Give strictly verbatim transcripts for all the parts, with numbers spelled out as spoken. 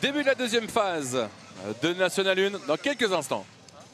Début de la deuxième phase de National un dans quelques instants.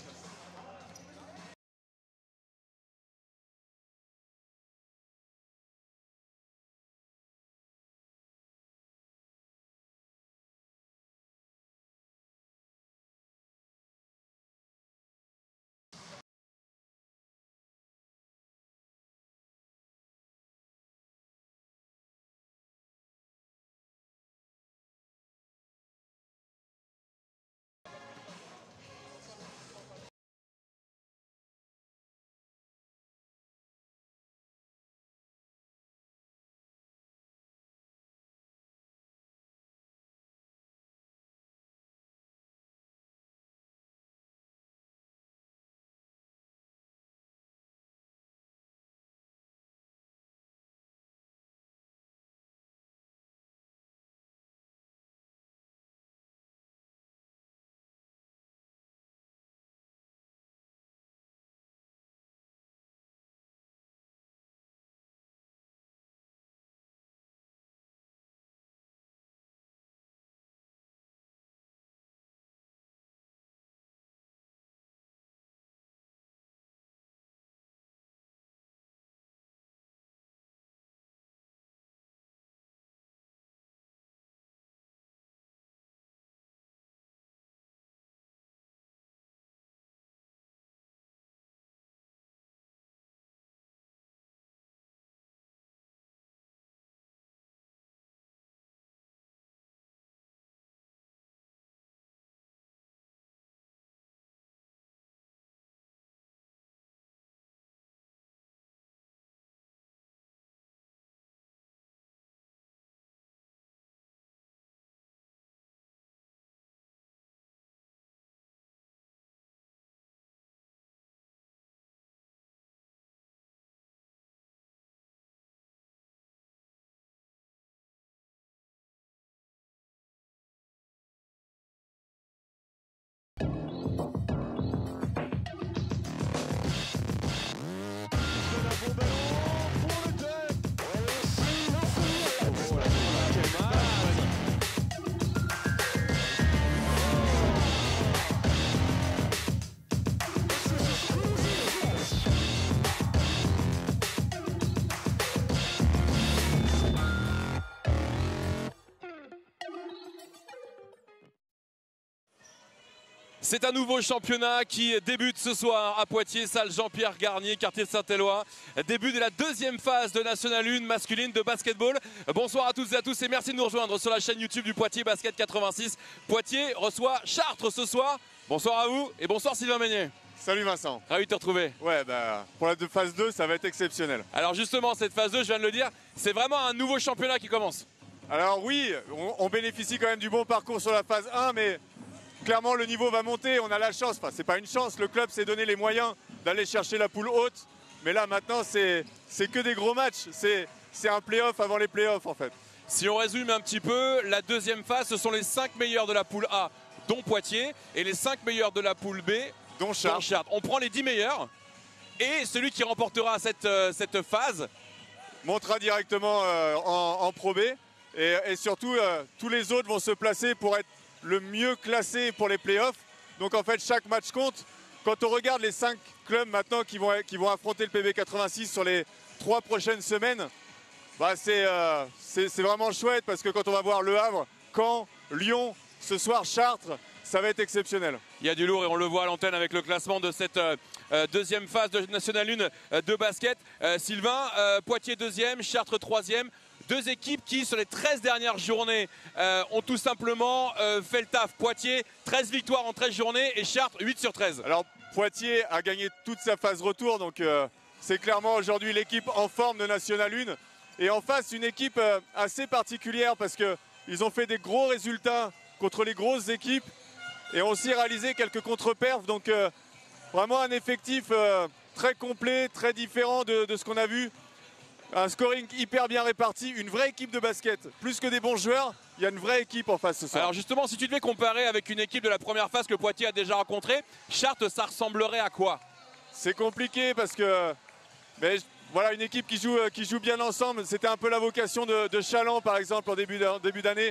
C'est un nouveau championnat qui débute ce soir à Poitiers, salle Jean-Pierre Garnier, quartier de Saint-Éloi. Début de la deuxième phase de National un masculine de basketball. Bonsoir à toutes et à tous et merci de nous rejoindre sur la chaîne YouTube du Poitiers Basket quatre-vingt-six. Poitiers reçoit Chartres ce soir. Bonsoir à vous et bonsoir Sylvain Meignet. Salut Vincent. Ravi de te retrouver. Ouais, bah, pour la phase deux, ça va être exceptionnel. Alors justement, cette phase deux, je viens de le dire, c'est vraiment un nouveau championnat qui commence. Alors oui, on, on bénéficie quand même du bon parcours sur la phase un, mais clairement le niveau va monter. On a la chance, enfin c'est pas une chance, le club s'est donné les moyens d'aller chercher la poule haute. Mais là maintenant, c'est que des gros matchs. C'est un play-off avant les play-offs en fait. Si on résume un petit peu, la deuxième phase, ce sont les cinq meilleurs de la poule A, dont Poitiers, et les cinq meilleurs de la poule B, dont Chartres. Chartres. On prend les dix meilleurs, et celui qui remportera cette, euh, cette phase montera directement euh, en, en Pro B. Et, et surtout, euh, tous les autres vont se placer pour être le mieux classé pour les playoffs. Donc en fait, chaque match compte. Quand on regarde les cinq clubs maintenant qui vont, qui vont affronter le P B quatre-vingt-six sur les trois prochaines semaines, bah c'est euh, vraiment chouette parce que quand on va voir Le Havre, Caen, Lyon, ce soir Chartres, ça va être exceptionnel. Il y a du lourd et on le voit à l'antenne avec le classement de cette euh, deuxième phase de National un euh, de basket. Euh, Sylvain, euh, Poitiers deuxième, Chartres troisième. Deux équipes qui, sur les treize dernières journées, euh, ont tout simplement euh, fait le taf. Poitiers, treize victoires en treize journées et Chartres, huit sur treize. Alors, Poitiers a gagné toute sa phase retour, donc euh, c'est clairement aujourd'hui l'équipe en forme de National un. Et en face, une équipe euh, assez particulière parce qu'ils ont fait des gros résultats contre les grosses équipes et ont aussi réalisé quelques contre-perfs. Donc, euh, vraiment un effectif euh, très complet, très différent de, de ce qu'on a vu. Un scoring hyper bien réparti, une vraie équipe de basket. Plus que des bons joueurs, il y a une vraie équipe en face ce soir. Alors justement, si tu devais comparer avec une équipe de la première phase que Poitiers a déjà rencontrée, Chartres, ça ressemblerait à quoi? C'est compliqué parce que mais, voilà, une équipe qui joue, qui joue bien ensemble. C'était un peu la vocation de, de Chaland par exemple en début d'année.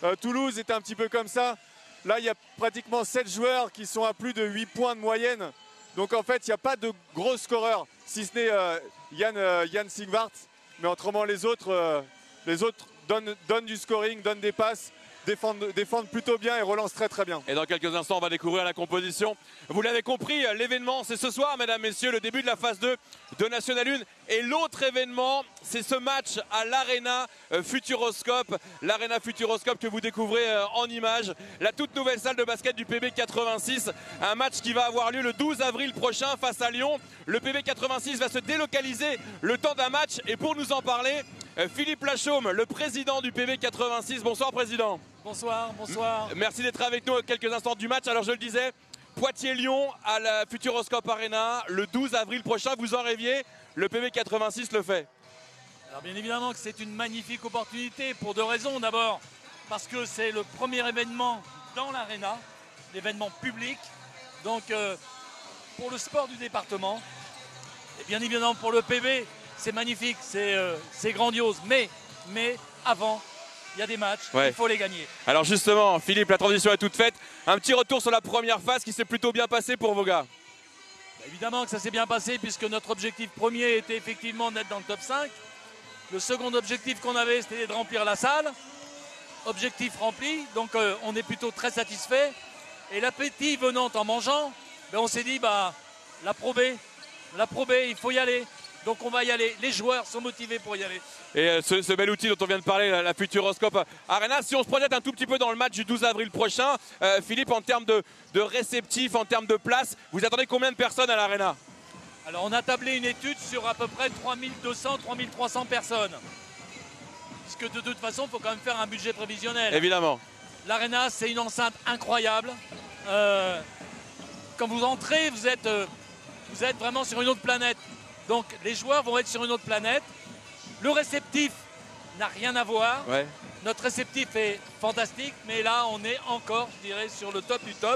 Euh, Toulouse est un petit peu comme ça. Là, il y a pratiquement sept joueurs qui sont à plus de huit points de moyenne. Donc en fait, il n'y a pas de gros scoreurs, si ce n'est euh, Yann, euh, Yann Sigvart. Mais autrement, les autres, euh, les autres donnent, donnent du scoring, donnent des passes, défendent, défendent plutôt bien et relancent très très bien. Et dans quelques instants, on va découvrir la composition. Vous l'avez compris, l'événement, c'est ce soir, mesdames, messieurs, le début de la phase deux de National un. Et l'autre événement, c'est ce match à l'Arena Futuroscope. L'Arena Futuroscope que vous découvrez en images. La toute nouvelle salle de basket du P B quatre-vingt-six. Un match qui va avoir lieu le douze avril prochain face à Lyon. Le P B quatre-vingt-six va se délocaliser le temps d'un match. Et pour nous en parler, Philippe Lachaume, le président du P B quatre-vingt-six. Bonsoir, président. Bonsoir, bonsoir. Merci d'être avec nous à quelques instants du match. Alors je le disais, Poitiers-Lyon à la Futuroscope Arena le douze avril prochain. Vous en rêviez, le P B quatre-vingt-six le fait. Alors bien évidemment que c'est une magnifique opportunité pour deux raisons. D'abord parce que c'est le premier événement dans l'Arena, l'événement public. Donc euh, pour le sport du département, et bien évidemment pour le P B, c'est magnifique, c'est euh, c'est grandiose. Mais, mais avant, il y a des matchs, ouais. Il faut les gagner. Alors justement, Philippe, la transition est toute faite. Un petit retour sur la première phase qui s'est plutôt bien passé pour vos gars. Bah évidemment que ça s'est bien passé puisque notre objectif premier était effectivement d'être dans le top cinq. Le second objectif qu'on avait, c'était de remplir la salle. Objectif rempli, donc euh, on est plutôt très satisfait. Et l'appétit venant en mangeant, bah, on s'est dit, bah, la Pro B, la Pro B, il faut y aller. Donc on va y aller, les joueurs sont motivés pour y aller. Et euh, ce, ce bel outil dont on vient de parler, la, la Futuroscope Arena, si on se projette un tout petit peu dans le match du douze avril prochain, euh, Philippe, en termes de, de réceptifs, en termes de place, vous attendez combien de personnes à l'Arena? Alors on a tablé une étude sur à peu près trois mille deux cents, trois mille trois cents personnes. Parce que de toute façon, il faut quand même faire un budget prévisionnel. Évidemment. L'Arena, c'est une enceinte incroyable. Euh, quand vous entrez, vous êtes, euh, vous êtes vraiment sur une autre planète. Donc les joueurs vont être sur une autre planète. Le réceptif n'a rien à voir. Ouais. Notre réceptif est fantastique, mais là on est encore, je dirais, sur le top du top.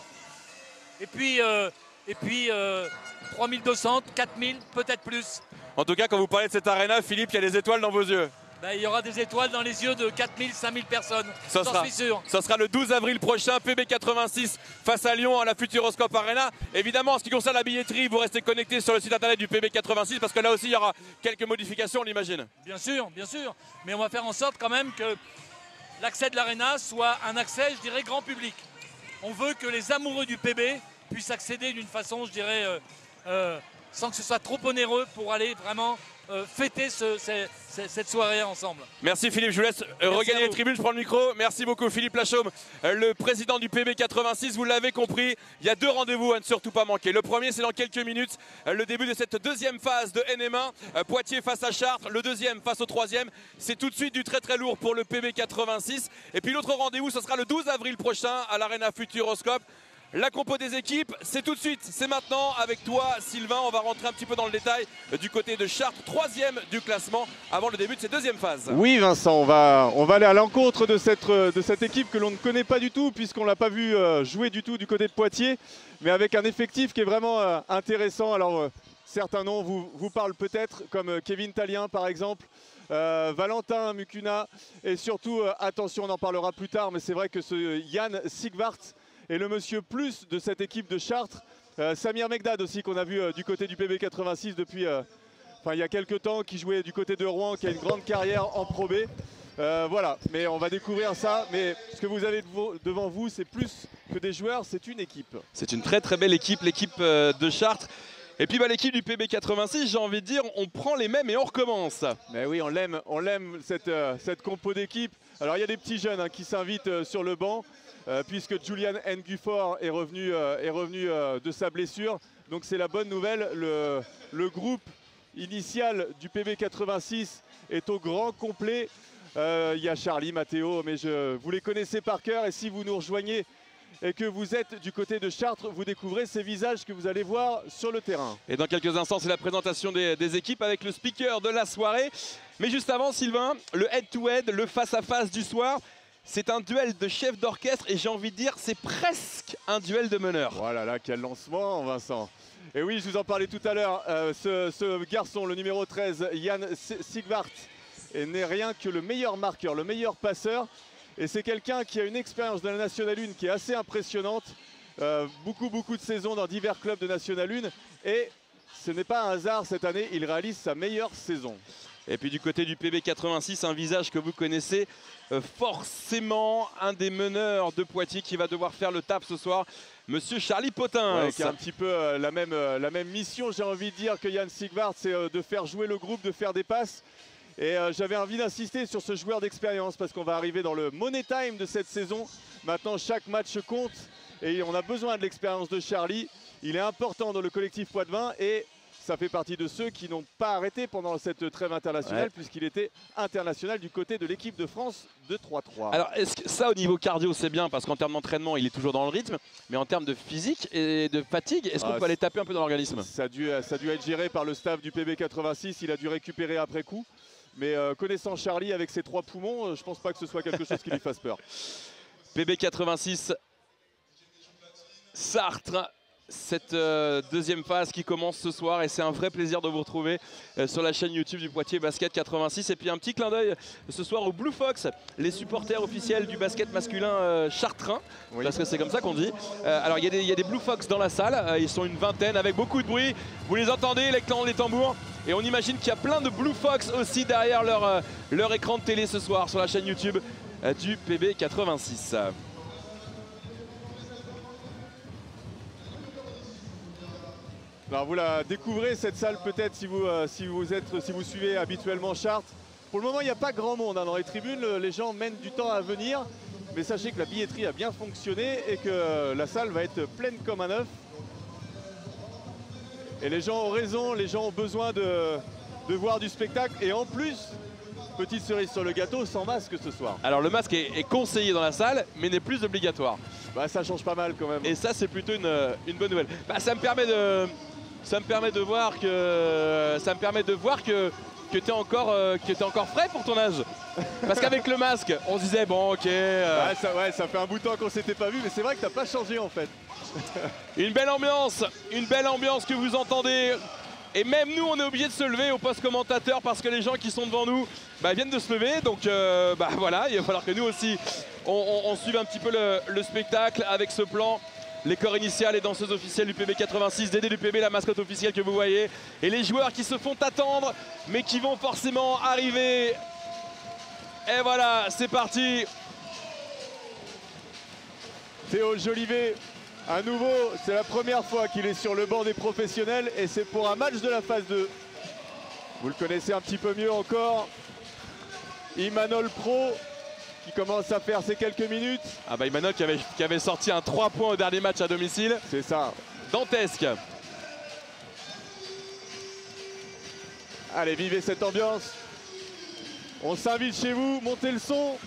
Et puis, euh, et puis euh, trois mille deux cents, quatre mille, peut-être plus. En tout cas, quand vous parlez de cette arena, Philippe, il y a des étoiles dans vos yeux. Ben, il y aura des étoiles dans les yeux de quatre mille, cinq mille personnes, j'en suis sûr. Ça sera le douze avril prochain, P B quatre-vingt-six face à Lyon à la Futuroscope Arena. Évidemment, en ce qui concerne la billetterie, vous restez connectés sur le site internet du P B quatre-vingt-six parce que là aussi, il y aura quelques modifications, on l'imagine. Bien sûr, bien sûr. Mais on va faire en sorte quand même que l'accès de l'Arena soit un accès, je dirais, grand public. On veut que les amoureux du P B puissent accéder d'une façon, je dirais, euh, euh, sans que ce soit trop onéreux pour aller vraiment Euh, fêter ce, ce, ce, cette soirée ensemble. Merci Philippe, je vous laisse euh, regagner les tribunes, je prends le micro. Merci beaucoup Philippe Lachaume, euh, le président du P B quatre-vingt-six. Vous l'avez compris, il y a deux rendez-vous à ne surtout pas manquer. Le premier, c'est dans quelques minutes, euh, le début de cette deuxième phase de N M un. Euh, Poitiers face à Chartres, le deuxième face au troisième. C'est tout de suite du très très lourd pour le P B quatre-vingt-six. Et puis l'autre rendez-vous, ce sera le douze avril prochain à l'Arena Futuroscope. La compo des équipes, c'est tout de suite, c'est maintenant avec toi Sylvain. On va rentrer un petit peu dans le détail du côté de Chartres, troisième du classement avant le début de cette deuxième phase. Oui Vincent, on va, on va aller à l'encontre de cette, de cette équipe que l'on ne connaît pas du tout puisqu'on ne l'a pas vu jouer du tout du côté de Poitiers, mais avec un effectif qui est vraiment intéressant. Alors certains noms vous, vous parlent peut-être comme Kevin Tallien par exemple. Euh, Valentin Mukuna et surtout, euh, attention on en parlera plus tard, mais c'est vrai que ce Yann Sigvart et le monsieur plus de cette équipe de Chartres, euh, Samir Megdad aussi qu'on a vu euh, du côté du P B quatre-vingt-six depuis euh, enfin, il y a quelques temps, qui jouait du côté de Rouen, qui a une grande carrière en Pro B. Euh, voilà, mais on va découvrir ça. Mais ce que vous avez devant vous, c'est plus que des joueurs, c'est une équipe. C'est une très très belle équipe, l'équipe euh, de Chartres. Et puis bah, l'équipe du P B quatre-vingt-six, j'ai envie de dire, on prend les mêmes et on recommence. Mais oui, on l'aime, on l'aime cette, euh, cette compo d'équipe. Alors il y a des petits jeunes hein, qui s'invitent euh, sur le banc. Euh, puisque Julian Ngufor est revenu, euh, est revenu euh, de sa blessure. Donc c'est la bonne nouvelle. Le, le groupe initial du P B quatre-vingt-six est au grand complet. Il euh, y a Charlie, Mathéo, mais je, vous les connaissez par cœur. Et si vous nous rejoignez et que vous êtes du côté de Chartres, vous découvrez ces visages que vous allez voir sur le terrain. Et dans quelques instants, c'est la présentation des, des équipes avec le speaker de la soirée. Mais juste avant, Sylvain, le head-to-head, le face-à-face du soir. C'est un duel de chef d'orchestre et j'ai envie de dire c'est presque un duel de meneurs. Voilà, là, quel lancement Vincent. Et oui, je vous en parlais tout à l'heure, euh, ce, ce garçon, le numéro treize, Yann Sigvart, n'est rien que le meilleur marqueur, le meilleur passeur. Et c'est quelqu'un qui a une expérience de la National un qui est assez impressionnante. Euh, beaucoup, beaucoup de saisons dans divers clubs de National un. Et ce n'est pas un hasard, cette année, il réalise sa meilleure saison. Et puis du côté du P B quatre-vingt-six, un visage que vous connaissez euh, forcément, un des meneurs de Poitiers qui va devoir faire le taf ce soir, Monsieur Charlie Potin. Ouais, qui a un petit peu euh, la, même, euh, la même mission, j'ai envie de dire, que Yann Sigvart, c'est euh, de faire jouer le groupe, de faire des passes. Et euh, j'avais envie d'insister sur ce joueur d'expérience parce qu'on va arriver dans le money time de cette saison. Maintenant, chaque match compte et on a besoin de l'expérience de Charlie. Il est important dans le collectif Poitvin et ça fait partie de ceux qui n'ont pas arrêté pendant cette trêve internationale, ouais, puisqu'il était international du côté de l'équipe de France de trois trois. Alors, est-ce que ça, au niveau cardio, c'est bien parce qu'en termes d'entraînement, il est toujours dans le rythme, mais en termes de physique et de fatigue, est-ce qu'on ah, peut aller taper un peu dans l'organisme? Ça a dû, ça a dû être géré par le staff du P B quatre-vingt-six, il a dû récupérer après coup. Mais euh, connaissant Charlie avec ses trois poumons, euh, je ne pense pas que ce soit quelque chose qui lui fasse peur. P B quatre-vingt-six, Sartre. Cette euh, deuxième phase qui commence ce soir et c'est un vrai plaisir de vous retrouver euh, sur la chaîne YouTube du Poitiers Basket quatre-vingt-six. Et puis un petit clin d'œil ce soir au Blue Fox, les supporters officiels du basket masculin euh, chartrain, oui, parce que c'est comme ça qu'on dit. Euh, alors il y, y a des Blue Fox dans la salle, euh, ils sont une vingtaine avec beaucoup de bruit. Vous les entendez, les clans, les tambours. Et on imagine qu'il y a plein de Blue Fox aussi derrière leur, euh, leur écran de télé ce soir sur la chaîne YouTube euh, du P B quatre-vingt-six. Alors vous la découvrez cette salle peut-être si vous, euh, si, vous êtes, si vous suivez habituellement Chartres. Pour le moment il n'y a pas grand monde hein, dans les tribunes, les gens mènent du temps à venir. Mais sachez que la billetterie a bien fonctionné et que euh, la salle va être pleine comme un œuf. Et les gens ont raison, les gens ont besoin de, de voir du spectacle. Et en plus, petite cerise sur le gâteau, sans masque ce soir. Alors le masque est, est conseillé dans la salle, mais n'est plus obligatoire. Bah ça change pas mal quand même. Et ça c'est plutôt une, une bonne nouvelle. Bah, ça me permet de... Ça me permet de voir que ça me permet de voir que, que tu es encore euh, que tu es encore frais pour ton âge. Parce qu'avec le masque, on se disait bon ok. Euh... Ouais, ça, ouais, ça fait un bout de temps qu'on s'était pas vu, mais c'est vrai que t'as pas changé en fait. Une belle ambiance, une belle ambiance que vous entendez. Et même nous, on est obligé de se lever au poste commentateur parce que les gens qui sont devant nous bah, viennent de se lever. Donc euh, bah, voilà, il va falloir que nous aussi, on, on, on suive un petit peu le, le spectacle avec ce plan. Les corps initiales, les danseuses officielles du P B quatre-vingt-six, Dédé du P B, la mascotte officielle que vous voyez. Et les joueurs qui se font attendre, mais qui vont forcément arriver. Et voilà, c'est parti. Théo Jolivet, à nouveau, c'est la première fois qu'il est sur le banc des professionnels et c'est pour un match de la phase deux. Vous le connaissez un petit peu mieux encore. Imanol Pro, qui commence à faire ses quelques minutes. Ah bah Imanol qui avait, qui avait sorti un trois points au dernier match à domicile. C'est ça. Dantesque. Allez, vivez cette ambiance. On s'invite chez vous, montez le son.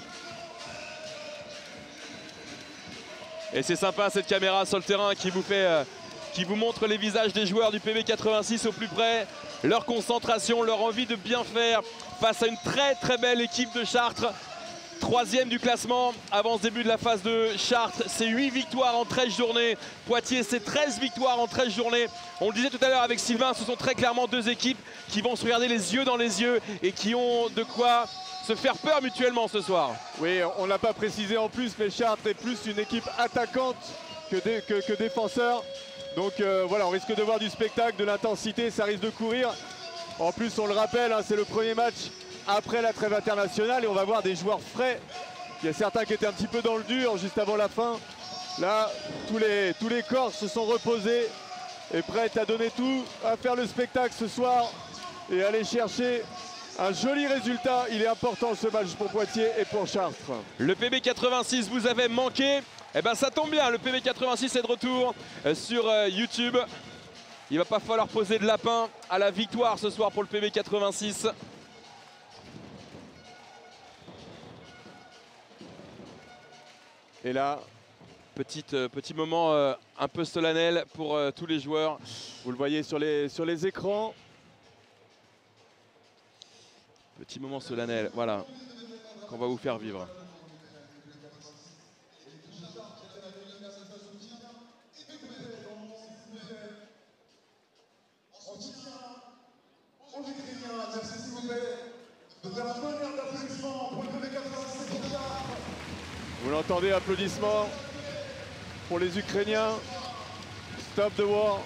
Et c'est sympa cette caméra sur le terrain qui vous fait, euh, qui vous montre les visages des joueurs du P B quatre-vingt-six au plus près. Leur concentration, leur envie de bien faire face à une très très belle équipe de Chartres. Troisième du classement avant ce début de la phase deux. Chartres, c'est huit victoires en treize journées. Poitiers, c'est treize victoires en treize journées. On le disait tout à l'heure avec Sylvain, ce sont très clairement deux équipes qui vont se regarder les yeux dans les yeux et qui ont de quoi se faire peur mutuellement ce soir. Oui, on ne l'a pas précisé en plus, mais Chartres est plus une équipe attaquante que, dé, que, que défenseur. Donc euh, voilà, on risque de voir du spectacle, de l'intensité, ça risque de courir. En plus, on le rappelle, hein, c'est le premier match après la trêve internationale et on va voir des joueurs frais. Il y a certains qui étaient un petit peu dans le dur juste avant la fin. Là, tous les, tous les corps se sont reposés et prêts à donner tout, à faire le spectacle ce soir et aller chercher un joli résultat. Il est important ce match pour Poitiers et pour Chartres. Le P B quatre-vingt-six vous avait manqué. Eh ben ça tombe bien, le P B quatre-vingt-six est de retour sur YouTube. Il va pas falloir poser de lapin à la victoire ce soir pour le P B quatre-vingt-six. Et là, Petite, euh, petit moment euh, un peu solennel pour euh, tous les joueurs. Vous le voyez sur les, sur les écrans. Petit moment solennel, voilà, qu'on va vous faire vivre. Merci s'il vous plaît de faire un tonnerre d'applaudissements pour le P B quatre-vingt-six pour Chartres. Attendez, applaudissements pour les Ukrainiens. Stop the war.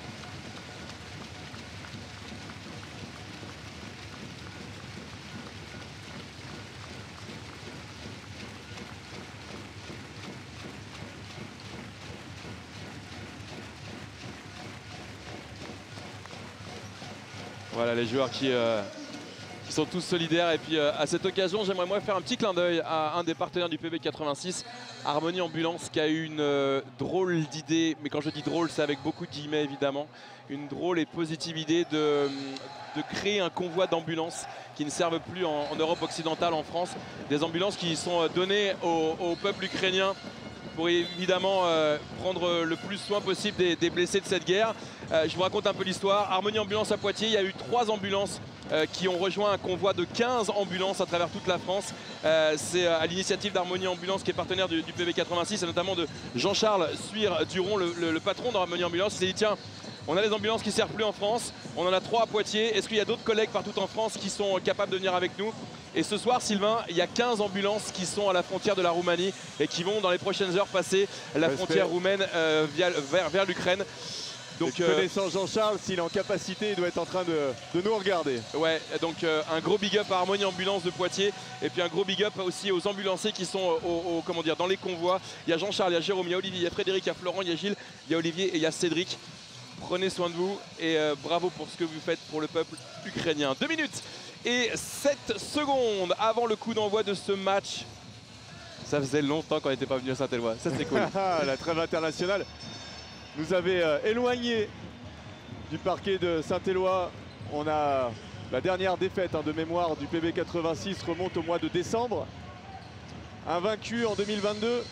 Voilà les joueurs qui, euh, qui sont tous solidaires. Et puis euh, à cette occasion, j'aimerais moi faire un petit clin d'œil à un des partenaires du P B quatre-vingt-six, Harmonie Ambulance, qui a eu une euh, drôle d'idée. Mais quand je dis drôle, c'est avec beaucoup de guillemets évidemment. Une drôle et positive idée de, de créer un convoi d'ambulances qui ne servent plus en, en Europe occidentale, en France. Des ambulances qui sont données au, au peuple ukrainien pour évidemment euh, prendre le plus soin possible des, des blessés de cette guerre. Euh, je vous raconte un peu l'histoire. Harmonie Ambulance à Poitiers, il y a eu trois ambulances euh, qui ont rejoint un convoi de quinze ambulances à travers toute la France. Euh, C'est à l'initiative d'Harmonie Ambulance, qui est partenaire du, du P B quatre-vingt-six, et notamment de Jean-Charles Suire-Duron, le, le, le patron d'Harmonie Ambulance. Il s'est dit tiens, on a les ambulances qui ne servent plus en France, on en a trois à Poitiers. Est-ce qu'il y a d'autres collègues partout en France qui sont capables de venir avec nous? Et ce soir, Sylvain, il y a quinze ambulances qui sont à la frontière de la Roumanie et qui vont dans les prochaines heures passer la frontière roumaine euh, via, vers, vers l'Ukraine. Donc, euh, connaissant Jean-Charles, s'il est en capacité, il doit être en train de, de nous regarder. Ouais, donc euh, un gros big up à Harmonie Ambulance de Poitiers, et puis un gros big up aussi aux ambulanciers qui sont au, au, comment dire, dans les convois. Il y a Jean-Charles, il y a Jérôme, il y a Olivier, il y a Frédéric, il y a Florent, il y a Gilles, il y a Olivier et il y a Cédric. Prenez soin de vous et euh, bravo pour ce que vous faites pour le peuple ukrainien. Deux minutes et sept secondes avant le coup d'envoi de ce match. Ça faisait longtemps qu'on n'était pas venu à Saint-Éloi. Ça, c'est cool. La trêve internationale nous avait euh, éloignés du parquet de Saint-Éloi. On a la dernière défaite hein, de mémoire du P B quatre-vingt-six, remonte au mois de décembre. Invaincu en deux mille vingt-deux.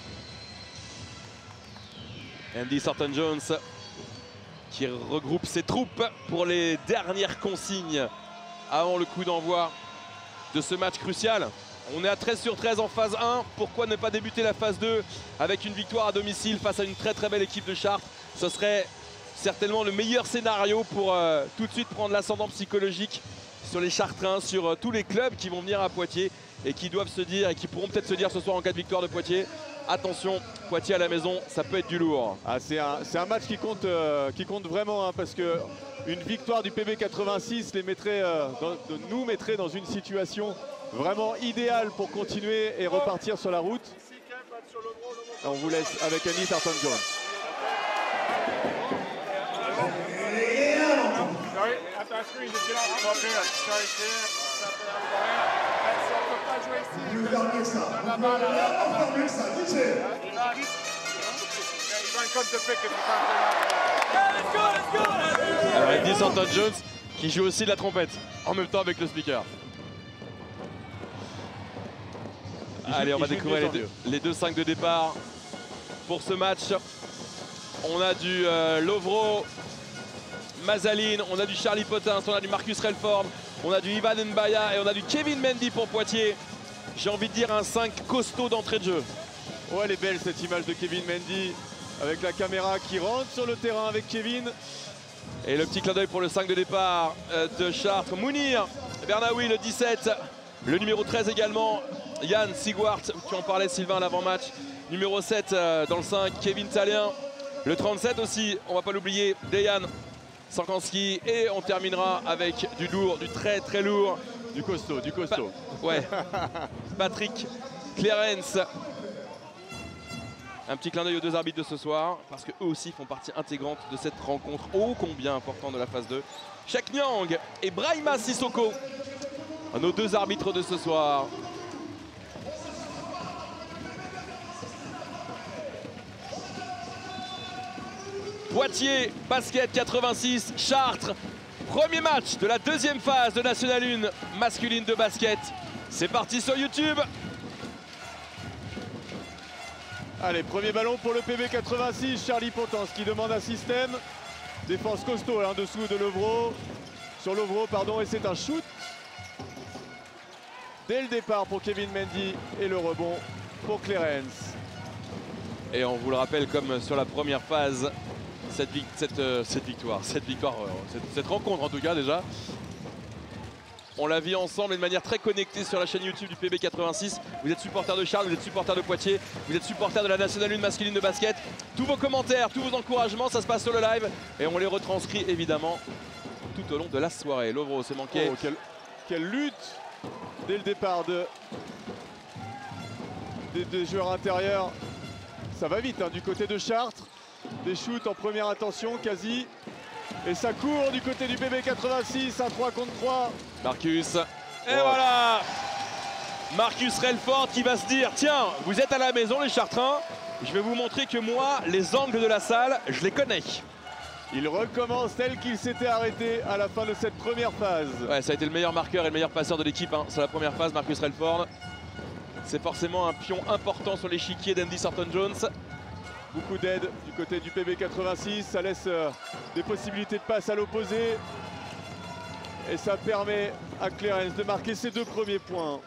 Andy Thornton-Jones qui regroupe ses troupes pour les dernières consignes avant le coup d'envoi de ce match crucial. On est à treize sur treize en phase un. Pourquoi ne pas débuter la phase deux avec une victoire à domicile face à une très très belle équipe de Chartres? Ce serait certainement le meilleur scénario pour euh, tout de suite prendre l'ascendant psychologique sur les Chartrains, sur euh, tous les clubs qui vont venir à Poitiers et qui doivent se dire, et qui pourront peut-être se dire ce soir en cas de victoire de Poitiers, attention, Poitiers à la maison, ça peut être du lourd. Ah, c'est un, un match qui compte, euh, qui compte vraiment, hein, parce que une victoire du P B quatre-vingt-six les mettrait, euh, dans, nous mettrait dans une situation vraiment idéale pour continuer et repartir sur la route. On vous laisse avec Andy Thornton-Jones. Alors Andy Thornton-Jones qui joue aussi de la trompette en même temps avec le speaker. Il Allez, joue, on va découvrir les deux, les deux cinq de départ pour ce match. On a du euh, Lovro, Mazaline, on a du Charlie Potins, on a du Marcus Relford, on a du Ivan Mbaya et on a du Kevin Mendy pour Poitiers. J'ai envie de dire un cinq costaud d'entrée de jeu. Ouais, elle est belle cette image de Kevin Mendy avec la caméra qui rentre sur le terrain avec Kevin. Et le petit clin d'œil pour le cinq de départ euh, de Chartres. Mounir Bernaoui, le dix-sept, le numéro treize également. Yann Sigwart, tu en parlais Sylvain à l'avant-match. Numéro sept euh, dans le cinq, Kevin Talien. Le trente-sept aussi, on va pas l'oublier, Dejan Sankanski. Et on terminera avec du lourd, du très très lourd. Du costaud, du costaud. Pa ouais. Patrick Clarence. Un petit clin d'œil aux deux arbitres de ce soir, parce qu'eux aussi font partie intégrante de cette rencontre ô combien importante de la phase deux. Shek Nyang et Brahima Sissoko, nos deux arbitres de ce soir. Poitiers, basket quatre-vingt-six, Chartres. Premier match de la deuxième phase de National un masculine de basket. C'est parti sur YouTube. Allez, premier ballon pour le P B quatre-vingt-six, Charlie Potins qui demande un système. Défense costaud en dessous de Lovro. Sur Lovro, pardon, et c'est un shoot. Dès le départ pour Kevin Mendy et le rebond pour Clarence. Et on vous le rappelle, comme sur la première phase, cette, cette, euh, cette victoire, cette victoire, euh, cette, cette rencontre en tout cas déjà, On la vit ensemble et de manière très connectée sur la chaîne YouTube du P B quatre-vingt-six. Vous êtes supporter de Charles, vous êtes supporter de Poitiers, vous êtes supporter de la Nationale un masculine de basket. Tous vos commentaires, tous vos encouragements, ça se passe sur le live et on les retranscrit évidemment tout au long de la soirée. Lovro s'est manqué. Oh, quelle, quelle lutte dès le départ de, des, des joueurs intérieurs. Ça va vite hein, du côté de Chartres. Des shoots en première intention quasi. Et ça court du côté du P B quatre-vingt-six, un trois contre trois. Marcus. Et wow. Voilà Marcus Relford qui va se dire, tiens, vous êtes à la maison les Chartrains, je vais vous montrer que moi, les angles de la salle, je les connais. Il recommence tel qu'il s'était arrêté à la fin de cette première phase. Ouais, ça a été le meilleur marqueur et le meilleur passeur de l'équipe hein, sur la première phase, Marcus Relford. C'est forcément un pion important sur l'échiquier d'Andy Thornton-Jones. Beaucoup d'aide du côté du P B quatre-vingt-six, ça laisse euh, des possibilités de passe à l'opposé. Et ça permet à Clarence de marquer ses deux premiers points.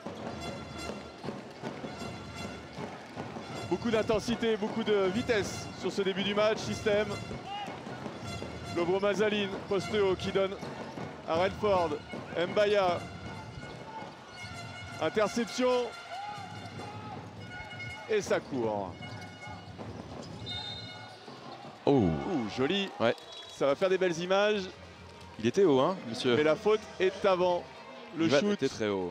Beaucoup d'intensité, beaucoup de vitesse sur ce début du match, système. Lovro Mazaline, poste haut qui donne à Relford. Mbaya. Interception. Et ça court. Oh, Ouh, joli. Ouais. Ça va faire des belles images. Il était haut, hein, monsieur. Mais la faute est avant. Le Ivan shoot était très haut.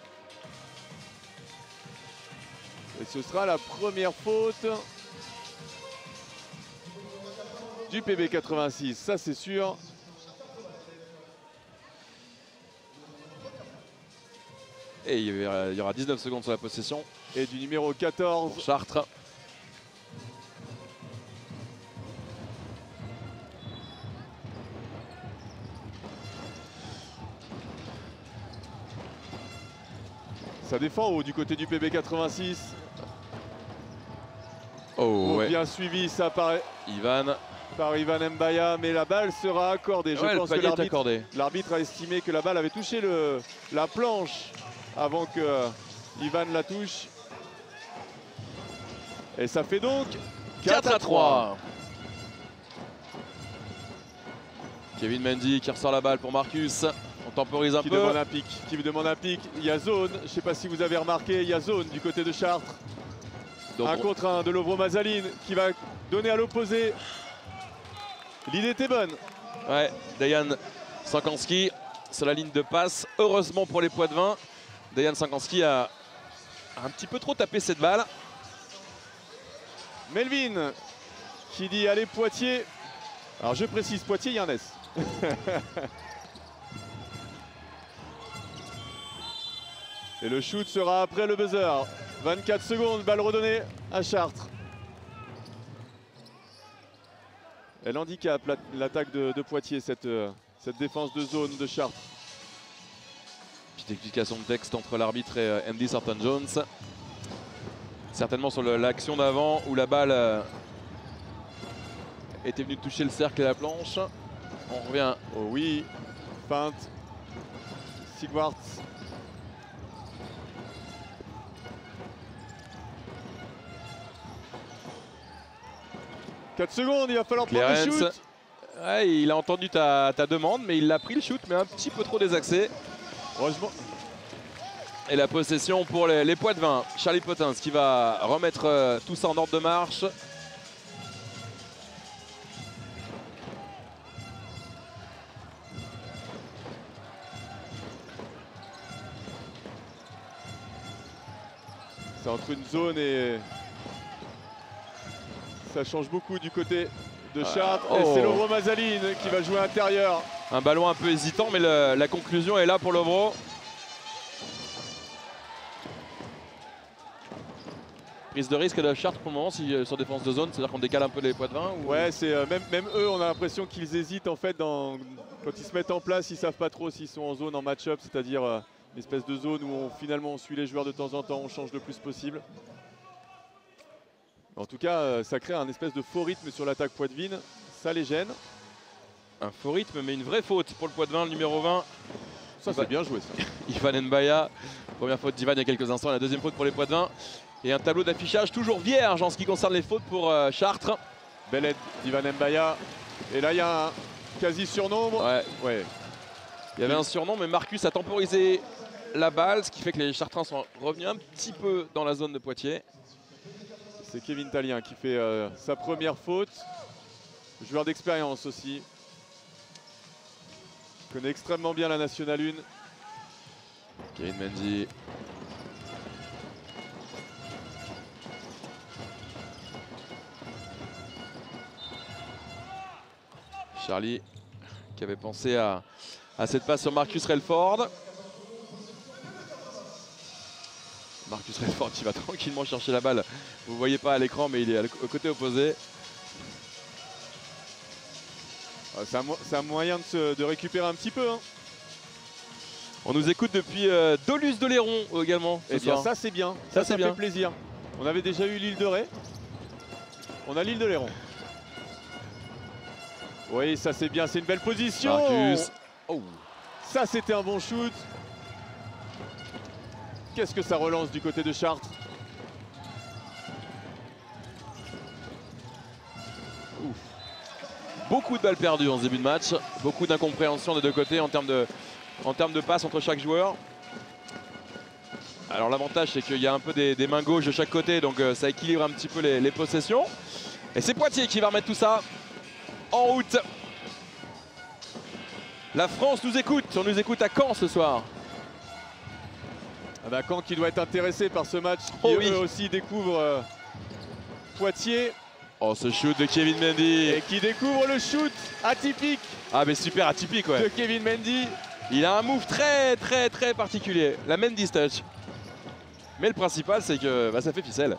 Et ce sera la première faute du P B quatre-vingt-six, ça c'est sûr. Et il y aura, il y aura dix-neuf secondes sur la possession. Et du numéro quatorze. Pour Chartres. Ça défend haut du côté du P B quatre-vingt-six. Oh, Oh, ouais. bien suivi ça par, Ivan. par Ivan Mbaya, mais la balle sera accordée. Je Ouais, pense le que panier est l'arbitre accordé. l'arbitre a estimé que la balle avait touché le, la planche avant que euh, Ivan la touche. Et ça fait donc quatre à trois. Kevin Mendy qui ressort la balle pour Marcus. On temporise un Qui peu. demande un pic, qui demande un pic. Il y a zone, je ne sais pas si vous avez remarqué, il y a zone du côté de Chartres. Donc un on... contre un de Lovro Mazaline qui va donner à l'opposé. L'idée était bonne. Ouais, Dayan Sankanski sur la ligne de passe. Heureusement pour les Poitevins, Dayan Sankanski a un petit peu trop tapé cette balle. Melvin qui dit allez Poitiers. Alors je précise Poitiers, Yarnès. Et le shoot sera après le buzzer. vingt-quatre secondes, balle redonnée à Chartres. Elle handicape l'attaque de, de Poitiers, cette, cette défense de zone de Chartres. Petite explication de texte entre l'arbitre et euh, Andy Thornton-Jones. Certainement sur l'action d'avant où la balle euh, était venue toucher le cercle et la planche. On revient. Oh oui, feinte. Sigwarts. quatre secondes, il va falloir prendre le Clarence. shoot. Ouais, il a entendu ta, ta demande, mais il l'a pris le shoot, mais un petit peu trop désaxé. Heureusement. Et la possession pour les, les Poitevins. Charlie Potins qui va remettre euh, tout ça en ordre de marche. C'est entre une zone et ça change beaucoup du côté de Chartres. Oh. Et c'est Lovro Mazaline qui va jouer intérieur. Un ballon un peu hésitant, mais le, la conclusion est là pour Lovro. Prise de risque de Chartres pour le moment si, sur défense de zone, c'est-à-dire qu'on décale un peu les Poitevins ou... Ouais, c'est euh, même, même eux, on a l'impression qu'ils hésitent en fait dans, quand ils se mettent en place, ils savent pas trop s'ils sont en zone, en match-up, c'est-à-dire euh, une espèce de zone où on, finalement on suit les joueurs de temps en temps, on change le plus possible. En tout cas, euh, ça crée un espèce de faux rythme sur l'attaque poitevine, ça les gêne. Un faux rythme, mais une vraie faute pour le Poitevin, le numéro vingt. Ça, c'est bien joué. Ça. Ivan Mbaya, première faute d'Ivan il y a quelques instants, la deuxième faute pour les Poitevins. Et un tableau d'affichage toujours vierge en ce qui concerne les fautes pour euh, Chartres. Belle aide d'Ivan Mbaya. Et là, il y a un quasi surnombre. Ouais. Ouais. Il y avait un surnom, mais Marcus a temporisé la balle, ce qui fait que les Chartrains sont revenus un petit peu dans la zone de Poitiers. C'est Kevin Tallien qui fait euh, sa première faute. Joueur d'expérience aussi. Il connaît extrêmement bien la Nationale un. Kevin Mendy. Charlie qui avait pensé à, à cette passe sur Marcus Relford. Marcus Relford qui va tranquillement chercher la balle. Vous ne voyez pas à l'écran, mais il est au côté opposé. C'est un, un moyen de, se, de récupérer un petit peu. Hein. On nous écoute depuis euh, Doluce de Léron également. Eh bien, ça c'est bien. Ça, ça, ça fait bien. plaisir. On avait déjà eu l'île de Ré. On a l'île de Léron. Oui, ça c'est bien. C'est une belle position. Marcus. Oh. Ça c'était un bon shoot. Qu'est-ce que ça relance du côté de Chartres? Ouf. Beaucoup de balles perdues en ce début de match. Beaucoup d'incompréhension des deux côtés en termes de, en termes de passes entre chaque joueur. Alors l'avantage c'est qu'il y a un peu des, des mains gauches de chaque côté, donc euh, ça équilibre un petit peu les, les possessions. Et c'est Poitiers qui va remettre tout ça en route. La France nous écoute, on nous écoute à Caen ce soir. Ah bah Caen qui doit être intéressé par ce match, qui oh oui. eux aussi découvre euh, Poitiers. Oh, ce shoot de Kevin Mendy. Et qui découvre le shoot atypique. Ah mais super atypique ouais. De Kevin Mendy. Il a un move très très très particulier, la Mendy's touch. Mais le principal c'est que bah, ça fait ficelle.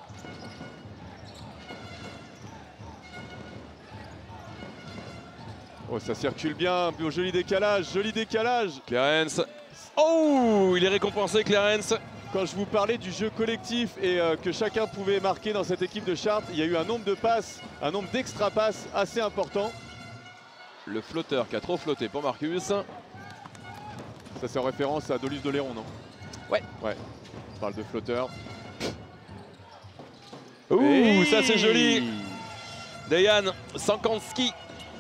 Oh, ça circule bien, au joli décalage, joli décalage. Clarence. Oh, il est récompensé Clarence. Quand je vous parlais du jeu collectif et euh, que chacun pouvait marquer dans cette équipe de Chartres, il y a eu un nombre de passes, un nombre d'extra passes assez important. Le flotteur qui a trop flotté pour Marcus. Ça c'est en référence à Doluce de Léron, non? Ouais. Ouais, on parle de flotteur. Ouh, hey, ça c'est joli. Dejan Sankanski.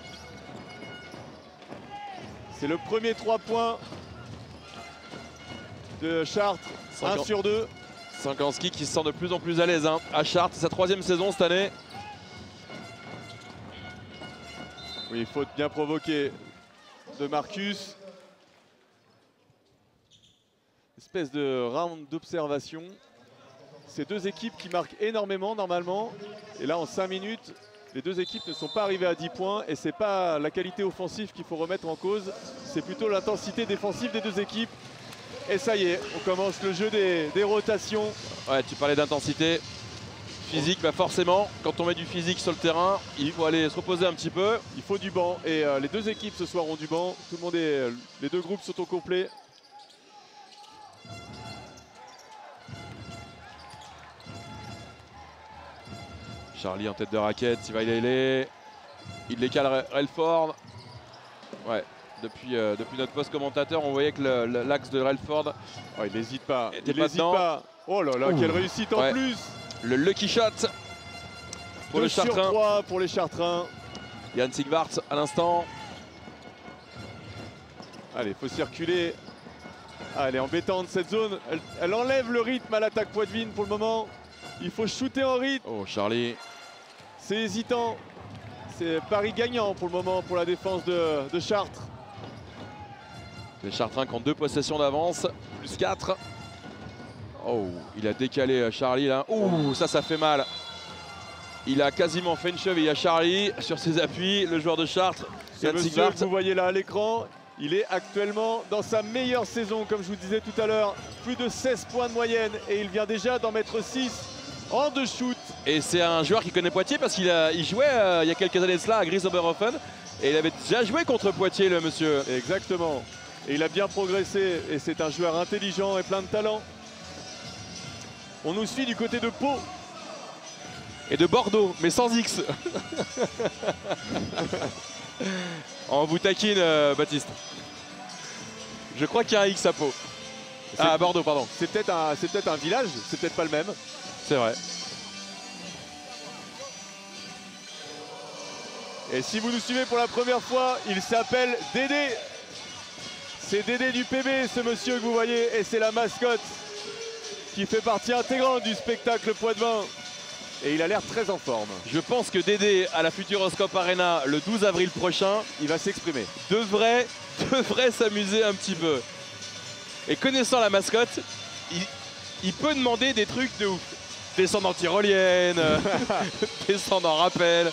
C'est le premier trois points de Chartres, un sur deux. Sankanski qui se sent de plus en plus à l'aise hein, à Chartres, c'est sa troisième saison cette année. Oui, faute bien provoquée de Marcus. Espèce de round d'observation. Ces deux équipes qui marquent énormément normalement. Et là en cinq minutes, les deux équipes ne sont pas arrivées à dix points. Et c'est pas la qualité offensive qu'il faut remettre en cause. C'est plutôt l'intensité défensive des deux équipes. Et ça y est, on commence le jeu des, des rotations. Ouais, tu parlais d'intensité physique, bah forcément, quand on met du physique sur le terrain, il faut aller se reposer un petit peu. Il faut du banc et euh, les deux équipes ce soir ont du banc. Tout le monde est, les deux groupes sont au complet. Charlie en tête de raquette, il va y aller. Il décale Relford. Ouais. Depuis, euh, depuis notre poste commentateur, on voyait que l'axe de Relford. Oh, il n'hésite pas. Il n'hésite pas, pas. Oh là là, Ouh. Quelle réussite en ouais. plus. Le lucky shot pour Deux le Chartrain. Sur trois pour les Chartrains. Yann Sigvart à l'instant. Allez, il faut circuler. Ah, elle est embêtante cette zone. Elle, elle enlève le rythme à l'attaque Poitevine pour le moment. Il faut shooter en rythme. Oh, Charlie. C'est hésitant. C'est pari gagnant pour le moment pour la défense de, de Chartres. Les Chartrains qui ont deux possessions d'avance, plus quatre. Oh, il a décalé Charlie là. Ouh, ça, ça fait mal. Il a quasiment fait une cheville à Charlie sur ses appuis, le joueur de Chartres. Ce monsieur que vous voyez là à l'écran, il est actuellement dans sa meilleure saison, comme je vous disais tout à l'heure. Plus de seize points de moyenne et il vient déjà d'en mettre six en deux shoots. Et c'est un joueur qui connaît Poitiers parce qu'il il jouait euh, il y a quelques années de cela à Gries-Oberhofen. Et il avait déjà joué contre Poitiers, le monsieur. Exactement. Et il a bien progressé et c'est un joueur intelligent et plein de talent. On nous suit du côté de Pau. Et de Bordeaux, mais sans X. On vous taquine, euh, Baptiste. Je crois qu'il y a un X à Pau. Ah, à Bordeaux, pardon. C'est peut-être un, c'est peut-être un village, c'est peut-être pas le même. C'est vrai. Et si vous nous suivez pour la première fois, il s'appelle Dédé. C'est Dédé du P B, ce monsieur que vous voyez, et c'est la mascotte qui fait partie intégrante du spectacle Poids-de-Vin. Et il a l'air très en forme. Je pense que Dédé, à la Futuroscope Arena, le douze avril prochain, il va s'exprimer. Devrait, devrait s'amuser un petit peu. Et connaissant la mascotte, il, il peut demander des trucs de ouf. Descendre en tyrolienne, descendre en rappel.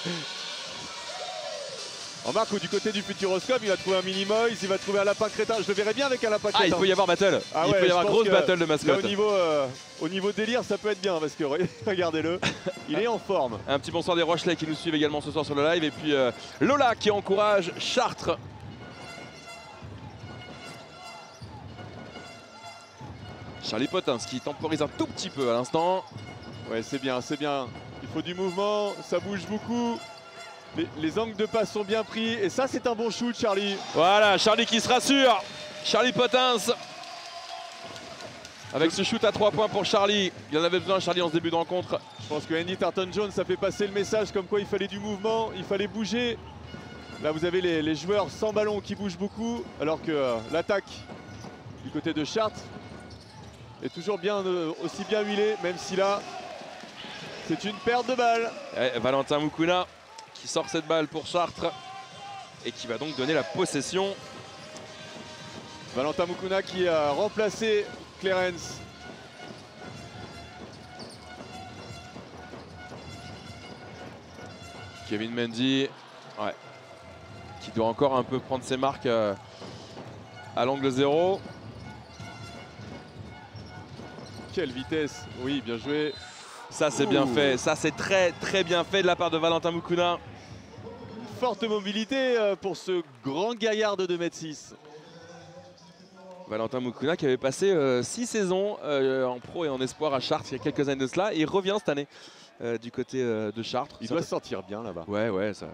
Remarque où du côté du Futuroscope, il va trouver un Minimoys, il va trouver un lapin crétin. Je le verrais bien avec un lapin crétin. Ah, il peut y avoir battle. Ah il ouais, peut y avoir grosse battle de mascotte. Au niveau, euh, au niveau délire, ça peut être bien parce que regardez-le, il est en forme. Un petit bonsoir des Rochelais qui nous suivent également ce soir sur le live. Et puis euh, Lola qui encourage Chartres. Charlie Potins qui temporise un tout petit peu à l'instant. Ouais, c'est bien, c'est bien. Il faut du mouvement, ça bouge beaucoup. Les, les angles de passe sont bien pris. Et ça, c'est un bon shoot, Charlie. Voilà, Charlie qui se rassure. Charlie Potins. Avec ce shoot à trois points pour Charlie. Il en avait besoin, Charlie, en ce début de rencontre. Je pense que Andy Tartan-Jones a fait passer le message comme quoi il fallait du mouvement, il fallait bouger. Là, vous avez les, les joueurs sans ballon qui bougent beaucoup. Alors que euh, l'attaque du côté de Chartres est toujours bien, euh, aussi bien huilée, même si là, c'est une perte de balle. Et Valentin Moukouna qui sort cette balle pour Chartres et qui va donc donner la possession. Valentin Moukouna qui a remplacé Clarence. Kevin Mendy, ouais, qui doit encore un peu prendre ses marques euh, à l'angle zéro. Quelle vitesse, oui, bien joué. Ça c'est bien fait, ça c'est très très bien fait de la part de Valentin Moukouna. Une forte mobilité pour ce grand gaillard de deux mètres six. Valentin Moukouna qui avait passé euh, six saisons euh, en pro et en espoir à Chartres il y a quelques années de cela. Et il revient cette année euh, du côté euh, de Chartres. Il doit se sentir bien là-bas. Ouais, ouais, ça.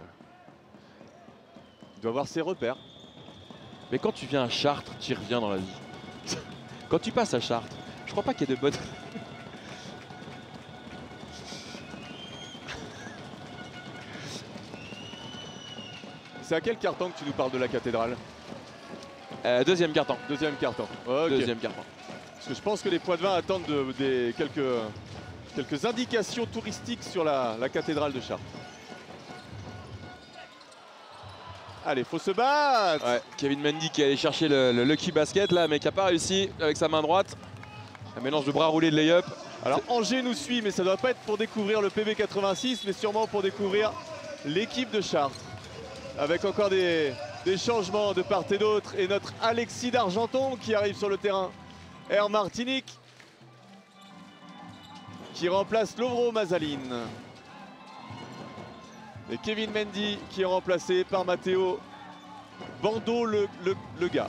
Il doit avoir ses repères. Mais quand tu viens à Chartres, tu y reviens dans la vie. Quand tu passes à Chartres, je crois pas qu'il y ait de bonnes... C'est à quel carton que tu nous parles de la cathédrale? euh, Deuxième carton. Deuxième carton. Okay. Deuxième carton. Parce que je pense que les Poids-de-Vin attendent de, des, quelques, quelques indications touristiques sur la, la cathédrale de Chartres. Allez, faut se battre. Ouais, Kevin Mendy qui est allé chercher le, le lucky basket là, mais qui n'a pas réussi avec sa main droite. Un mélange de bras roulés de lay-up. Alors Angers nous suit, mais ça ne doit pas être pour découvrir le P B quatre-vingt-six, mais sûrement pour découvrir l'équipe de Chartres. Avec encore des, des changements de part et d'autre. Et notre Alexis d'Argenton qui arrive sur le terrain. Air Martinique qui remplace Lovro Mazaline. Et Kevin Mendy qui est remplacé par Matteo Bando le, le, le gars.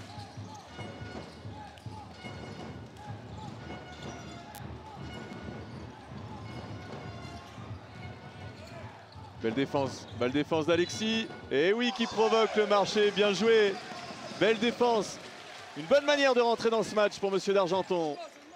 Belle défense, belle défense d'Alexis. Et oui, qui provoque le marché, bien joué. Belle défense. Une bonne manière de rentrer dans ce match pour Monsieur d'Argenton.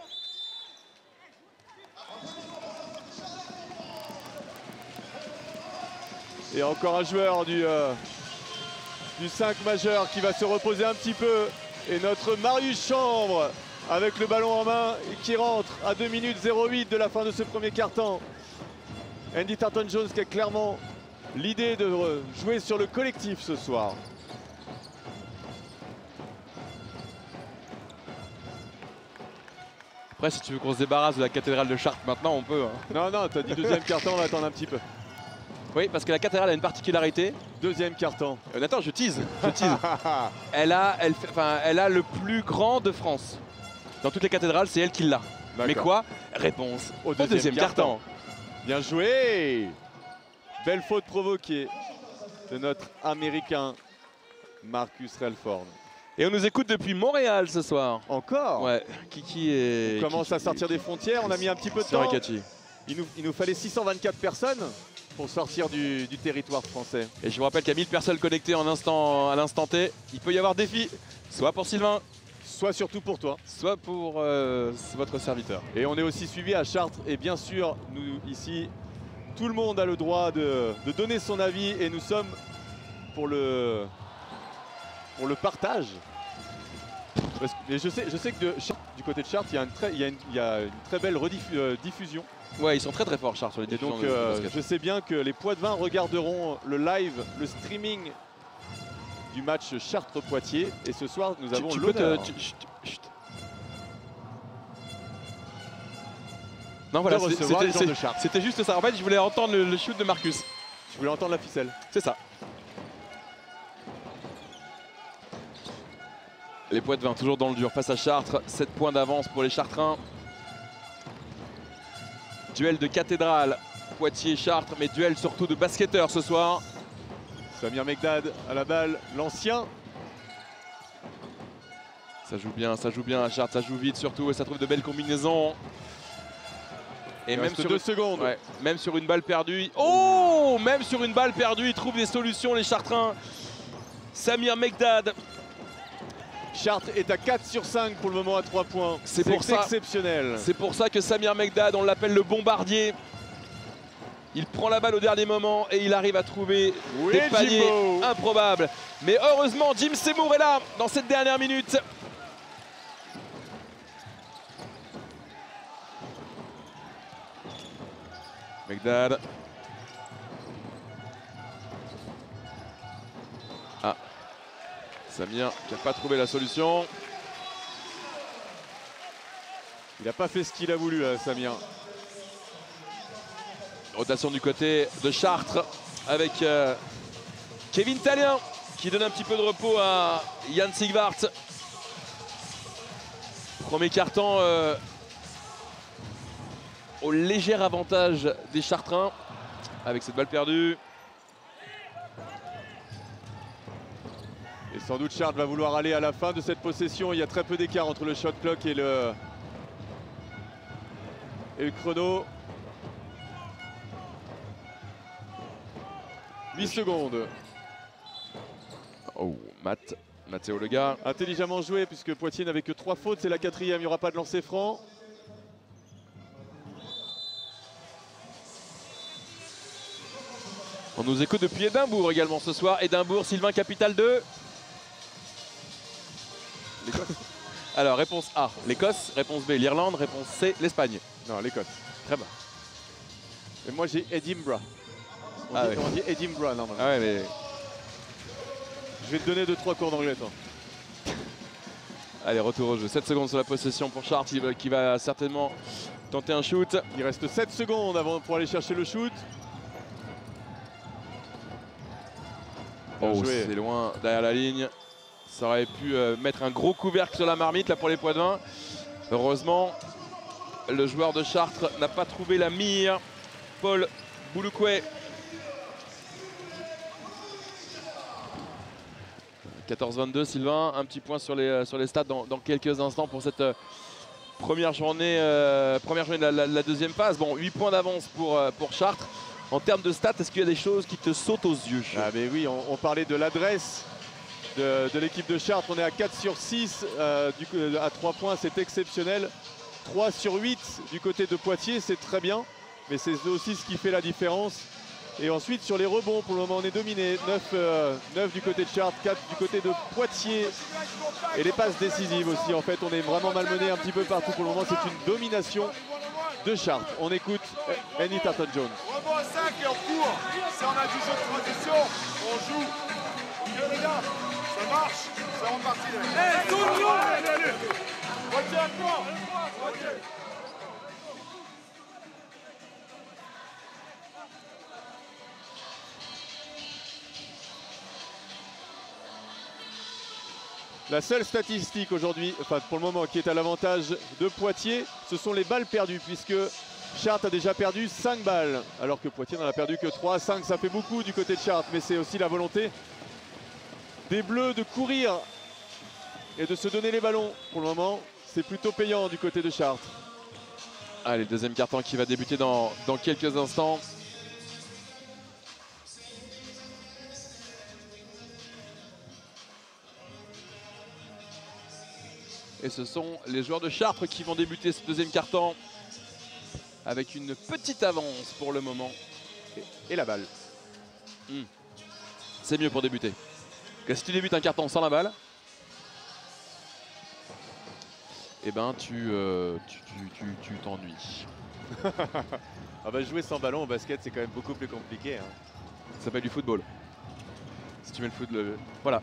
Et encore un joueur du, euh, du cinq majeur qui va se reposer un petit peu. Et notre Marius Chambre avec le ballon en main et qui rentre à deux minutes zéro huit de la fin de ce premier quart-temps. Andy Tartan-Jones qui a clairement l'idée de jouer sur le collectif ce soir. Après, si tu veux qu'on se débarrasse de la cathédrale de Chartres maintenant, on peut. Hein. Non, non, t'as dit deuxième carton, on va attendre un petit peu. Oui, parce que la cathédrale a une particularité. Deuxième carton. Euh, attends, je tease, je tease. elle, a, elle, fait, enfin, elle a le plus grand de France. Dans toutes les cathédrales, c'est elle qui l'a. Mais quoi? Réponse au deuxième, au deuxième carton. carton. Bien joué. Belle faute provoquée de notre Américain Marcus Relford. Et on nous écoute depuis Montréal ce soir. Encore? Ouais, Kiki et... On commence Kiki, à sortir des frontières, on a mis un petit peu de temps. Il nous, il nous fallait six cent vingt-quatre personnes pour sortir du, du territoire français. Et je vous rappelle qu'il y a mille personnes connectées en instant, à l'instant T. Il peut y avoir défi, soit pour Sylvain, soit surtout pour toi, soit pour euh, votre serviteur. Et on est aussi suivi à Chartres. Et bien sûr, nous ici, tout le monde a le droit de, de donner son avis. Et nous sommes pour le, pour le partage Parce que, mais je sais, je sais que de, du côté de Chartres, il y a une très, il y a une, il y a une très belle rediffusion. Ouais, ils sont très très forts, Chartres, sur les Et diffusions donc, de, de euh, basket. je sais bien que les Poitevins regarderont le live, le streaming du match Chartres-Poitiers. Et ce soir, nous Tu- avons tu peux te- l'honneur tu- chut, chut. Non, voilà, de c'est- recevoir les c'était gens de c'est- Chartres. c'était juste ça. En fait, je voulais entendre le, le shoot de Marcus. Je voulais entendre la ficelle. C'est ça. Les Poitevins toujours dans le dur face à Chartres. sept points d'avance pour les Chartrains. Duel de cathédrale, Poitiers-Chartres, mais duel surtout de basketteurs ce soir. Samir Mekdad à la balle, l'ancien. Ça joue bien, ça joue bien à Chartres, ça joue vite surtout et ça trouve de belles combinaisons. Et Il même reste sur, deux une... secondes. ouais, même sur une balle perdue. Oh, même sur une balle perdue, ils trouvent des solutions les Chartrains. Samir Mekdad. Chartres est à quatre sur cinq pour le moment à trois points. C'est pour ça. exceptionnel. C'est pour ça que Samir Mekdad, on l'appelle le bombardier. Il prend la balle au dernier moment et il arrive à trouver Oui, des paniers Jimbo. improbables. Mais heureusement, Jim Seymour est là dans cette dernière minute. Mekdad. Ah. Samir qui n'a pas trouvé la solution. Il n'a pas fait ce qu'il a voulu, là, Samir. Rotation du côté de Chartres avec euh, Kevin Tallien qui donne un petit peu de repos à Yann Sigvart. Premier carton euh, au léger avantage des Chartrains avec cette balle perdue. Et sans doute Chartres va vouloir aller à la fin de cette possession. Il y a très peu d'écart entre le shot clock et le, et le chrono. huit secondes. Oh, Matt, Mathéo Lega. Intelligemment joué puisque Poitiers n'avait que trois fautes. C'est la quatrième, il n'y aura pas de lancer franc. On nous écoute depuis Édimbourg également ce soir. Édimbourg, Sylvain, capitale deux. L'Écosse. Alors, réponse A, l'Écosse. Réponse B, l'Irlande. Réponse C, l'Espagne. Non, l'Écosse. Très bien. Et moi j'ai Edinburgh. On, Ah dit, ouais. on dit Edinburgh normalement. Ah ouais, mais... Je vais te donner deux trois cours d'anglais toi. Allez, retour au jeu. sept secondes sur la possession pour Chartres qui va, qui va certainement tenter un shoot. Il reste sept secondes avant pour aller chercher le shoot. Bien Oh, joué. c'est loin derrière la ligne. Ça aurait pu euh, mettre un gros couvercle sur la marmite là pour les Poitevins. Heureusement, le joueur de Chartres n'a pas trouvé la mire. Paul Bouloukoué. quatorze vingt-deux, Sylvain. Un petit point sur les, sur les stats dans, dans quelques instants pour cette euh, première journée, euh, première journée de la, la- la deuxième phase. Bon, huit points d'avance pour, euh, pour Chartres. En termes de stats, est-ce qu'il y a des choses qui te sautent aux yeux? Ah mais oui, on, on parlait de l'adresse de, de l'équipe de Chartres. On est à quatre sur six euh, du coup, à trois points, c'est exceptionnel. trois sur huit du côté de Poitiers, c'est très bien. Mais c'est aussi ce qui fait la différence. Et ensuite sur les rebonds, pour le moment on est dominé. neuf, euh, neuf du côté de Chartres, quatre du côté de Poitiers. Et les passes décisives aussi. En fait, on est vraiment malmené un petit peu partout. Pour le moment, c'est une domination de Chartres. On écoute Annie Tartan-Jones. Rebond à cinq et on court. Si on a du jeu de transition, on joue. Ok les gars, ça marche, ça repartit. Allez, tout le monde. Allez, allez, allez. Poitiers à toi. Poitiers. La seule statistique aujourd'hui, enfin pour le moment, qui est à l'avantage de Poitiers, ce sont les balles perdues, puisque Chartres a déjà perdu cinq balles, alors que Poitiers n'en a perdu que trois. cinq, ça fait beaucoup du côté de Chartres, mais c'est aussi la volonté des Bleus de courir et de se donner les ballons. Pour le moment, c'est plutôt payant du côté de Chartres. Allez, deuxième carton qui va débuter dans, dans quelques instants. Et ce sont les joueurs de Chartres qui vont débuter ce deuxième carton avec une petite avance pour le moment. Et, et la balle. Hmm. C'est mieux pour débuter. Que si tu débutes un carton sans la balle, eh ben tu euh, tu tu tu t'ennuies. Ah bah, jouer sans ballon au basket, c'est quand même beaucoup plus compliqué. Hein. Ça s'appelle du football. Si tu mets le foot, le... voilà.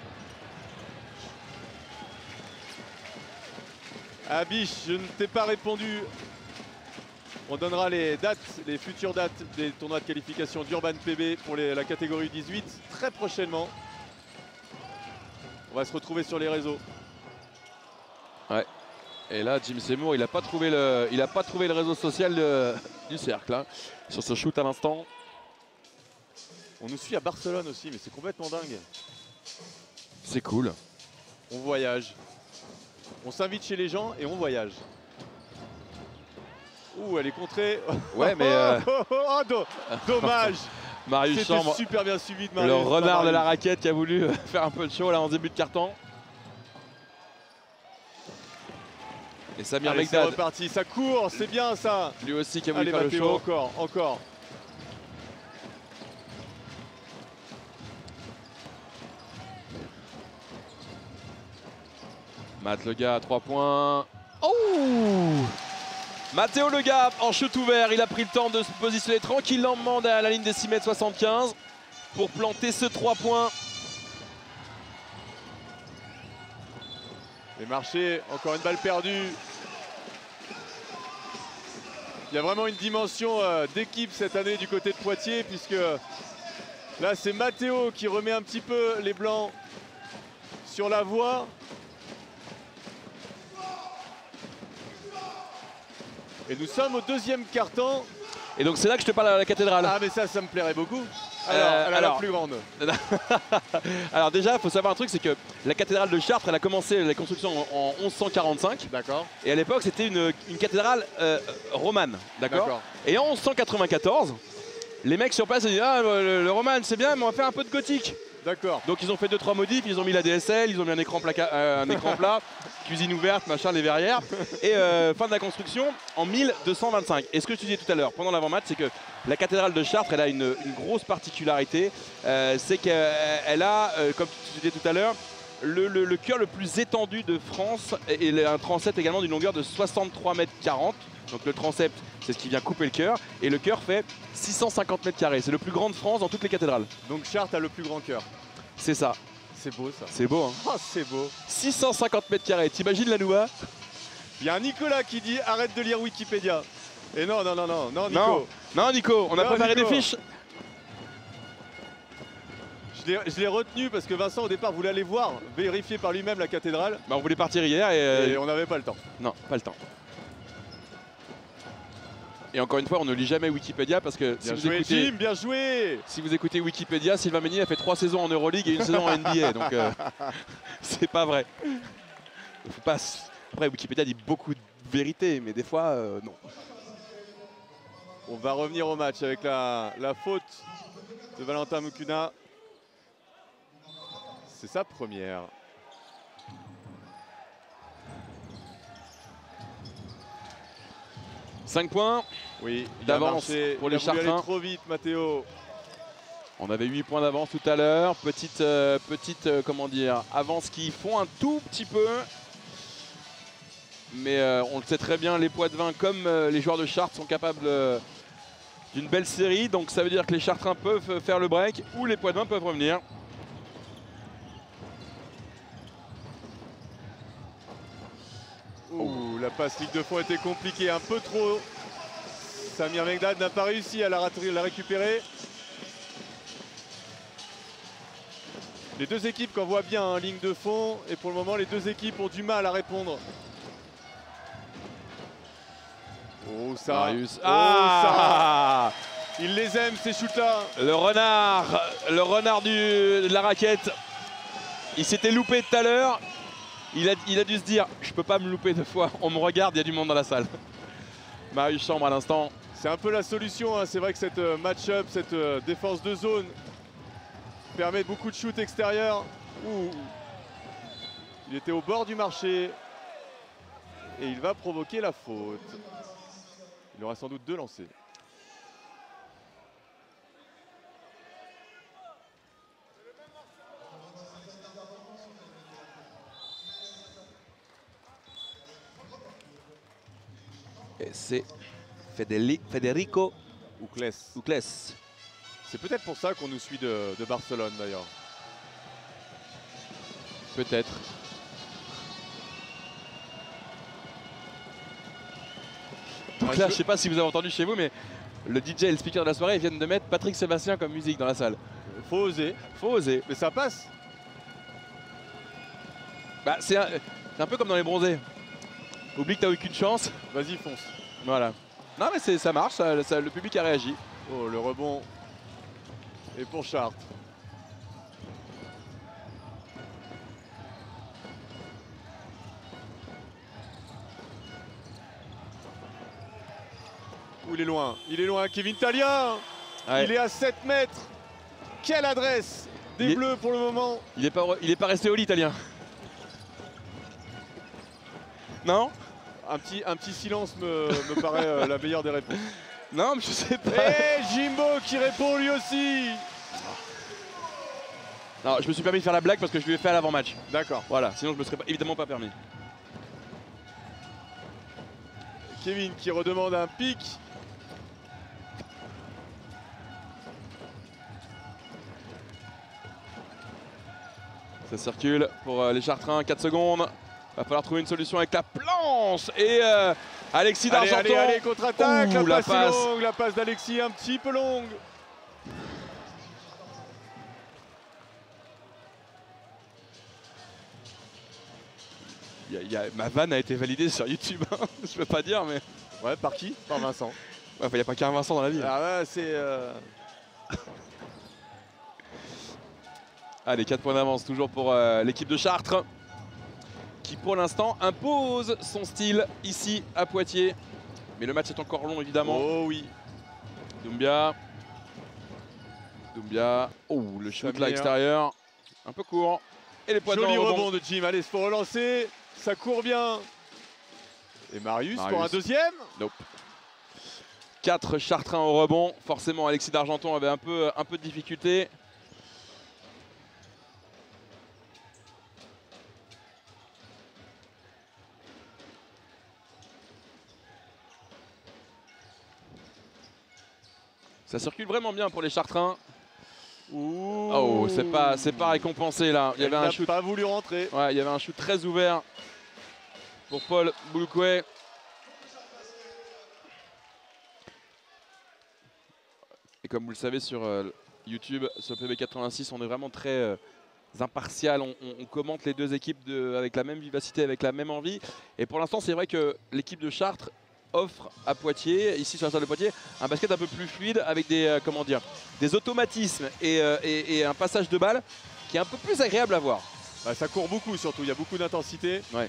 Abish, je ne t'ai pas répondu. On donnera les dates, les futures dates des tournois de qualification d'Urban P B pour les, la catégorie dix-huit très prochainement. On va se retrouver sur les réseaux. Ouais. Et là, Jim Seymour, il n'a pas trouvé le, il a pas trouvé le réseau social de, du cercle hein, sur ce shoot à l'instant. On nous suit à Barcelone aussi, mais c'est complètement dingue. C'est cool. On voyage. On s'invite chez les gens et on voyage. Ouh, elle est contrée. Ouais, mais euh... oh, oh, oh, do dommage. Marius Chambre, c'était super bien suivi de Marius. le renard Marius. de la raquette qui a voulu faire un peu de show là en début de carton. Et Samir Allez, c'est Megdad, reparti, ça court, c'est bien ça. lui aussi qui a voulu Allez, faire Mathéo, le show. encore, encore. Matt Lega à trois points. Oh, Mathéo Lega en shoot ouvert. Il a pris le temps de se positionner tranquillement à la ligne des six mètres soixante-quinze pour planter ce trois points. Les marchés, encore une balle perdue. Il y a vraiment une dimension euh, d'équipe cette année du côté de Poitiers, puisque là c'est Mathéo qui remet un petit peu les Blancs sur la voie. Et nous sommes au deuxième quart-temps. Et donc c'est là que je te parle à la cathédrale. Ah mais ça, ça me plairait beaucoup. Alors, Euh, elle a alors. la plus grande. Alors déjà, il faut savoir un truc, c'est que la cathédrale de Chartres, elle a commencé la construction en, en onze cent quarante-cinq. D'accord. Et à l'époque, c'était une, une cathédrale euh, romane. D'accord. D'accord. Et en onze cent quatre-vingt-quatorze, les mecs sur place ont dit ah, le, le romane, c'est bien, mais on va faire un peu de gothique. D'accord. Donc ils ont fait deux trois modifs, ils ont mis la D S L, ils ont mis un écran, placa- euh, un écran plat, cuisine ouverte, machin, les verrières. Et euh, fin de la construction en mille deux cent vingt-cinq. Et ce que tu disais tout à l'heure pendant l'avant-match, c'est que la cathédrale de Chartres, elle a une, une grosse particularité. Euh, c'est qu'elle a, euh, comme tu disais tout à l'heure, le, le, le chœur le plus étendu de France et, et un transept également d'une longueur de soixante-trois mètres quarante. Donc le transept, c'est ce qui vient couper le chœur. Et le chœur fait six cent cinquante mètres carrés. C'est le plus grand de France dans toutes les cathédrales. Donc Chartres a le plus grand cœur. C'est ça. C'est beau ça. C'est beau, hein. Oh, c'est beau. six cent cinquante mètres carrés. T'imagines la Noua? Il y a un Nicolas qui dit arrête de lire Wikipédia. Et non, non, non, non, non, Nico. Non, non, Nico, on a Non, préparé Nico. des fiches. Je l'ai- Je l'ai retenu parce que Vincent au départ voulait aller voir, vérifier par lui-même la cathédrale. Bah, on voulait partir hier et, euh, Et on n'avait pas le temps. non, pas le temps. Et encore une fois, on ne lit jamais Wikipédia parce que si Bien vous, joué écoutez, Jim, bien joué. si vous écoutez Wikipédia, Sylvain Meignier a fait trois saisons en Euroleague et une saison en N B A. Donc euh, c'est pas vrai. Faut pas... s- Après, Wikipédia dit beaucoup de vérité, mais des fois, euh, non. On va revenir au match avec la, la faute de Valentin Mukuna. C'est sa première. cinq points. Oui, il a D'avance marché. pour Il a les voulu aller Chartrains. trop vite, Mathéo. On avait huit points d'avance tout à l'heure. Petite, euh, petite euh, comment dire, avance qui font un tout petit peu. Mais euh, on le sait très bien, les Poitevins, comme euh, les joueurs de Chartres, sont capables euh, d'une belle série. Donc ça veut dire que les Chartrains peuvent faire le break ou les Poitevins peuvent revenir. Ouh, la passe ligue de fond était compliquée, un peu trop. Samir Megdad n'a pas réussi à la, rat- la récupérer. Les deux équipes qu'on voit bien en ligne de fond et pour le moment les deux équipes ont du mal à répondre. Oh ça, Marius. oh, Ah ça. Il les aime ces shoots-là. Le renard, le renard du, de la raquette. Il s'était loupé tout à l'heure. Il a, il a dû se dire, je peux pas me louper deux fois. On me regarde, il y a du monde dans la salle. Marius Chambre à l'instant. C'est un peu la solution, hein. C'est vrai que cette euh, match-up, cette euh, défense de zone permet beaucoup de shoots extérieurs. Ouh. Il était au bord du marché et il va provoquer la faute. Il aura sans doute deux lancers. Et c'est Federico Ucles. Ucles. C'est peut-être pour ça qu'on nous suit de, de Barcelone d'ailleurs. Peut-être. Donc Ah, là, je... je sais pas si vous avez entendu chez vous, mais le D J et le speaker de la soirée viennent de mettre Patrick Sébastien comme musique dans la salle. Faut oser. Faut oser. Mais ça passe. Bah, c'est un, un peu comme dans les bronzés. Oublie que t'as aucune chance. Vas-y, fonce. Voilà. Non mais ça marche, ça, ça, le public a réagi. Oh, le rebond. Et pour Chartres. Ouh, il est loin. Il est loin. Kevin Taillien. Ouais. Il est à sept mètres. Quelle adresse des il Bleus est... pour le moment. Il est pas, il est pas resté au lit, Italien. Non? Un petit, un petit silence me, me paraît euh, la meilleure des réponses. Non, mais je sais pas. Et Jimbo qui répond lui aussi. Non, je me suis permis de faire la blague parce que je lui ai fait à l'avant-match. D'accord. Voilà, sinon je me serais pas, évidemment pas permis. Kevin qui redemande un pic. Ça circule pour euh, les Chartrains, quatre secondes. Va falloir trouver une solution avec la planche. Et euh, Alexis d'Argenton. Allez, allez, allez, contre-attaque. La, la passe, passe. longue, la passe d'Alexis un petit peu longue. Y a, y a, ma vanne a été validée sur YouTube. Hein. Je peux pas dire, mais. Ouais, par qui? Par Vincent. Il n'y a pas qu'un Vincent dans la vie. Ah ouais, c'est. Euh... Allez, quatre points d'avance toujours pour euh, l'équipe de Chartres, qui pour l'instant impose son style ici à Poitiers. Mais le match est encore long évidemment. Oh oui. Doumbia. Doumbia. Oh, le shoot là extérieur. Un peu court. Et les points de Joli rebond. rebond de Jim. Allez, il faut relancer. Ça court bien. Et Marius, Marius. pour un deuxième. Nope. quatre Chartrains au rebond. Forcément, Alexis d'Argenton avait un peu, un peu de difficulté. Ça circule vraiment bien pour les Chartrains. Ouh. Oh, c'est pas, c'est pas récompensé là. Il y avait Il un n'a shoot. pas voulu rentrer. Ouais, il y avait un shoot très ouvert pour Paul Bouloukoué. Et comme vous le savez sur euh, YouTube, sur P B quatre-vingt-six, on est vraiment très euh, impartial. On, on, on commente les deux équipes de, avec la même vivacité, avec la même envie. Et pour l'instant, c'est vrai que l'équipe de Chartres offre à Poitiers, ici sur la salle de Poitiers, un basket un peu plus fluide avec des, euh, comment dire, des automatismes et, euh, et, et un passage de balle qui est un peu plus agréable à voir. Bah, ça court beaucoup surtout, il y a beaucoup d'intensité. Ouais.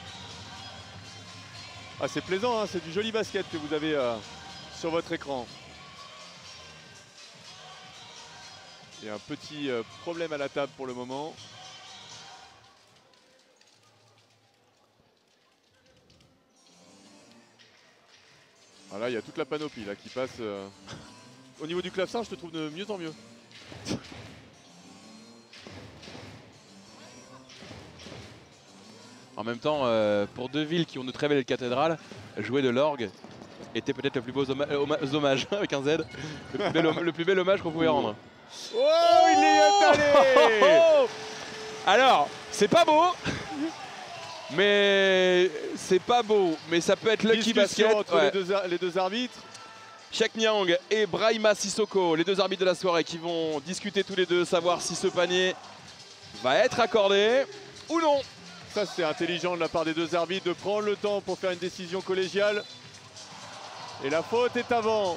Ah, c'est plaisant, hein, c'est du joli basket que vous avez euh, sur votre écran. Il y a un petit euh, problème à la table pour le moment. Voilà, il y a toute la panoplie là qui passe. Euh... Au niveau du clavecin, je te trouve de mieux en mieux. En même temps, euh, pour deux villes qui ont de très belles cathédrales, jouer de l'orgue était peut-être le plus beau hommage, hommage avec un Z, le plus bel, le plus bel hommage qu'on pouvait rendre. Oh, il est allé. Alors, c'est pas beau, mais c'est pas beau, mais ça peut être lucky Discussion basket. entre Ouais. les, deux, les deux arbitres. Shek Nyang et Brahima Sissoko, les deux arbitres de la soirée qui vont discuter tous les deux, savoir si ce panier va être accordé ou non. Ça, c'est intelligent de la part des deux arbitres de prendre le temps pour faire une décision collégiale. Et la faute est avant.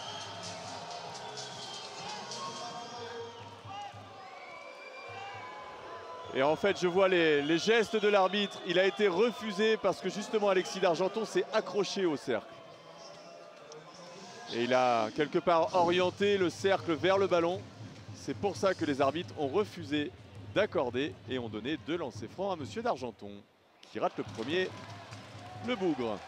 Et en fait, je vois les, les gestes de l'arbitre. Il a été refusé parce que justement Alexis d'Argenton s'est accroché au cercle. Et il a quelque part orienté le cercle vers le ballon. C'est pour ça que les arbitres ont refusé d'accorder et ont donné deux lancers francs à Monsieur d'Argenton, qui rate le premier, le bougre.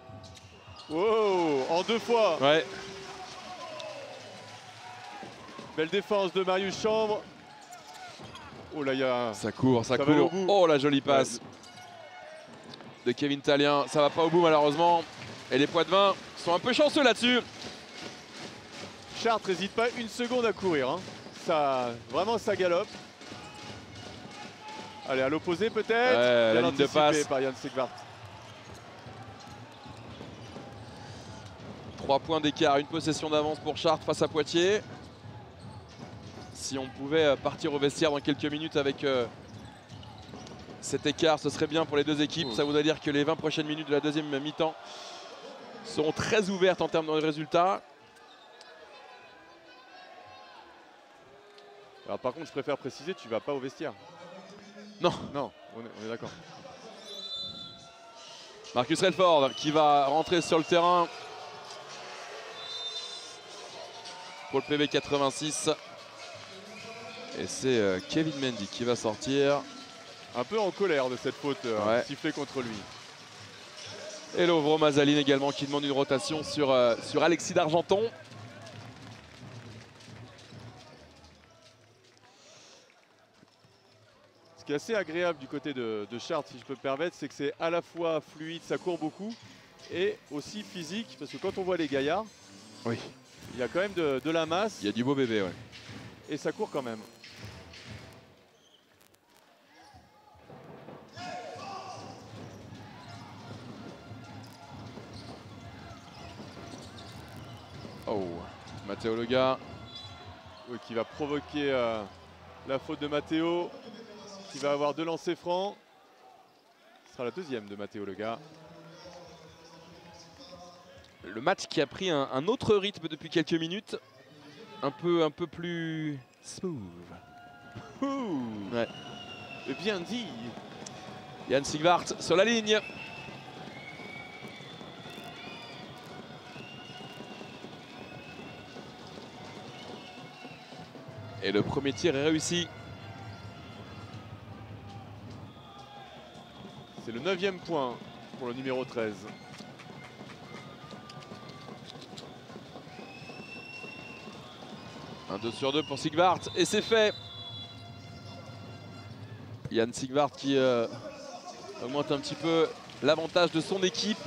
Wow, en deux fois. Ouais. Belle défense de Marius Chambre. Oh là, il y a... Ça court, ça, ça va court. Oh la jolie passe ouais. de Kevin Thalien. Ça va pas au bout malheureusement. Et les Poitevins sont un peu chanceux là-dessus. Chartres n'hésite pas une seconde à courir. Hein. Ça, vraiment, ça galope. Allez, à l'opposé peut-être. Ouais, la ligne de passe par Yann Sigvart. Trois points d'écart, une possession d'avance pour Chartres face à Poitiers. Si on pouvait partir au vestiaire dans quelques minutes avec euh, cet écart, ce serait bien pour les deux équipes. Oh. Ça voudrait dire que les vingt prochaines minutes de la deuxième mi-temps seront très ouvertes en termes de résultats. Alors par contre, je préfère préciser, tu vas pas au vestiaire. Non. Non, on est, on est d'accord. Marcus Relford qui va rentrer sur le terrain pour le P V quatre-vingt-six. Et c'est euh, Kevin Mendy qui va sortir. Un peu en colère de cette faute euh, ouais. sifflée contre lui. Et Lovro Mazaline également qui demande une rotation sur, euh, sur Alexis d'Argenton. Ce qui est assez agréable du côté de, de Chartres, si je peux me permettre, c'est que c'est à la fois fluide, ça court beaucoup, et aussi physique, parce que quand on voit les gaillards, oui. il y a quand même de, de la masse. Il y a du beau bébé, ouais. Et ça court quand même. Oh, Matteo Lega. Oui, qui va provoquer euh, la faute de Matteo, qui va avoir deux lancers francs. Ce sera la deuxième de Matteo Lega. Le match qui a pris un, un autre rythme depuis quelques minutes. Un peu, un peu plus smooth. Ouh. Ouais. Bien dit. Yann Sigvart sur la ligne. Et le premier tir est réussi. C'est le neuvième point pour le numéro treize. Un deux sur deux pour Sigvart et c'est fait. Yann Sigvart qui euh, augmente un petit peu l'avantage de son équipe.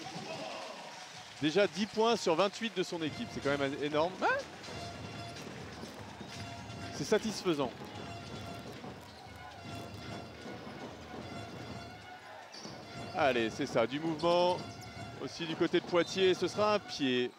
Déjà dix points sur vingt-huit de son équipe, c'est quand même énorme. Ouais. C'est satisfaisant. Allez, c'est ça, du mouvement. Aussi du côté de Poitiers, ce sera un pied.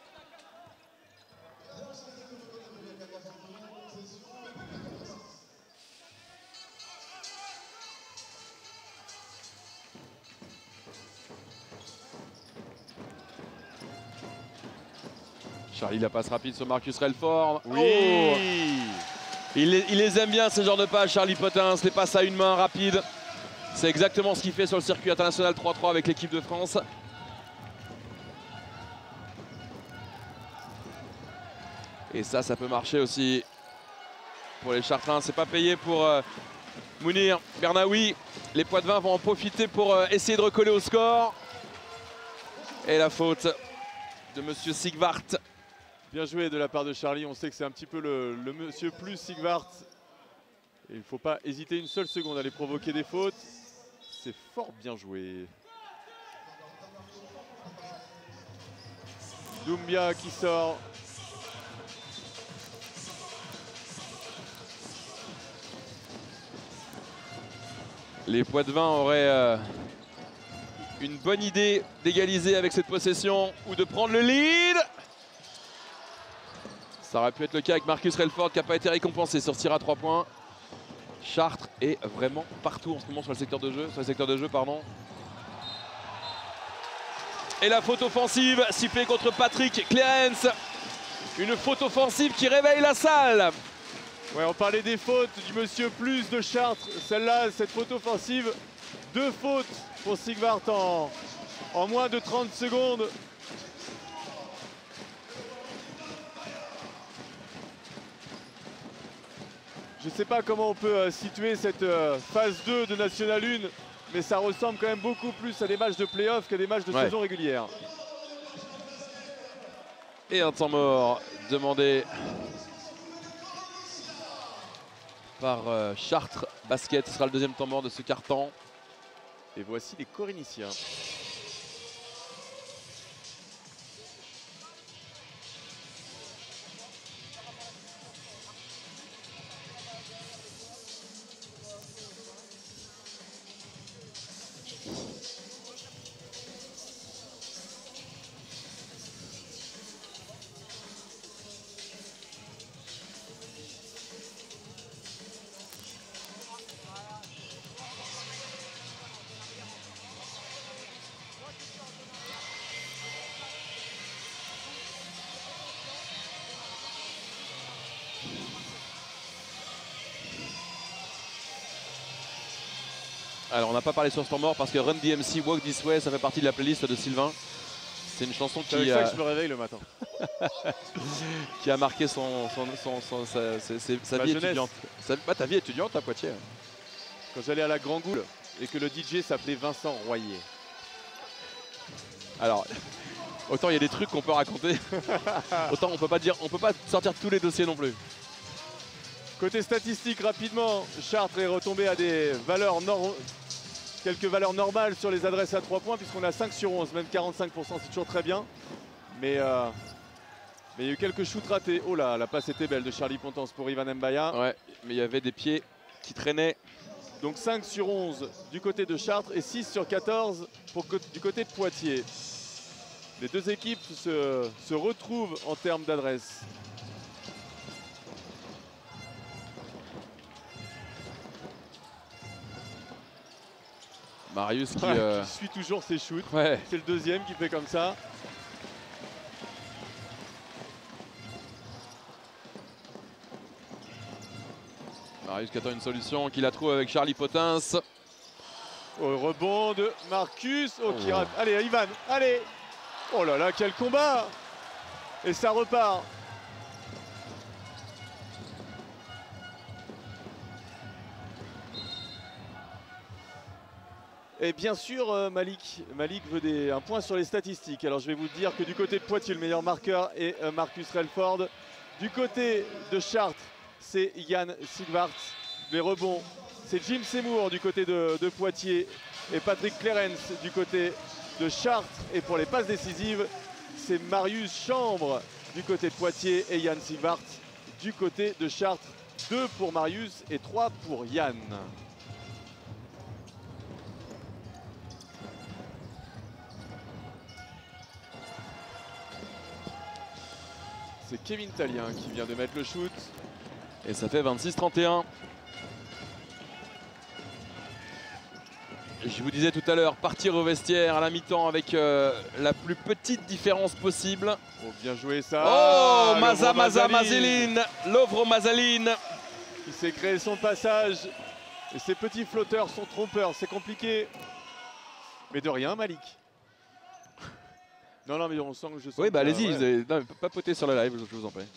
Charlie, la passe rapide sur Marcus Relford. Oui. Oh, il, les, il les aime bien, ce genre de passe, Charlie Potins. Les passes à une main rapide. C'est exactement ce qu'il fait sur le circuit international trois trois avec l'équipe de France. Et ça, ça peut marcher aussi pour les Chartrains. C'est pas payé pour euh, Mounir Bernaoui. Les Poitevins vont en profiter pour euh, essayer de recoller au score. Et la faute de monsieur Sigvart. Bien joué de la part de Charlie. On sait que c'est un petit peu le, le monsieur plus Sigvart. Et il ne faut pas hésiter une seule seconde à aller provoquer des fautes. C'est fort bien joué. Doumbia qui sort. Les Poitevins auraient euh, une bonne idée d'égaliser avec cette possession ou de prendre le lead. Ça aurait pu être le cas avec Marcus Relford qui n'a pas été récompensé sur ce tir à trois points. Chartres est vraiment partout en ce moment sur le secteur de jeu, sur le secteur de jeu, pardon. Et la faute offensive sifflée contre Patrick Clarence. Une faute offensive qui réveille la salle. Ouais, on parlait des fautes du monsieur plus de Chartres. Celle-là, cette faute offensive, deux fautes pour Sigvart en, en moins de trente secondes. Je ne sais pas comment on peut euh, situer cette euh, phase deux de National un, mais ça ressemble quand même beaucoup plus à des matchs de play-off qu'à des matchs de ouais. saison régulière. Et un temps mort demandé par euh, Chartres Basket. Ce sera le deuxième temps mort de ce quart-temps. Et voici les Coriniciens. Alors on n'a pas parlé sur ce temps mort parce que Run D M C Walk This Way, ça fait partie de la playlist de Sylvain. C'est une chanson C'est avec qui, ça euh, que je me réveille le matin. qui a marqué son, son, son, son- sa, sa- sa- sa Ma vie jeunesse. étudiante. Sa- bah, ta vie étudiante à Poitiers. Quand j'allais à la Grand Goule et que le D J s'appelait Vincent Royer. Alors, autant il y a des trucs qu'on peut raconter, autant on peut pas dire, on peut pas sortir tous les dossiers non plus. Côté statistique, rapidement, Chartres est retombé à des valeurs nor- quelques valeurs normales sur les adresses à trois points, puisqu'on a cinq sur onze, même quarante-cinq pour cent, c'est toujours très bien. Mais, euh, mais il y a eu quelques shoots ratés. Oh là, la passe était belle de Charlie Pontance pour Ivan Mbaya. Ouais, mais il y avait des pieds qui traînaient. Donc cinq sur onze du côté de Chartres et six sur quatorze pour, co- du côté de Poitiers. Les deux équipes se, se retrouvent en termes d'adresse. Marius qui, Ouais, euh, qui suit toujours ses shoots. ouais, C'est le deuxième qui fait comme ça. Marius qui attend une solution, qui la trouve avec Charlie Potens. Au rebond de Marcus. Oh, qui Oh. rate. Allez, Ivan, allez. Oh là là, quel combat. Et ça repart. Et bien sûr, euh, Malik, Malik veut des, un point sur les statistiques. Alors je vais vous dire que du côté de Poitiers, le meilleur marqueur est euh, Marcus Relford. Du côté de Chartres, c'est Yann Sigvart. Les rebonds, c'est Jim Seymour du côté de, de Poitiers et Patrick Clarence du côté de Chartres. Et pour les passes décisives, c'est Marius Chambre du côté de Poitiers et Yann Sigvart du côté de Chartres. deux pour Marius et trois pour Yann. C'est Kevin Talien qui vient de mettre le shoot. Et ça fait vingt-six trente et un. Je vous disais tout à l'heure, partir au vestiaire à la mi-temps avec euh, la plus petite différence possible. Oh, bien joué ça. Oh, Le Maza bon Maza Mazaline Mazeline, Lovro Mazaline. qui s'est créé son passage. Et ces petits flotteurs sont trompeurs, c'est compliqué. Mais de rien, Malik. Non, non, mais on sent que je sens. Oui, bah que- allez-y, ouais. vous avez- non, mais papotez sur la live, je vous en prie.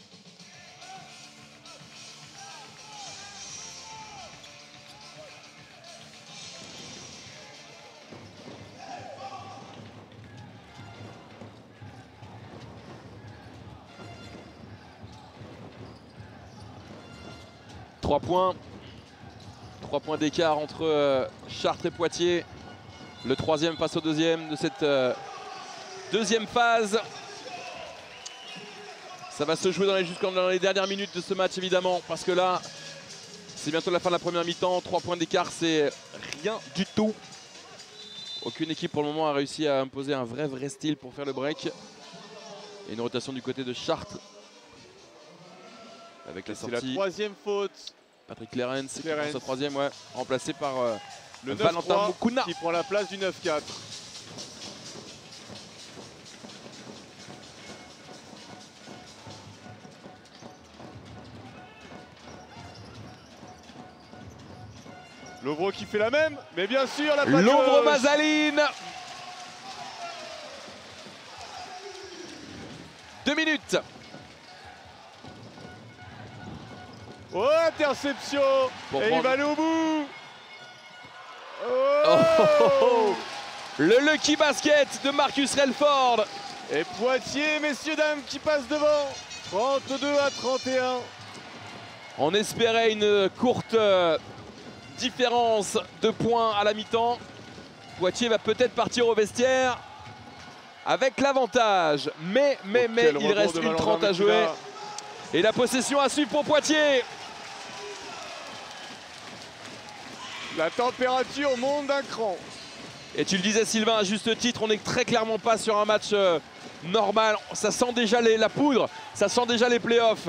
Trois points. Trois points d'écart entre euh, Chartres et Poitiers. Le troisième face au deuxième de cette euh, deuxième phase. Ça va se jouer dans les, jusqu'en dans les dernières minutes de ce match évidemment. Parce que là, c'est bientôt la fin de la première mi-temps. Trois points d'écart, c'est rien du tout. Aucune équipe pour le moment a réussi à imposer un vrai vrai style pour faire le break. Et une rotation du côté de Chartres. Avec la C'est la sortie troisième faute. Patrick Clarence, qui Clarence. prend sa troisième, ouais, remplacé par euh, Le Valentin neuf trois Mukuna. qui prend la place du neuf quatre. Lovro qui fait la même, mais bien sûr la patte Lovro gauche. Mazaline. Deux minutes. Oh, interception. Pour et prendre- il va aller au bout. Oh, Oh, oh, oh. Le Lucky Basket de Marcus Relford. Et Poitiers, messieurs, dames, qui passe devant. trente-deux à trente et un. On espérait une courte euh, différence de points à la mi-temps. Poitiers va peut-être partir au vestiaire avec l'avantage. Mais, mais, oh, mais, il reste une trente à jouer. Et la possession à suivre pour Poitiers. La température monte d'un cran. Et tu le disais Sylvain, à juste titre, on n'est très clairement pas sur un match euh, normal. Ça sent déjà les, la poudre, ça sent déjà les playoffs.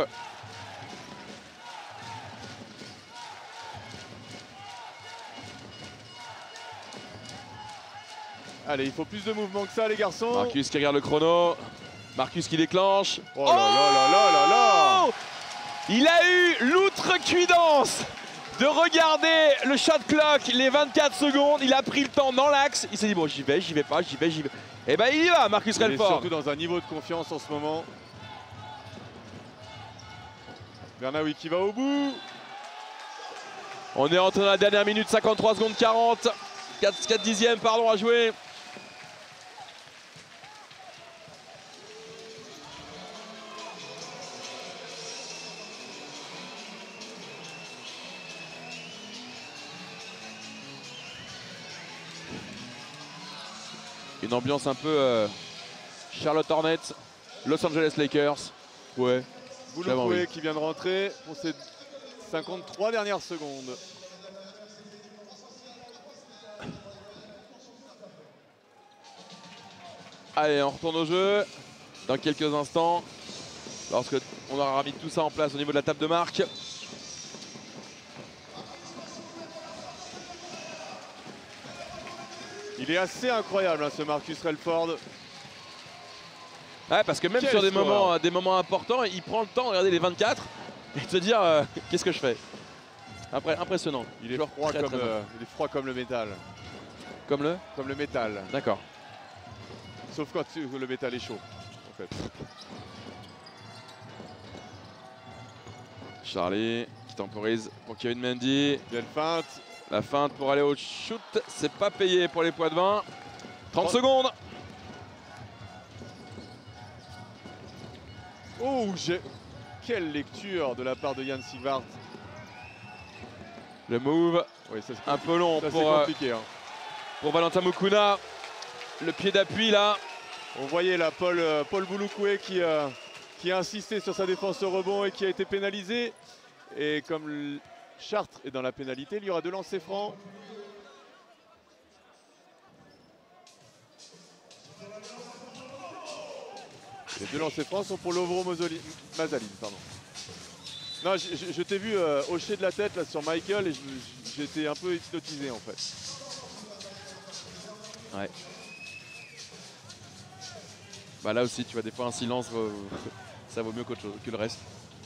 Allez, il faut plus de mouvement que ça, les garçons. Marcus qui regarde le chrono. Marcus qui déclenche. Oh là là là là là là. Il a eu l'outrecuidance de regarder le shot clock, les vingt-quatre secondes. Il a pris le temps dans l'axe. Il s'est dit, bon, j'y vais, j'y vais pas, j'y vais, j'y vais. Et ben il y va, Marcus Il est Relford. surtout dans un niveau de confiance en ce moment. Bernaoui qui va au bout. On est rentré dans la dernière minute, cinquante-trois secondes quarante. quatre dixièmes, pardon, à jouer. Une ambiance un peu euh, Charlotte Hornets, Los Angeles Lakers. Ouais. Bouloukoué qui vient de rentrer pour ses cinquante-trois dernières secondes. Allez, on retourne au jeu dans quelques instants. Lorsque on aura mis tout ça en place au niveau de la table de marque. Il est assez incroyable hein, ce Marcus Relford. Ouais, parce que même Quel sur des score. moments, des moments importants, il prend le temps de regarder les vingt-quatre et de se dire euh, qu'est-ce que je fais. Après, impressionnant. Il est, Joueur froid très, comme, très euh, il est froid comme le métal. Comme le Comme le métal. D'accord. Sauf quand le métal est chaud, en fait. Charlie qui temporise pour Kevin Mendy. Belle feinte. La feinte pour aller au shoot, c'est pas payé pour les poids de vin. trente secondes. Oh, j'ai... Quelle lecture de la part de Yann Sigvart. Le move, Oui, ça, un peu long ça, c'est pour, euh, compliqué. Hein. pour Valentin Mukuna. Le pied d'appui là. On voyait là Paul, euh, Paul Bouloukoué qui, euh, qui a insisté sur sa défense au rebond et qui a été pénalisé. Et comme le... Chartres est dans la pénalité, il y aura deux lancers francs. Les deux lancers francs sont pour Lovro Mazaline. Pardon. Non, je, je, je t'ai vu euh, hocher de la tête là, sur Michael et j'étais un peu hypnotisé en fait. Ouais. Bah là aussi, tu vois, des fois un silence, euh, ça vaut mieux qu'autre chose, que le reste.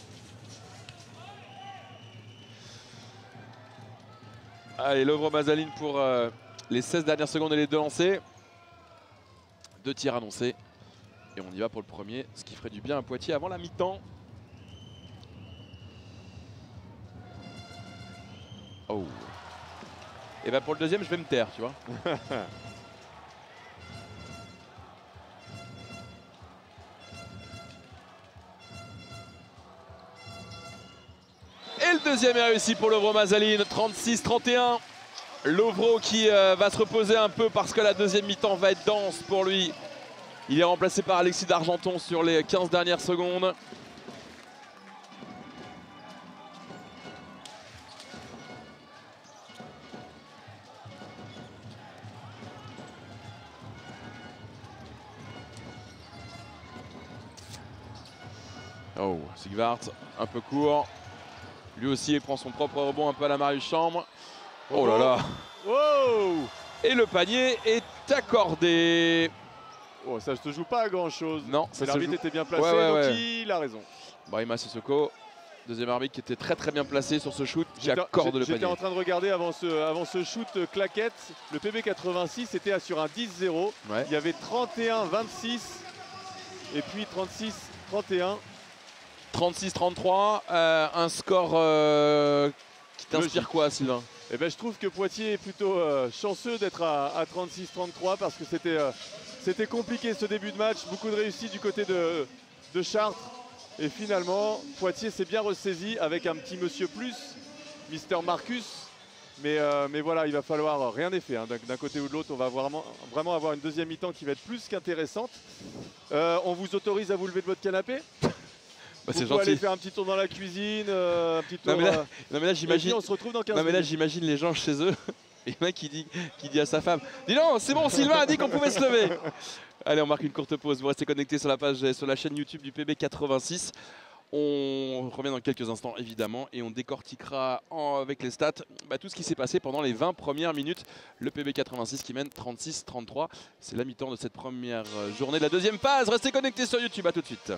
Allez, Lovro Mazaline pour euh, les seize dernières secondes et les deux lancers. Deux tirs annoncés. Et on y va pour le premier, ce qui ferait du bien à Poitiers avant la mi-temps. Oh. Et bah pour le deuxième, je vais me taire, tu vois. Et le deuxième est réussi pour Lovro Mazaline, trente-six trente et un. Lovro qui euh, va se reposer un peu parce que la deuxième mi-temps va être dense pour lui. Il est remplacé par Alexis d'Argenton sur les quinze dernières secondes. Oh, Sigvart, un peu court. Lui aussi, il prend son propre rebond un peu à la Marius Chambre. Oh là là. Wow. Et le panier est accordé. Oh, ça ne se joue pas à grand chose. Non, ça se l'arbitre joue. était bien placé, Ouais, ouais, donc ouais. il a raison. Brahima Sissoko, deuxième arbitre qui était très très bien placé sur ce shoot, qui J'étais- accorde le J'étais panier. en train de regarder avant ce, avant ce shoot euh, claquette. Le P B quatre-vingt-six était sur un dix zéro. Ouais. Il y avait trente et un vingt-six et puis trente-six trente et un. trente-six trente-trois, euh, un score euh, qui t'inspire Logique. quoi, Sylvain? Eh ben, je trouve que Poitiers est plutôt euh, chanceux d'être à, à trente-six trente-trois parce que c'était euh, c'était compliqué ce début de match. Beaucoup de réussite du côté de, de Chartres. Et finalement, Poitiers s'est bien ressaisi avec un petit monsieur plus, Mister Marcus. Mais, euh, mais voilà, il va falloir, rien n'est fait. Hein. D'un côté ou de l'autre, on va vraiment, vraiment avoir une deuxième mi-temps qui va être plus qu'intéressante. Euh, on vous autorise à vous lever de votre canapé? Bah, vous c'est pouvez gentil. aller faire un petit tour dans la cuisine, euh, un petit tour. Non mais là, euh, non, mais là j'imagine. on se retrouve dans quinze Non mais là minutes. j'imagine les gens chez eux. Et le mec qui dit, qui dit à sa femme, dis non, c'est bon, Sylvain a dit qu'on pouvait se lever. Allez, on marque une courte pause. Vous restez connectés sur la page, sur la chaîne YouTube du P B quatre-vingt-six. On revient dans quelques instants évidemment et on décortiquera en, avec les stats bah, tout ce qui s'est passé pendant les vingt premières minutes. Le P B quatre-vingt-six qui mène trente-six trente-trois. C'est la mi-temps de cette première journée de la deuxième phase. Restez connectés sur YouTube, à tout de suite.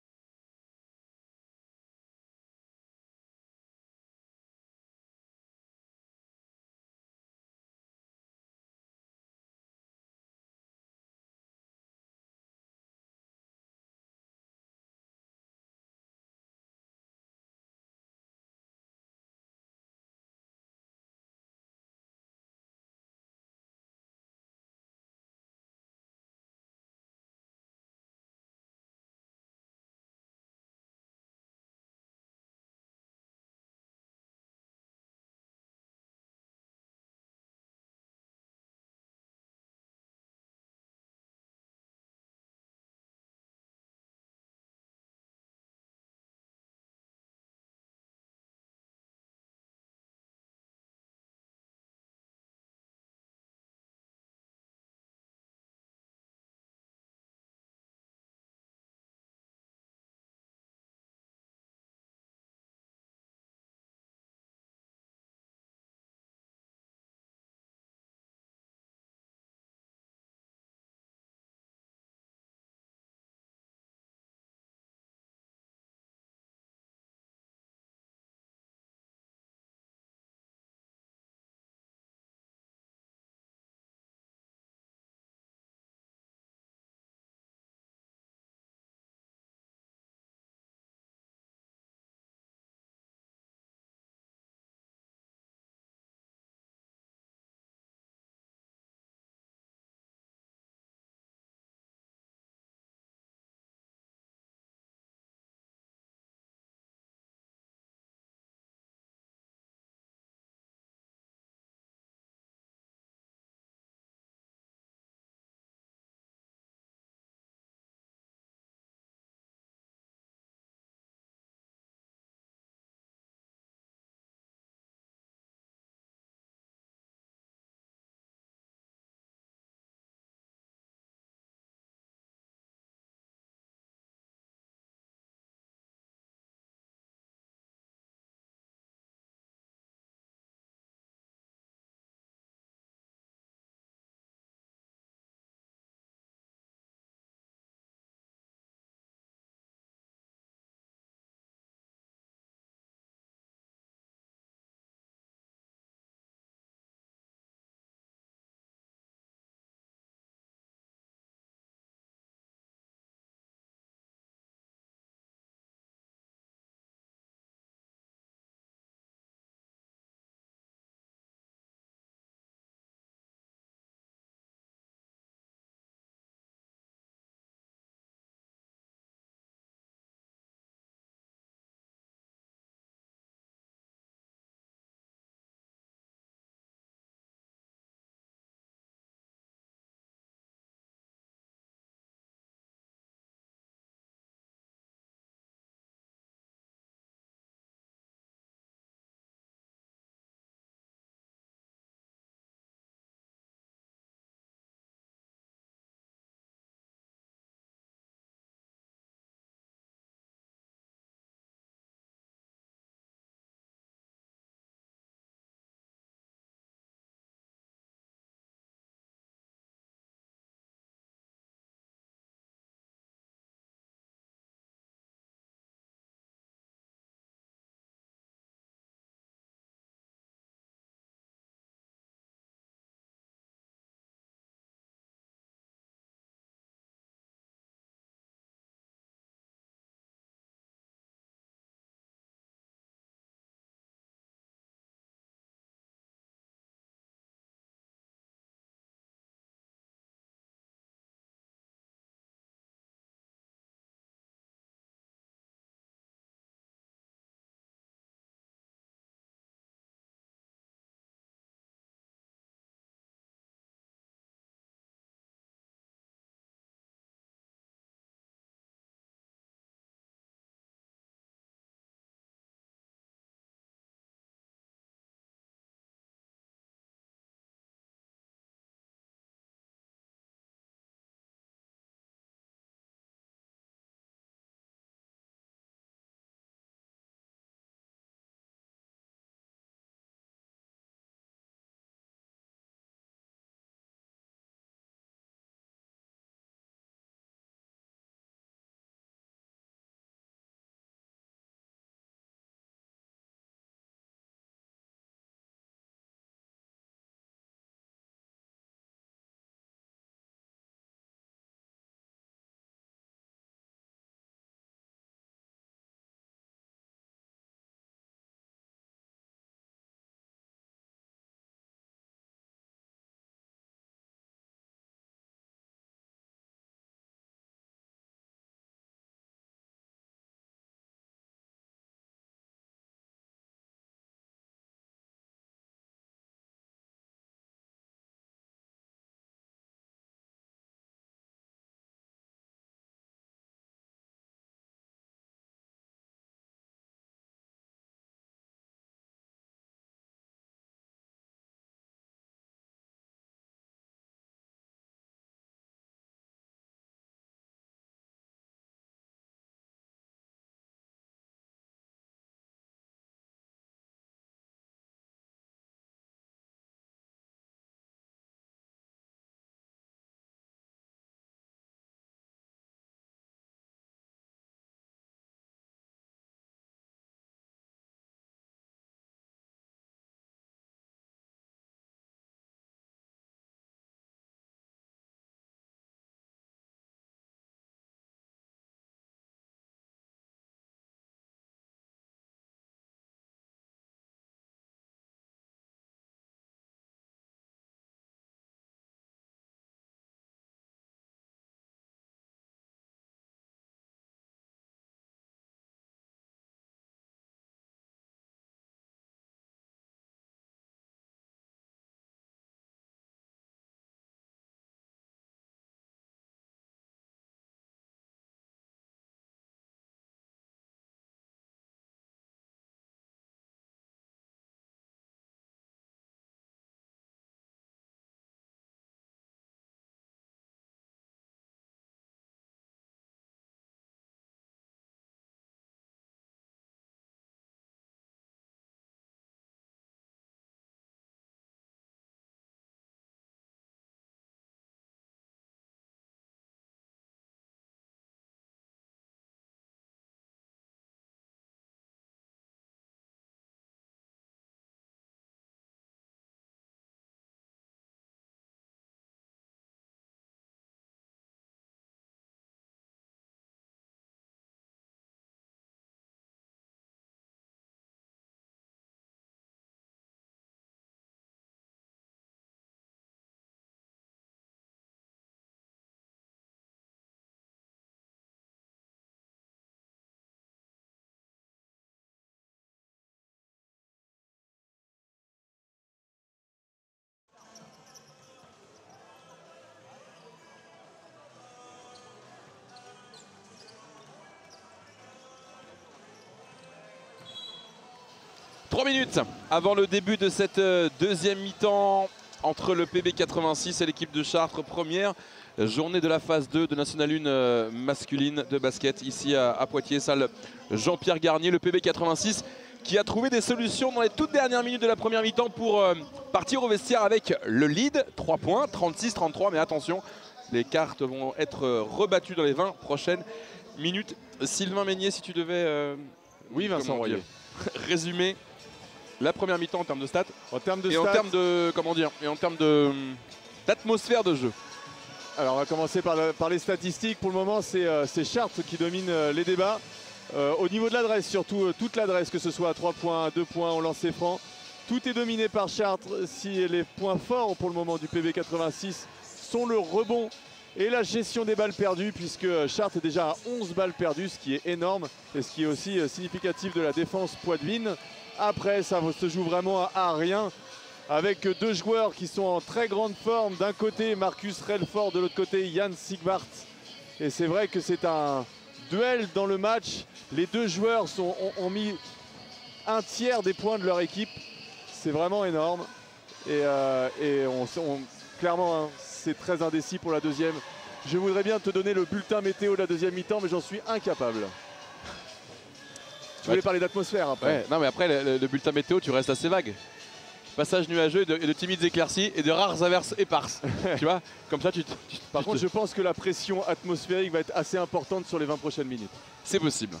trois minutes avant le début de cette deuxième mi-temps entre le P B quatre-vingt-six et l'équipe de Chartres. Première journée de la phase deux de National un masculine de basket ici à, à Poitiers, salle Jean-Pierre Garnier. Le P B quatre-vingt-six qui a trouvé des solutions dans les toutes dernières minutes de la première mi-temps pour euh, partir au vestiaire avec le lead. trois points, trente-six trente-trois, mais attention, les cartes vont être rebattues dans les vingt prochaines minutes. Sylvain Meignier, si tu devais euh, oui, Vincent Royer, résumer la première mi-temps en termes de stats en termes de et stats, en termes de comment dire et en termes de d'atmosphère de jeu. Alors on va commencer par, le, par les statistiques. Pour le moment, c'est euh, Chartres qui domine euh, les débats. Euh, au niveau de l'adresse, surtout euh, toute l'adresse, que ce soit à trois points, à deux points, au lancer franc, tout est dominé par Chartres. Si les points forts pour le moment du P B quatre-vingt-six sont le rebond et la gestion des balles perdues, puisque Chartres est déjà à onze balles perdues, ce qui est énorme et ce qui est aussi euh, significatif de la défense poitevine. Après, ça se joue vraiment à, à rien, avec deux joueurs qui sont en très grande forme. D'un côté, Marcus Relfort, de l'autre côté, Yann Sigbart. Et c'est vrai que c'est un duel dans le match. Les deux joueurs sont, ont, ont mis un tiers des points de leur équipe. C'est vraiment énorme. Et, euh, et on, on, clairement, hein, c'est très indécis pour la deuxième. Je voudrais bien te donner le bulletin météo de la deuxième mi-temps, mais j'en suis incapable. Tu voulais parler d'atmosphère après. Ouais, non mais après le, le bulletin météo, tu restes assez vague. Passage nuageux et de, et de timides éclaircies et de rares averses éparses. Tu vois, comme ça tu, tu Par tu contre, te... je pense que la pression atmosphérique va être assez importante sur les vingt prochaines minutes. C'est possible.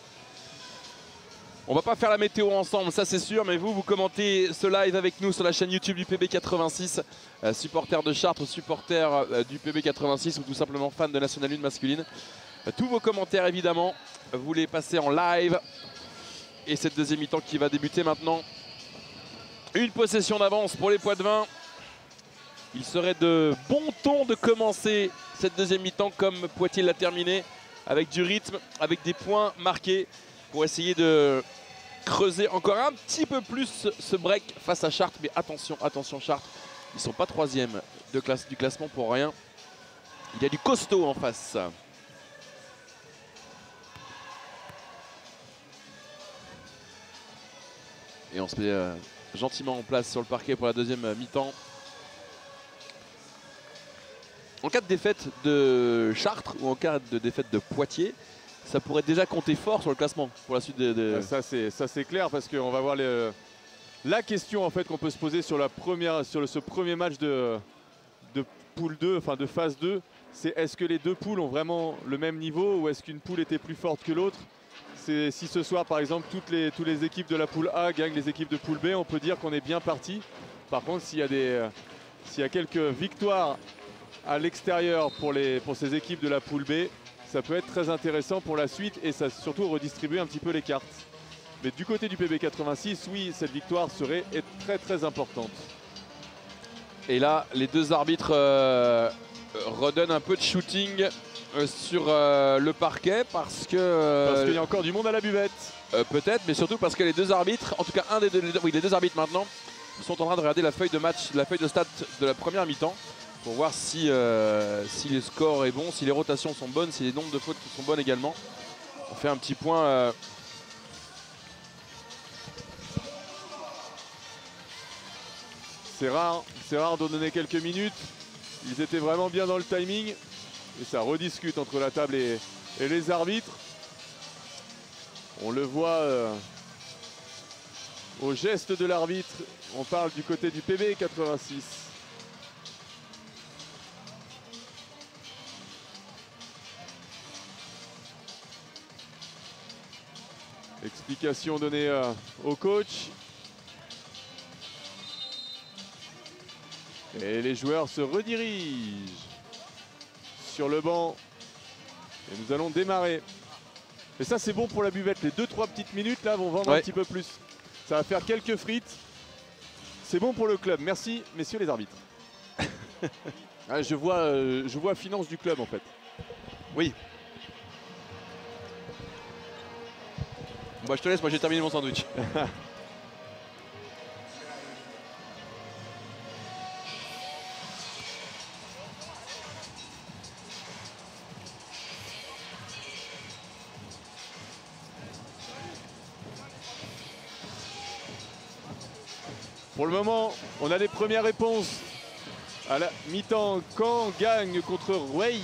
On va pas faire la météo ensemble, ça c'est sûr, mais vous, vous commentez ce live avec nous sur la chaîne YouTube du P B quatre-vingt-six, euh, supporter de Chartres, supporter euh, du P B quatre-vingt-six ou tout simplement fan de National un masculine. Euh, tous vos commentaires évidemment, vous les passez en live. Et cette deuxième mi-temps qui va débuter maintenant. Une possession d'avance pour les Poitevins. Il serait de bon ton de commencer cette deuxième mi-temps comme Poitiers l'a terminé, avec du rythme, avec des points marqués pour essayer de creuser encore un petit peu plus ce break face à Chartres. Mais attention, attention Chartres, ils ne sont pas troisième de classe, du classement pour rien. Il y a du costaud en face. Et on se met euh, gentiment en place sur le parquet pour la deuxième euh, mi-temps. En cas de défaite de Chartres ou en cas de défaite de Poitiers, ça pourrait déjà compter fort sur le classement pour la suite de... de... Ça c'est clair, parce qu'on va voir les, la question en fait qu'on peut se poser sur, la première, sur le, ce premier match de, de poule deux, enfin de phase deux. C'est est-ce que les deux poules ont vraiment le même niveau ou est-ce qu'une poule était plus forte que l'autre? Si ce soir, par exemple, toutes les, toutes les équipes de la poule A gagnent les équipes de poule B, on peut dire qu'on est bien parti. Par contre, s'il y a des, s'il y a quelques victoires à l'extérieur pour, les, pour ces équipes de la poule B, ça peut être très intéressant pour la suite et ça surtout redistribuer un petit peu les cartes. Mais du côté du P B quatre-vingt-six, oui, cette victoire serait très très importante. Et là, les deux arbitres euh, redonnent un peu de shooting Euh, sur euh, le parquet parce que... Euh, parce qu'il y a encore du monde à la buvette. Euh, Peut-être, mais surtout parce que les deux arbitres, en tout cas un des deux, oui, les deux arbitres maintenant, sont en train de regarder la feuille de match, la feuille de stats de la première mi-temps pour voir si, euh, si le score est bon, si les rotations sont bonnes, si les nombres de fautes sont bonnes également. On fait un petit point... Euh, C'est rare, c'est rare de donner quelques minutes. Ils étaient vraiment bien dans le timing. Et ça rediscute entre la table et, et les arbitres. On le voit euh, au geste de l'arbitre. On parle du côté du P B quatre-vingt-six. Explication donnée euh, au coach. Et les joueurs se redirigent sur le banc. Et nous allons démarrer. Et ça, c'est bon pour la buvette. Les deux trois petites minutes là vont vendre ouais. un petit peu plus. Ça va faire quelques frites. C'est bon pour le club. Merci, messieurs les arbitres. ah, je, vois, euh, je vois finance du club en fait. Oui. Bon, je te laisse, moi j'ai terminé mon sandwich. Pour le moment, on a les premières réponses. À la mi-temps, Caen gagne contre Rueil.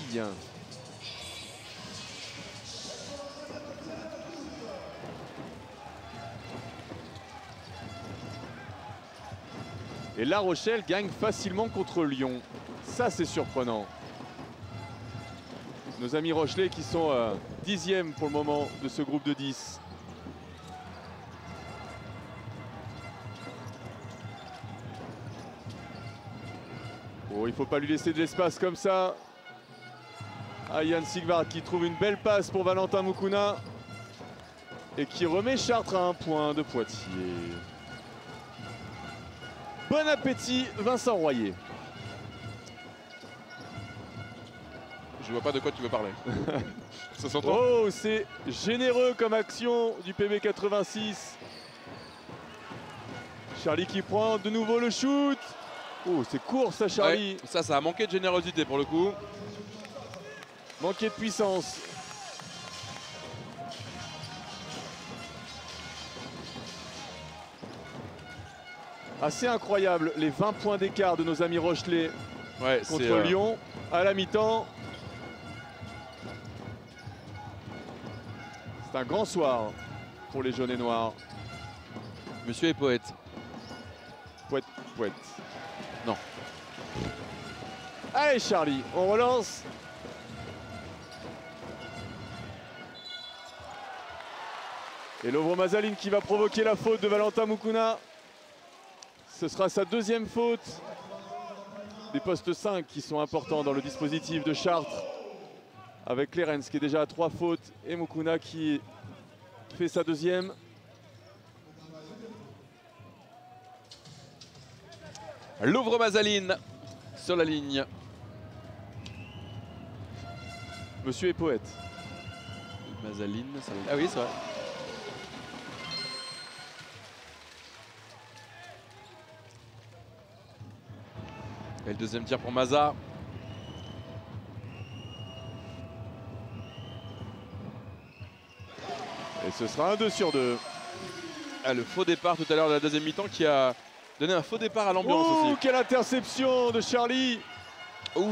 Et La Rochelle gagne facilement contre Lyon. Ça, c'est surprenant. Nos amis rochelais qui sont euh, dixièmes pour le moment de ce groupe de dix. Oh, il ne faut pas lui laisser de l'espace comme ça. Ah, Yann Sigvard qui trouve une belle passe pour Valentin Moukouna. Et qui remet Chartres à un point de Poitiers. Bon appétit, Vincent Royer. Je vois pas de quoi tu veux parler. Ça s'entend. Oh, c'est généreux comme action du P B quatre-vingt-six. Charlie qui prend de nouveau le shoot. Oh, c'est court ça, Charlie. Ouais, ça, ça a manqué de générosité pour le coup. Manqué de puissance. Assez incroyable, les vingt points d'écart de nos amis rochelais ouais, contre euh... Lyon à la mi-temps. C'est un grand soir pour les jaunes et noirs. Monsieur est poète. Poète, poète. Non. Allez Charlie, on relance. Et Lovro Mazaline qui va provoquer la faute de Valentin Moukouna. Ce sera sa deuxième faute. Des postes cinq qui sont importants dans le dispositif de Chartres. Avec Clérens qui est déjà à trois fautes et Moukouna qui fait sa deuxième. Lovro Mazaline sur la ligne. Monsieur est poète. Mazaline, ça... ah oui c'est vrai. Et le deuxième tir pour Maza. Et ce sera un deux sur deux. Ah, le faux départ tout à l'heure de la deuxième mi-temps qui a donné un faux départ à l'ambiance oh, aussi. Quelle interception de Charlie. Ouh.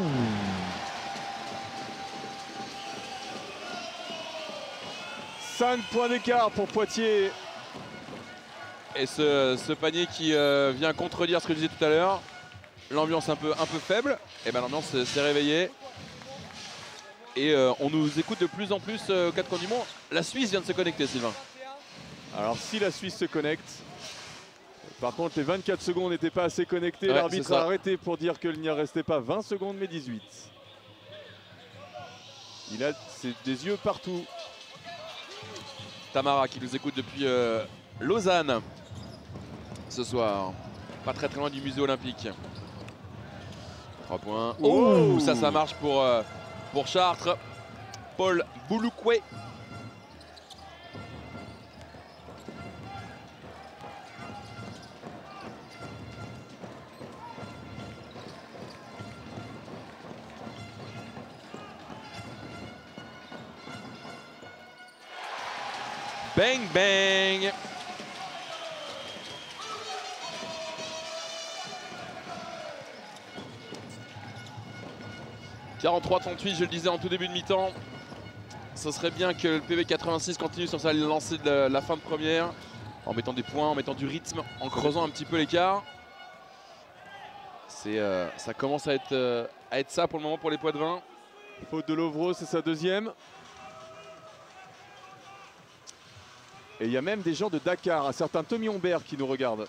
cinq points d'écart pour Poitiers. Et ce, ce panier qui euh, vient contredire ce que je disais tout à l'heure. L'ambiance un peu, un peu faible. Et ben l'ambiance s'est réveillée. Et euh, on nous écoute de plus en plus euh, aux quatre coins du monde. La Suisse vient de se connecter, Sylvain. Alors si la Suisse se connecte. Par contre les vingt-quatre secondes n'étaient pas assez connectées. Ouais, l'arbitre a arrêté pour dire qu'il n'y restait pas vingt secondes mais dix-huit. Il a des yeux partout. Tamara qui nous écoute depuis euh, Lausanne ce soir. Pas très très loin du musée olympique. trois points. Oh, ça, ça marche pour, euh, pour Chartres. Paul Bouloukoué. Bang bang. quarante-trois trente-huit, je le disais en tout début de mi-temps. Ce serait bien que le P B quatre-vingt-six continue sur sa lancée de la, la fin de première, en mettant des points, en mettant du rythme, en creusant un petit peu l'écart. C'est, euh, ça commence à être, euh, à être ça pour le moment pour les Poitevins. Faute de Lovro, c'est sa deuxième. Et il y a même des gens de Dakar, un certain Tommy Humbert qui nous regarde.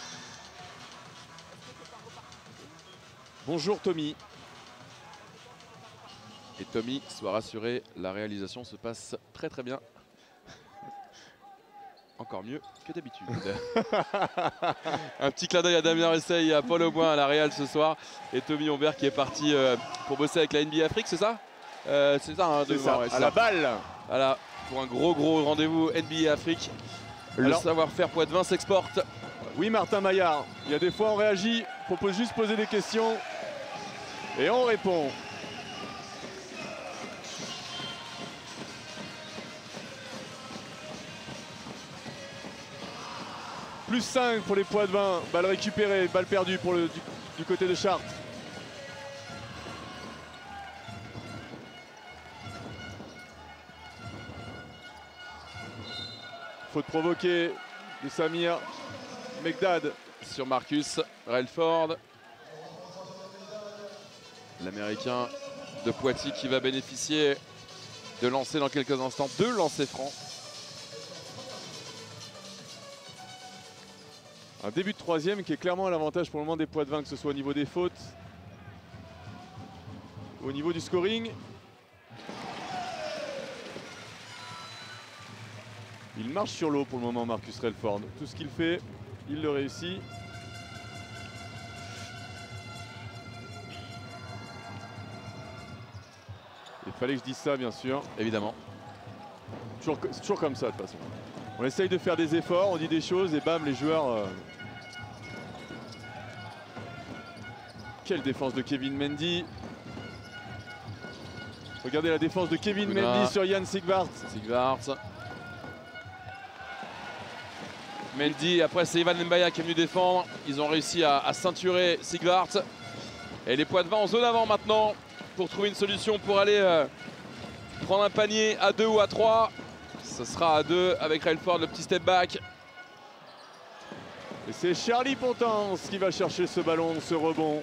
Bonjour Tommy. Et Tommy, sois rassuré, la réalisation se passe très très bien. Encore mieux que d'habitude. Un petit clin d'œil à Damien Ressey et à Paul Auboin à la Real ce soir. Et Tommy Humbert qui est parti euh, pour bosser avec la N B A Afrique, c'est ça euh, C'est ça, hein, c'est ça, ouais, à la balle. Voilà, pour un gros gros rendez-vous N B A Afrique. Le savoir-faire poitevin s'exporte. Oui, Martin Maillard, il y a des fois on réagit, il faut juste poser des questions et on répond. Plus cinq pour les Poitevins. Balle récupérée, balle perdue pour le, du, du côté de Chartres. Faute provoquée de Samir Megdad sur Marcus Relford. L'Américain de Poitiers qui va bénéficier de lancer dans quelques instants. Deux lancers francs. Un début de troisième qui est clairement à l'avantage pour le moment des Poitevins, que ce soit au niveau des fautes, au niveau du scoring. Il marche sur l'eau pour le moment, Marcus Relford. Tout ce qu'il fait, il le réussit. Il fallait que je dise ça, bien sûr. Évidemment. Toujours, c'est toujours comme ça, de toute façon. On essaye de faire des efforts, on dit des choses et bam, les joueurs... Euh... Quelle défense de Kevin Mendy. Regardez la défense de Kevin Oula. Mendy sur Yann Sigvart. Sigvart. Mendy, après c'est Ivan Mbaya qui est venu défendre. Ils ont réussi à, à ceinturer Sigvart. Et les Poitevins en zone avant maintenant pour trouver une solution pour aller euh, prendre un panier à deux ou à trois. Ce sera à deux avec Relford, le petit step back. Et c'est Charlie Pontance qui va chercher ce ballon, ce rebond.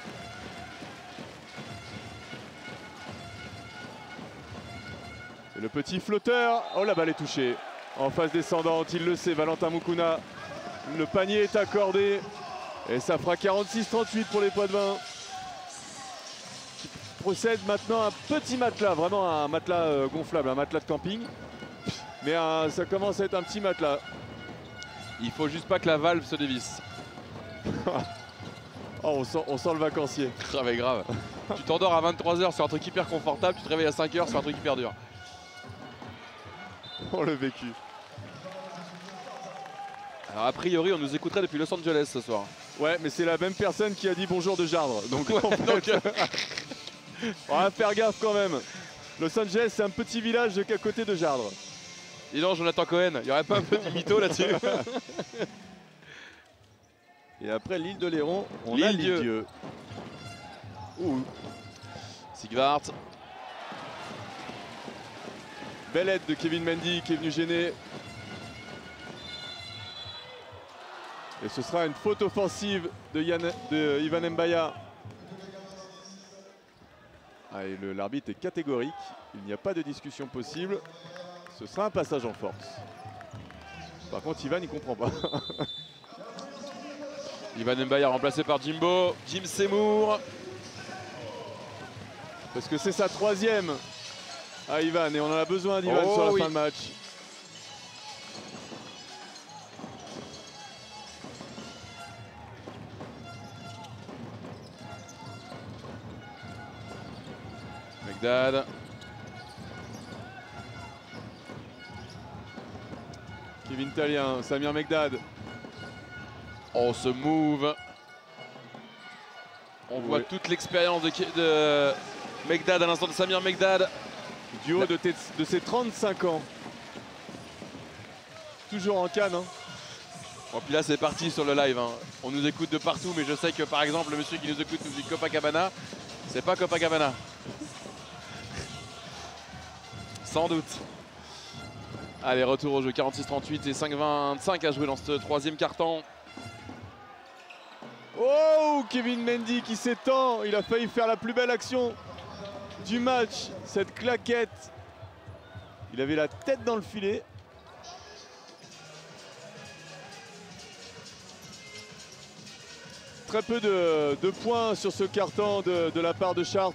Et le petit flotteur. Oh, la balle est touchée. En phase descendante, il le sait, Valentin Moukouna. Le panier est accordé. Et ça fera quarante-six trente-huit pour les Poitevins. Qui procède maintenant à un petit matelas, vraiment un matelas euh, gonflable, un matelas de camping. Mais euh, ça commence à être un petit matelas. Il faut juste pas que la valve se dévisse. Oh, on, sent, on sent le vacancier. Grave et grave. Tu t'endors à vingt-trois heures sur un truc hyper confortable, tu te réveilles à cinq heures sur un truc hyper dur. On l'a vécu. Alors a priori on nous écouterait depuis Los Angeles ce soir. Ouais, mais c'est la même personne qui a dit bonjour de Jardre. Donc, Ouais, en fait, donc euh, on va faire gaffe quand même. Los Angeles, c'est un petit village de qu'à côté de Jardre. dis donc Jonathan Cohen, il n'y aurait pas un peu de mytho là-dessus? Et après l'île de Léron, on L'île a Dieu. l'île-dieu. Ouh, Sigvart. belle aide de Kevin Mendy qui est venu gêner. Et ce sera une faute offensive de, Yann, de Ivan Mbaya. Ah, et le- l'arbitre est catégorique. Il n'y a pas de discussion possible. Ce sera un passage en force. Par contre, Ivan, il comprend pas. Ivan Mbaya remplacé par Jimbo. Jim Seymour. Parce que c'est sa troisième à Ivan. Et on en a besoin d'Ivan Oh sur la oui. fin de match. Megdad. Kevin Talien, Samir Megdad. Oh ce move. On voit Oui. toute l'expérience de, de Megdad à l'instant de Samir Megdad. Du haut de, tes- de ses trente-cinq ans. Toujours en canne. Hein. Bon, puis là c'est parti sur le live. Hein. On nous écoute de partout, mais je sais que par exemple le monsieur qui nous écoute nous dit Copacabana. C'est pas Copacabana. Sans doute. Allez, retour au jeu, quarante-six trente-huit et cinq vingt-cinq à jouer dans ce troisième quart-temps. Oh, Kevin Mendy qui s'étend. Il a failli faire la plus belle action du match. Cette claquette. Il avait la tête dans le filet. Très peu de, de points sur ce carton de, de la part de Chartres.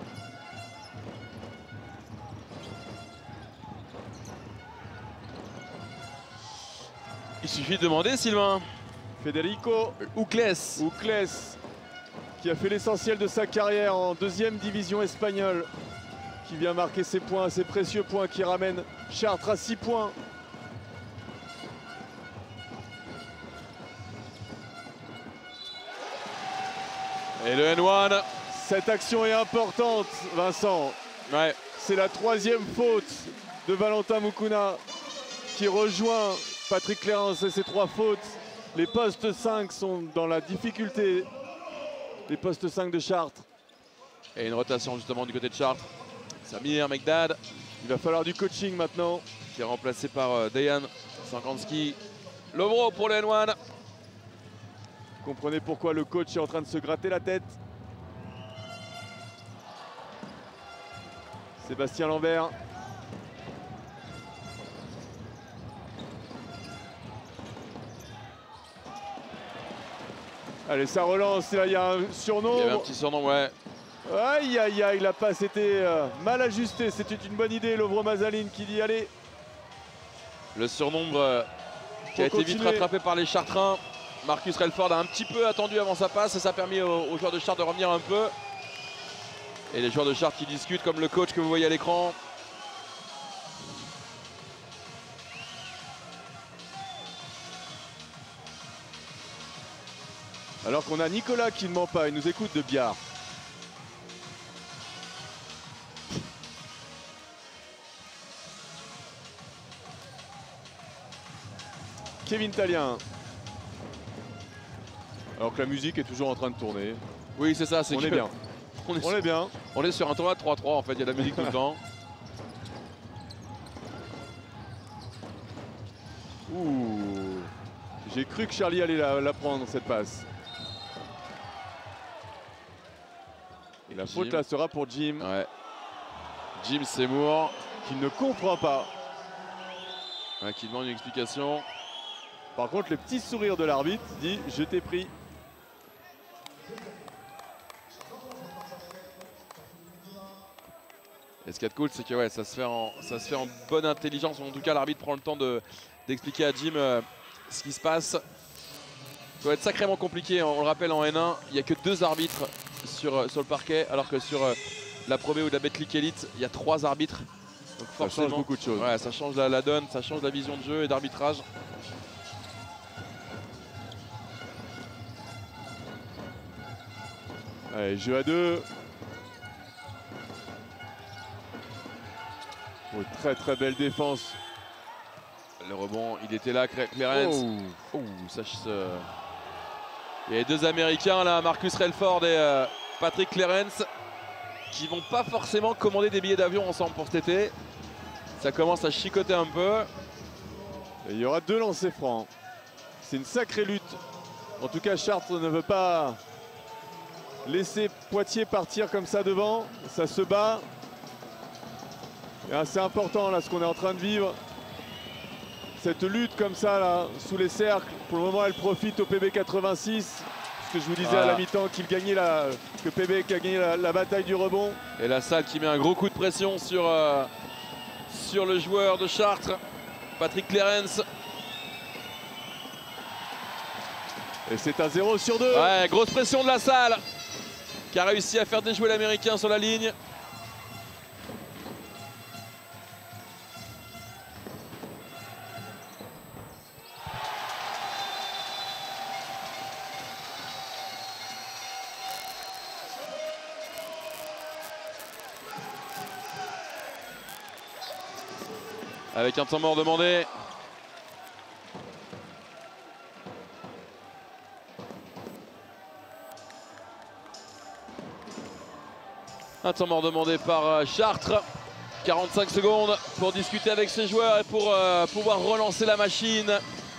Il suffit de demander, Sylvain. Federico Ucles. Ucles, qui a fait l'essentiel de sa carrière en deuxième division espagnole, qui vient marquer ses points, ses précieux points qui ramènent Chartres à six points. Et le N un. Cette action est importante, Vincent. Ouais. C'est la troisième faute de Valentin Moukouna qui rejoint Patrick Clérance et ses trois fautes Les postes cinq sont dans la difficulté. Les postes cinq de Chartres. Et une rotation justement du côté de Chartres. Samir Megdad. Il va falloir du coaching maintenant. Qui est remplacé par euh, Dejan Sankanski. Lovro pour les N un. Vous comprenez pourquoi le coach est en train de se gratter la tête. Sébastien Lambert. Allez, ça relance. Là, il y a un surnom. Il y avait un petit surnom, ouais. Aïe, aïe, aïe, la passe était euh, mal ajustée. C'était une bonne idée. Lovro Mazaline qui dit allez. Le surnombre euh, qui a été continuer. vite rattrapé par les Chartrains. Marcus Relford a un petit peu attendu avant sa passe et ça a permis aux, aux joueurs de Chartres de revenir un peu. Et les joueurs de Chartres qui discutent comme le coach que vous voyez à l'écran. Alors qu'on a Nicolas qui ne ment pas, il nous écoute de Biard. Kevin Tallien. Alors que la musique est toujours en train de tourner. Oui, c'est ça. C'est on que est bien. On est, on est bien. On est sur un tournoi de trois trois en fait, il y a de la musique tout le temps. Ouh. J'ai cru que Charlie allait la, la prendre cette passe. Et la Jim. faute là sera pour Jim. Ouais. Jim Seymour. Qui ne comprend pas. Ouais, qui demande une explication. Par contre, le petit sourire de l'arbitre dit je t'ai pris. Et ce qui est cool, c'est que ouais, ça, se fait en, ça se fait en bonne intelligence. En tout cas, l'arbitre prend le temps d'expliquer de, à Jim euh, ce qui se passe. Ça doit être sacrément compliqué. On le rappelle, en N un, il n'y a que deux arbitres sur, sur le parquet, alors que sur euh, la Pro B ou la Betclic Elite, il y a trois arbitres. Donc forcément, ça change beaucoup de choses. Ouais, ça change la, la donne, ça change la vision de jeu et d'arbitrage. Allez, jeu à deux. Oh, très très belle défense. Le rebond, il était là, Clarence. Oh. Oh, ça, euh... Il y a deux Américains là, Marcus Relford et euh, Patrick Clarence, qui vont pas forcément commander des billets d'avion ensemble pour cet été. Ça commence à chicoter un peu. Et il y aura deux lancers francs. C'est une sacrée lutte. En tout cas, Chartres ne veut pas laisser Poitiers partir comme ça devant. Ça se bat. C'est important là ce qu'on est en train de vivre. Cette lutte comme ça là, sous les cercles. Pour le moment, elle profite au P B quatre-vingt-six. Ce que je vous disais voilà. à la mi-temps qu'il gagnait la, que P B qui a gagné la, la bataille du rebond. Et la salle qui met un gros coup de pression sur, euh, sur le joueur de Chartres, Patrick Clarence. Et c'est un zéro sur deux. Ouais, grosse pression de la salle qui a réussi à faire déjouer l'Américain sur la ligne. Avec un temps mort demandé. Un temps mort demandé par Chartres. quarante-cinq secondes pour discuter avec ses joueurs et pour euh, pouvoir relancer la machine.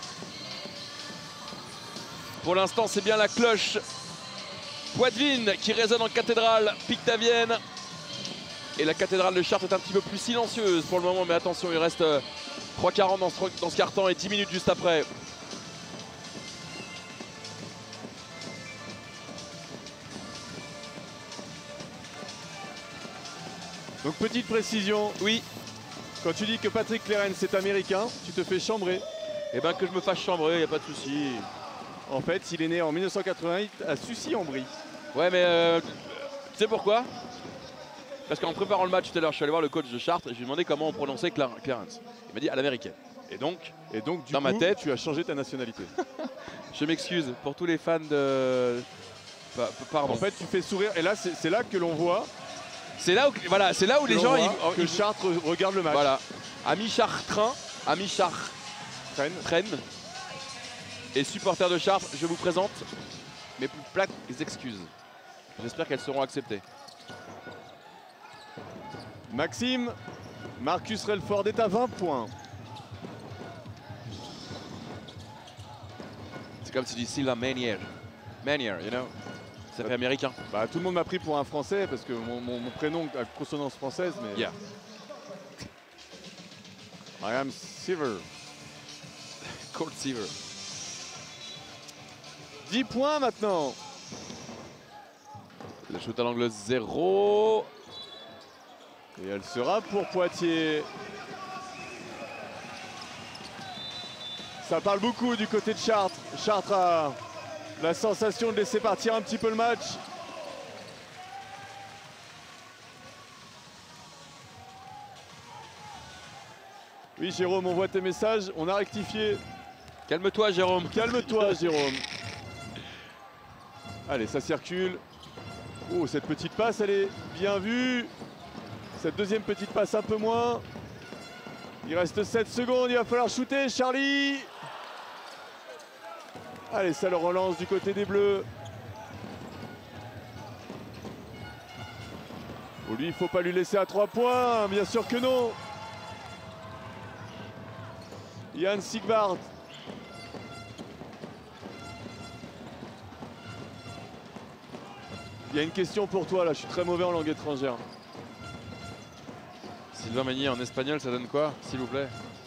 Pour l'instant, c'est bien la cloche Poitevine qui résonne en cathédrale pictavienne. Et la cathédrale de Chartres est un petit peu plus silencieuse pour le moment, mais attention, il reste euh, trois quarante dans ce, dans ce quart-temps et dix minutes juste après. Donc petite précision, Oui, quand tu dis que Patrick Clarence est américain, tu te fais chambrer. et bien que je me fasse chambrer, il n'y a pas de souci. En fait, il est né en mille neuf cent quatre-vingt-huit à Sucy-en-Brie. Ouais, mais euh, tu sais pourquoi? Parce qu'en préparant le match tout à l'heure, je suis allé voir le coach de Chartres et je lui ai demandé comment on prononçait Clar Clarence. Il m'a dit à l'américaine. Et donc, Et donc, du Dans coup, ma tête- tu as changé ta nationalité. je m'excuse pour tous les fans de... Pa- Pardon. En fait, tu fais sourire. Et là, c'est c'est là que l'on voit, c'est là où, voilà, c'est là où que les l'on gens... voit ils- que ils- Chartres regarde le match. Voilà. Amis chartrains, amis chartrains, Traîne. et supporters de Chartres, je vous présente mes plus plates excuses. J'espère qu'elles seront acceptées. Maxime, Marcus Relford est à vingt points. C'est comme si tu dis Sylvain Manier. Manier, you know. Ça fait américain. Bah, tout le monde m'a pris pour un français parce que mon, mon, mon prénom a consonance française. Mais... Yeah. I am Seaver. Cold Seaver. dix points maintenant. Le shoot à l'angle zéro. Et elle sera pour Poitiers. Ça parle beaucoup du côté de Chartres. Chartres a la sensation de laisser partir un petit peu le match. Oui, Jérôme, on voit tes messages. On a rectifié. Calme-toi, Jérôme. Calme-toi, Jérôme. Allez, ça circule. Oh, cette petite passe, elle est bien vue. Cette deuxième petite passe, un peu moins. Il reste sept secondes. Il va falloir shooter, Charlie. Allez, ça le relance du côté des Bleus. Oh, lui, il ne faut pas lui laisser à trois points. Bien sûr que non. Yann Sigvard. Il y a une question pour toi là, je suis très mauvais en langue étrangère. Sylvain Manier en espagnol, ça donne quoi, s'il vous plaît?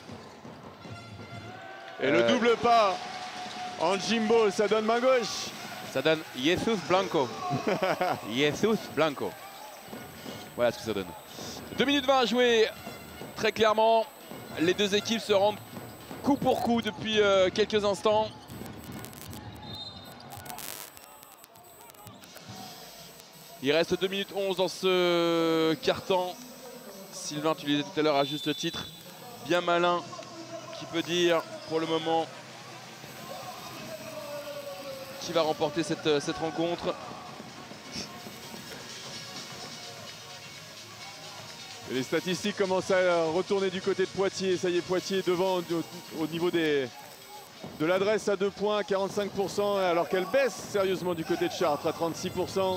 Et euh... le double pas en Jimbo, ça donne main gauche. Ça donne Jesus Blanco. Jesus Blanco. Voilà ce que ça donne. deux minutes vingt à jouer. Très clairement, les deux équipes se rendent coup pour coup depuis euh, quelques instants. Il reste deux minutes onze dans ce quart-temps. Sylvain, tu le disais tout à l'heure à juste titre, bien malin, qui peut dire pour le moment qui va remporter cette, cette rencontre. Et les statistiques commencent à retourner du côté de Poitiers. Ça y est, Poitiers devant au, au niveau des, de l'adresse à deux points, quarante-cinq pour cent, alors qu'elle baisse sérieusement du côté de Chartres à trente-six pour cent.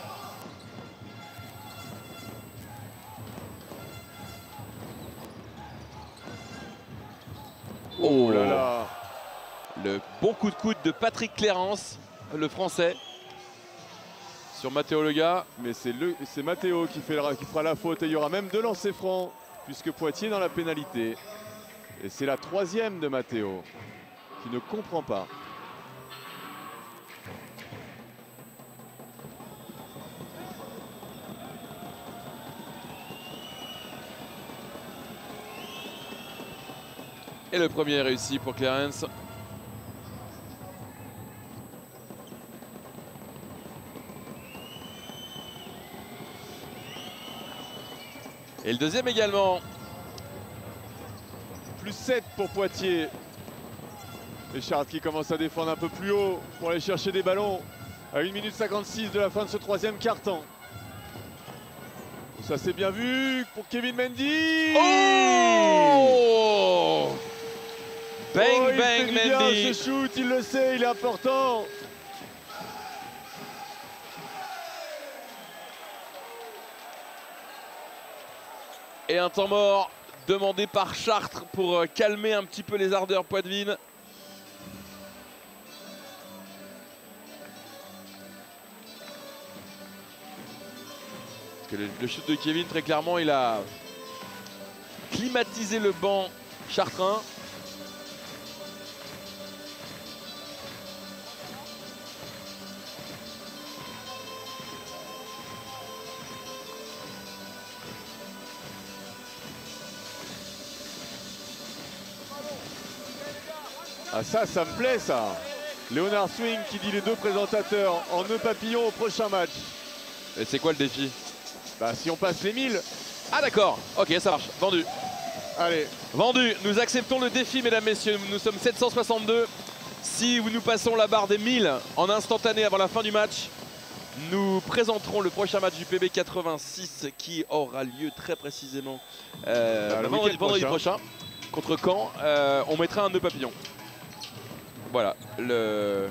Oh là là. Le bon coup de coude de Patrick Clérance, le français, sur Matteo Lega. Mais c'est Matteo qui, fait le, qui fera la faute et il y aura même deux lancers francs puisque Poitiers est dans la pénalité. Et c'est la troisième de Matteo qui ne comprend pas. Et le premier est réussi pour Clarence. Et le deuxième également. Plus sept pour Poitiers. Et Chartres qui commence à défendre un peu plus haut pour aller chercher des ballons à une minute cinquante-six de la fin de ce troisième quart-temps. Ça c'est bien vu pour Kevin Mendy. Oh, bang oh, il bang fait du Mendy. Bien, ce shoot, il le sait, il est important. Et un temps mort demandé par Chartres pour calmer un petit peu les ardeurs poitevines. Parce que le, le shoot de Kevin, très clairement, il a climatisé le banc chartrain. Ah ça, ça me plaît ça. Léonard Swing qui dit les deux présentateurs en nœud papillon au prochain match. Et c'est quoi le défi? Bah si on passe les mille. Ah d'accord, ok ça marche, vendu. Allez. Vendu, nous acceptons le défi mesdames, messieurs, nous sommes sept cent soixante-deux. Si nous passons la barre des mille en instantané avant la fin du match, nous présenterons le prochain match du P B quatre-vingt-six qui aura lieu très précisément euh, bah, le vendredi, vendredi prochain. prochain. Contre Caen, euh, on mettra un nœud papillon. voilà, le...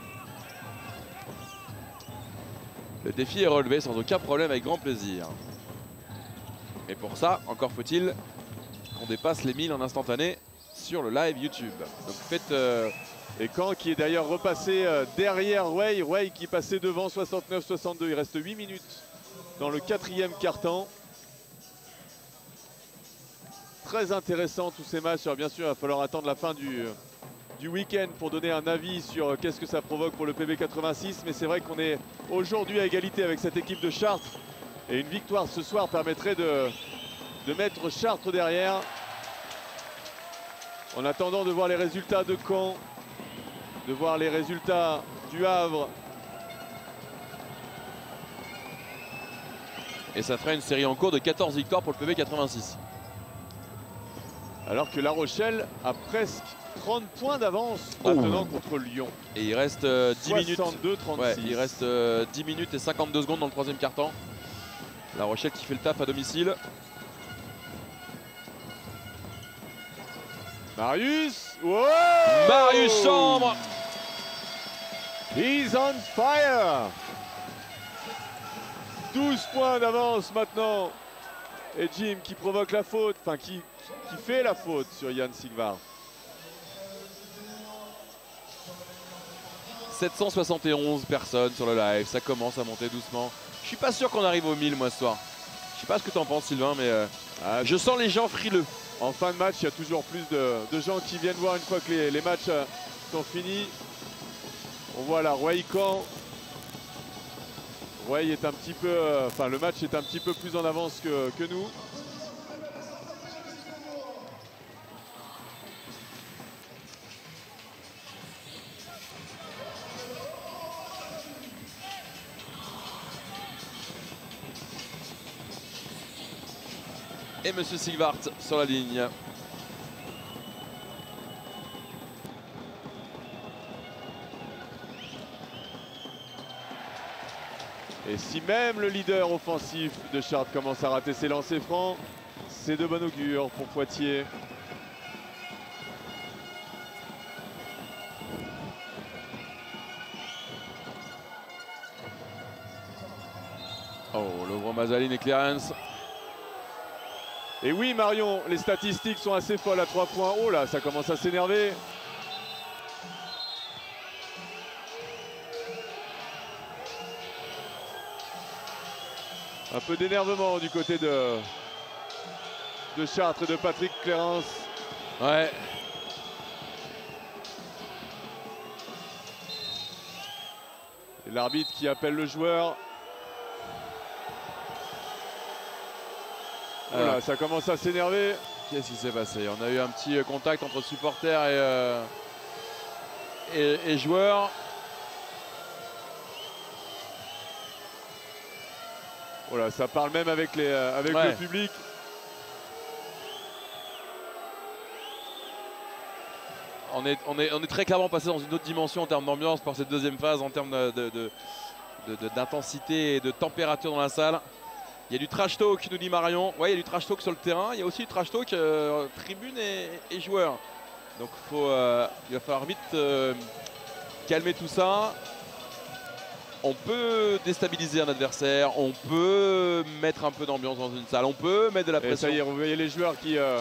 le défi est relevé sans aucun problème, avec grand plaisir. Mais pour ça, encore faut-il qu'on dépasse les mille en instantané sur le live YouTube. Donc faites... Euh... Et Caen qui est d'ailleurs repassé euh, derrière Wei. Wei qui passait devant soixante-neuf soixante-deux. Il reste huit minutes dans le quatrième quart-temps. Très intéressant tous ces matchs. Alors bien sûr, il va falloir attendre la fin du, du week-end pour donner un avis sur euh, qu'est-ce que ça provoque pour le P B quatre-vingt-six. Mais c'est vrai qu'on est aujourd'hui à égalité avec cette équipe de Chartres. Et une victoire ce soir permettrait de, de mettre Chartres derrière. En attendant de voir les résultats de Caen, de voir les résultats du Havre. Et ça ferait une série en cours de quatorze victoires pour le P B quatre-vingt-six. Alors que La Rochelle a presque trente points d'avance maintenant oh. contre Lyon. Et il reste euh, dix minutes. soixante-deux trente-six. Ouais, il reste euh, dix minutes et cinquante-deux secondes dans le troisième quart-temps. La Rochelle qui fait le taf à domicile. Marius. Wow, Marius Chambre. He's on fire. douze points d'avance maintenant. Et Jim qui provoque la faute, enfin qui, qui fait la faute sur Yann Sigvar. sept cent soixante et onze personnes sur le live, ça commence à monter doucement. Je suis pas sûr qu'on arrive aux mille moi ce soir. Je sais pas ce que tu en penses Sylvain, mais euh, ah, je sens les gens frileux. En fin de match, il y a toujours plus de, de gens qui viennent voir une fois que les, les matchs euh, sont finis. On voit là Roy-Caen. Roy est un petit peu, euh, enfin le match est un petit peu plus en avance que, que nous. Et Monsieur Sigvart sur la ligne. Et si même le leader offensif de Chartres commence à rater ses lancers francs, c'est de bon augure pour Poitiers. Oh, Lovro Mazaline et Clarence. Et oui Marion, les statistiques sont assez folles à trois points. Oh là, ça commence à s'énerver. Un peu d'énervement du côté de, de Chartres et de Patrick Clarence. Ouais. Et l'arbitre qui appelle le joueur. Voilà, Alors, ça commence à s'énerver. Qu'est-ce qui s'est passé? On a eu un petit contact entre supporters et, euh, et, et joueurs. Voilà, ça parle même avec, les, euh, avec ouais. le public. On est, on, est, on est très clairement passé dans une autre dimension en termes d'ambiance pour cette deuxième phase, en termes d'intensité de, de, de, de, et de température dans la salle. Il y a du trash talk, nous dit Marion. Ouais, il y a du trash talk sur le terrain. Il y a aussi du trash talk euh, tribune et, et joueurs. Donc faut, euh, il va falloir vite euh, calmer tout ça. On peut déstabiliser un adversaire, on peut mettre un peu d'ambiance dans une salle, on peut mettre de la pression. Et ça y est, vous voyez les joueurs qui, euh,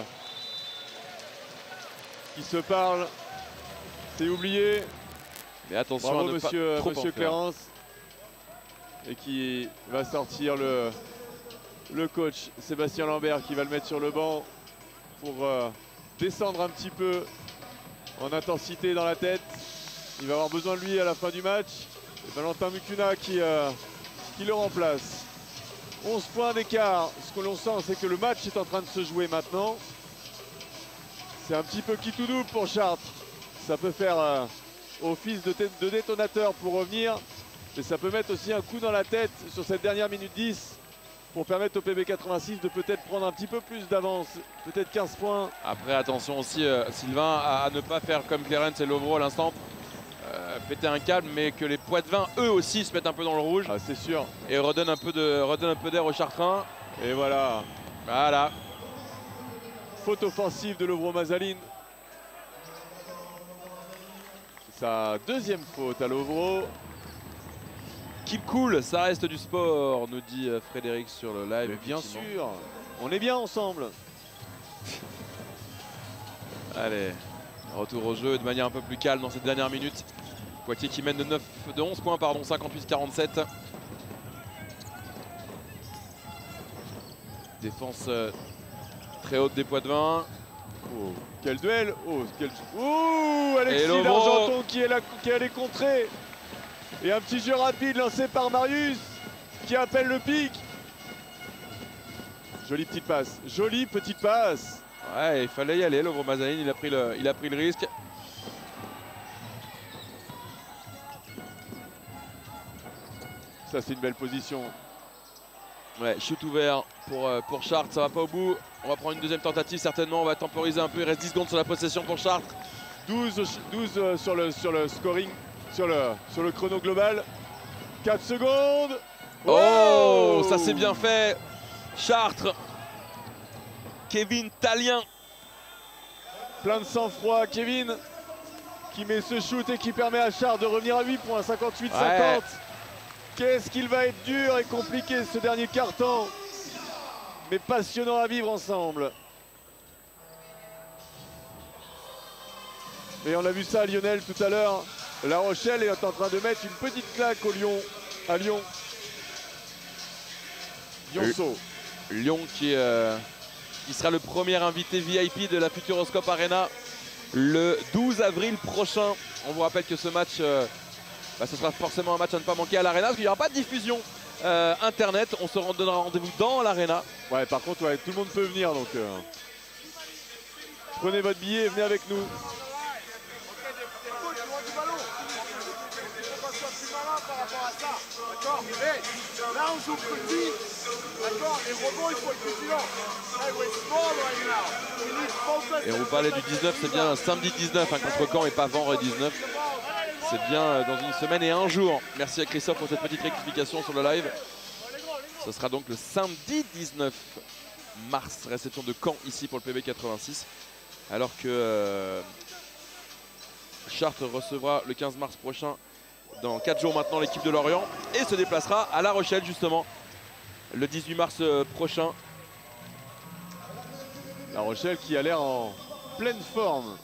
qui se parlent. C'est oublié. Mais attention Bravo à ne monsieur, pas trop monsieur Clarence. Et qui va sortir le, le coach Sébastien Lambert qui va le mettre sur le banc pour euh, descendre un petit peu en intensité dans la tête. Il va avoir besoin de lui à la fin du match. Et Valentin Mukuna qui, euh, qui le remplace. onze points d'écart. Ce que l'on sent, c'est que le match est en train de se jouer maintenant. C'est un petit peu qui tout double pour Chartres. Ça peut faire euh, office de, de détonateur pour revenir. Mais ça peut mettre aussi un coup dans la tête sur cette dernière minute dix pour permettre au P B quatre-vingt-six de peut-être prendre un petit peu plus d'avance, peut-être quinze points. Après, attention aussi, euh, Sylvain, à, à ne pas faire comme Clarence et Lovro à l'instant, euh, péter un câble, mais que les Poitevins, eux aussi, se mettent un peu dans le rouge. Ah, c'est sûr. Et redonnent un peu de, redonnent un peu d'air aux Chartrains. Et voilà. Voilà. Faute offensive de Lovro Mazaline. sa deuxième faute à Lovro. Keep cool, ça reste du sport, nous dit Frédéric sur le live. Mais bien sûr, on est bien ensemble. Allez, retour au jeu de manière un peu plus calme dans cette dernière minute. Poitiers qui mène de, neuf, de onze points, pardon, cinquante-huit quarante-sept. Défense euh, très haute des Poitevins. Oh, quel duel! Oh, quel... Ouh, Alexis d'Argenton qui est là, qui est allé contrer. Et un petit jeu rapide lancé par Marius qui appelle le pic. Jolie petite passe, jolie petite passe. Ouais, il fallait y aller, Lovro Mazaline, il a pris le, il a pris le risque. Ça, c'est une belle position. Ouais, shoot ouvert pour, euh, pour Chartres, ça va pas au bout. On va prendre une deuxième tentative certainement, on va temporiser un peu, il reste dix secondes sur la possession pour Chartres. douze, douze euh, sur, le, sur le scoring, sur le, sur le chrono global. quatre secondes. Oh, oh ça c'est bien fait. Chartres. Kevin Tallien. Plein de sang-froid, Kevin, qui met ce shoot et qui permet à Chartres de revenir à huit points, cinquante-huit cinquante. Ouais. Qu'est-ce qu'il va être dur et compliqué ce dernier quart-temps, mais passionnant à vivre ensemble. Et on a vu ça à Lionel tout à l'heure. La Rochelle est en train de mettre une petite claque au Lyon, à Lyon. Lyonceau. Lyon qui, euh, qui sera le premier invité V I P de la Futuroscope Arena le douze avril prochain. On vous rappelle que ce match... Euh, Bah, ce sera forcément un match à ne pas manquer à l'Arena parce qu'il n'y aura pas de diffusion euh, internet. On se donnera rendez-vous dans l'Arena. Ouais, par contre, ouais, tout le monde peut venir donc euh, prenez votre billet et venez avec nous. Là, on joue petit. D'accord, les rebonds, il faut être vigilant. Et on vous parlait du dix-neuf, c'est bien samedi dix-neuf hein, contre Caen et pas vendredi dix-neuf. C'est bien dans une semaine et un jour. Merci à Christophe pour cette petite rectification sur le live. Ce sera donc le samedi dix-neuf mars, réception de Caen ici pour le P B quatre-vingt-six. Alors que euh, Chartres recevra le quinze mars prochain, dans quatre jours maintenant, l'équipe de Lorient. Et se déplacera à La Rochelle justement le dix-huit mars prochain. La Rochelle qui a l'air en pleine forme.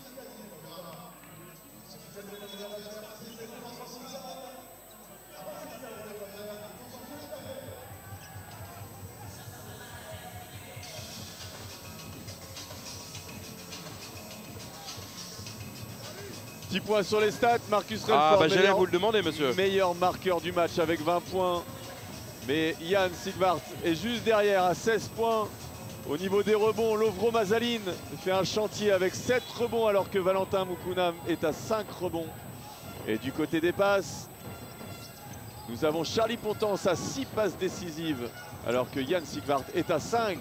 dix points sur les stats, Marcus Relford. Ah bah j'allais vous le demander monsieur. Meilleur marqueur du match avec vingt points. Mais Yann Sigvart est juste derrière à seize points. Au niveau des rebonds, Lovro Mazaline fait un chantier avec sept rebonds alors que Valentin Moukounam est à cinq rebonds. Et du côté des passes, nous avons Charlie Pontance à six passes décisives alors que Yann Sigvart est à cinq.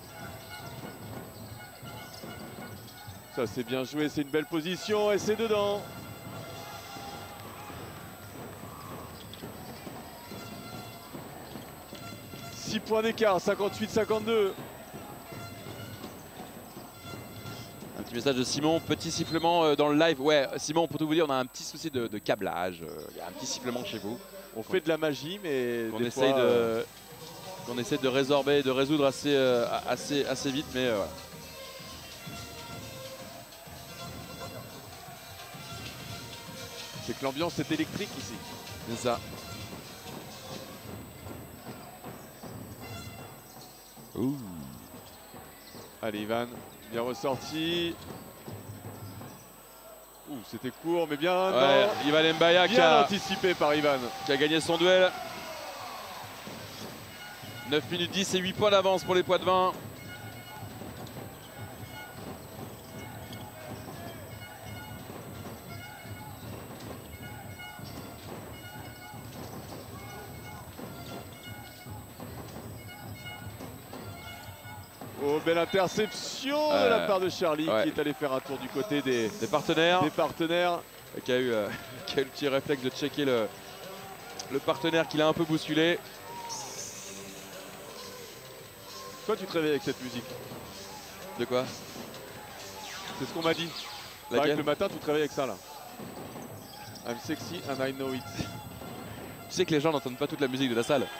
Ça c'est bien joué, c'est une belle position et c'est dedans. six points d'écart, cinquante-huit cinquante-deux. Un petit message de Simon, petit sifflement dans le live. Ouais Simon, pour tout vous dire, on a un petit souci de, de câblage. Il y a un petit sifflement chez vous. On fait de la magie mais on des essaye fois, de, euh... on essaie de résorber, de résoudre assez, euh, assez, assez vite, mais euh, voilà. C'est que l'ambiance est électrique ici. C'est ça. Ouh. Allez Ivan, bien ressorti. Ouh, c'était court mais bien. Ouais, Ivan Mbaya bien qui a anticipé par Ivan. Qui a gagné son duel. neuf minutes dix et huit points d'avance pour les Poitevins. Oh, belle interception euh, de la part de Charlie ouais. qui est allé faire un tour du côté des, des partenaires. Des partenaires. Et qui a, eu, euh, qui a eu le petit réflexe de checker le, le partenaire qui l'a un peu bousculé. Toi tu te réveilles avec cette musique. De quoi? C'est ce qu'on m'a dit. Le matin tu te réveilles avec ça là. I'm sexy and I know it. Tu sais que les gens n'entendent pas toute la musique de la salle.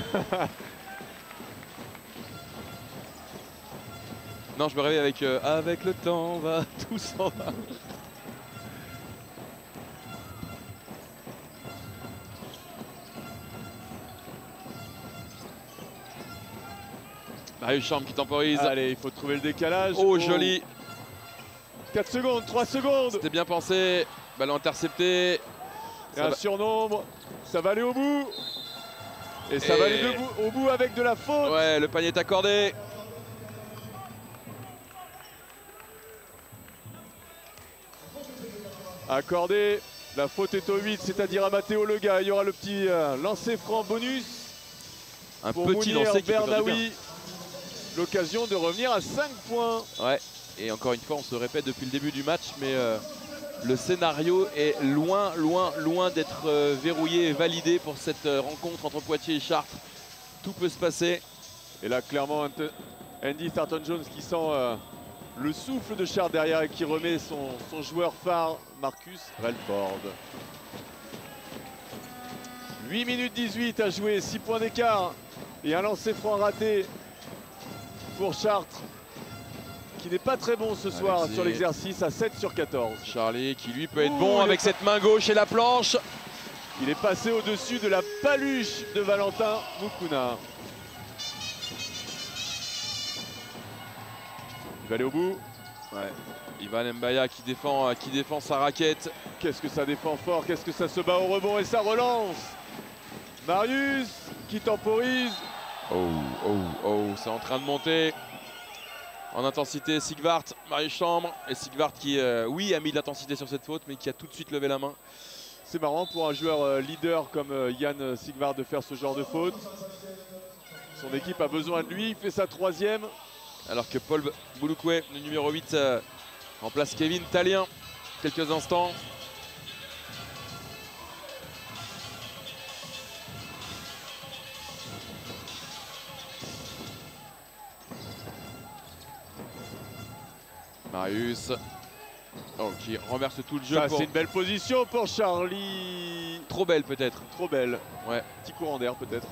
Non, je me réveille avec euh, avec le temps va, tout s'en va. Marius Chambre qui temporise. Allez, il faut trouver le décalage. Oh, oh. Joli. quatre secondes, trois secondes. C'était bien pensé. Ballon intercepté. Et un va... surnombre. Ça va aller au bout. Et ça Et... va aller debout, au bout avec de la faute. Ouais, le panier est accordé. Accordé. La faute est au huit, c'est-à-dire à Matteo Lega. Il y aura le petit euh, lancer franc bonus. Un pour petit Mounir lancer qui peut faire du bien. Bernaoui. L'occasion de revenir à cinq points. Ouais, et encore une fois, on se répète depuis le début du match, mais euh, le scénario est loin, loin, loin d'être euh, verrouillé et validé pour cette euh, rencontre entre Poitiers et Chartres. Tout peut se passer. Et là, clairement, Andy Thornton-Jones qui sent euh, le souffle de Chartres derrière et qui remet son, son joueur phare, Marcus Relford. huit minutes dix-huit à jouer, six points d'écart et un lancer franc raté pour Chartres, qui n'est pas très bon ce soir Alexis. Sur l'exercice à sept sur quatorze. Charlie qui lui peut être Ouh, bon avec cette main gauche et la planche. Il est passé au-dessus de la paluche de Valentin Moukouna. Il va aller au bout. Ouais. Ivan Mbaya qui défend, qui défend sa raquette. Qu'est-ce que ça défend fort, qu'est-ce que ça se bat au rebond et ça relance. Marius qui temporise. Oh, oh, oh, c'est en train de monter. En intensité, Sigvart, Marius Chambre. Et Sigvart qui, euh, oui, a mis de l'intensité sur cette faute, mais qui a tout de suite levé la main. C'est marrant pour un joueur euh, leader comme euh, Yann Sigvart de faire ce genre de faute. Son équipe a besoin de lui, il fait sa troisième. Alors que Paul Bouloukoué, le numéro huit, euh, remplace Kevin Tallien. Quelques instants. Marius. Oh, qui renverse tout le jeu. Ça, pour... c'est une belle position pour Charlie. Trop belle peut-être. Trop belle. Ouais. Petit courant d'air peut-être.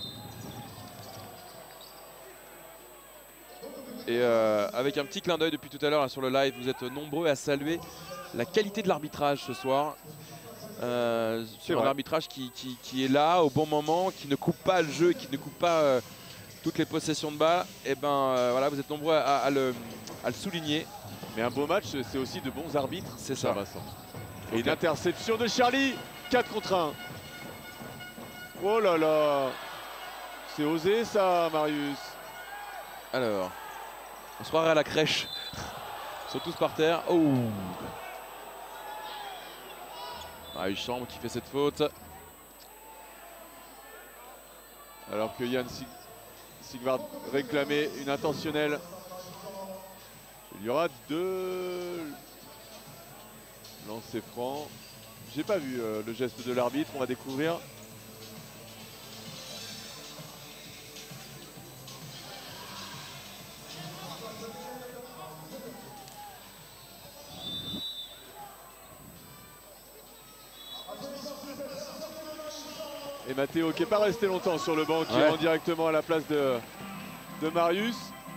Et euh, avec un petit clin d'œil depuis tout à l'heure sur le live, vous êtes nombreux à saluer la qualité de l'arbitrage ce soir. Euh, sur un arbitrage qui, qui, qui est là au bon moment, qui ne coupe pas le jeu, qui ne coupe pas euh, toutes les possessions de balles. Et ben euh, voilà, vous êtes nombreux à, à, le, à le souligner. Mais un beau match, c'est aussi de bons arbitres. C'est ça. Vincent. Et une interception de Charlie, quatre contre un. Oh là là. C'est osé ça, Marius. Alors, on se croirait à la crèche. Ils sont tous par terre. Oh. Marius Chambre qui fait cette faute. Alors que Yann Sig Sigvart réclamait une intentionnelle. Il y aura deux lancers francs. J'ai pas vu euh, le geste de l'arbitre, on va découvrir. Et Matteo qui n'est pas resté longtemps sur le banc, qui ouais. rend directement à la place de, de Marius.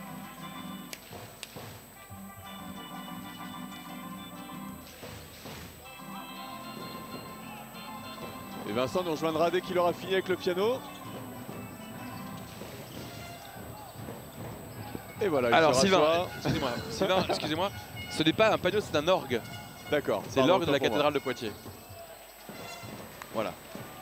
Et Vincent nous rejoindra dès qu'il aura fini avec le piano. Et voilà. Alors Sylvain, excusez-moi, Sylvain, excusez-moi, ce n'est pas un panneau, c'est un orgue. D'accord. C'est l'orgue de la cathédrale de Poitiers. Voilà.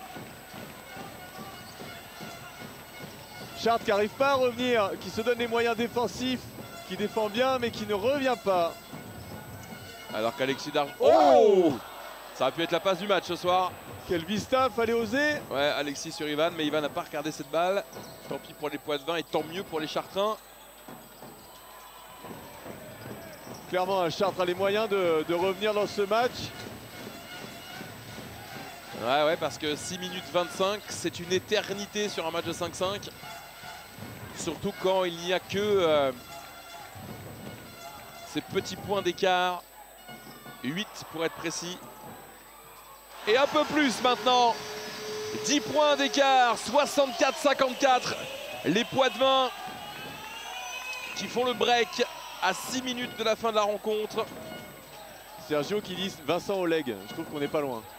Chartres qui n'arrive pas à revenir, qui se donne les moyens défensifs, qui défend bien mais qui ne revient pas. Alors qu'Alexis Darge... Oh, ça a pu être la passe du match ce soir. Quel vista, fallait oser. Ouais, Alexis sur Ivan, mais Ivan n'a pas regardé cette balle. Tant pis pour les Poitevins et tant mieux pour les Chartrains. Clairement, Chartres a les moyens de, de revenir dans ce match. Ouais, ouais, parce que six minutes vingt-cinq, c'est une éternité sur un match de cinq cinq. Surtout quand il n'y a que euh, ces petits points d'écart. huit pour être précis. et un peu plus maintenant. dix points d'écart, soixante-quatre cinquante-quatre. Les Poitevins qui font le break à six minutes de la fin de la rencontre. Sergio qui dit Vincent Oleg, je trouve qu'on n'est pas loin.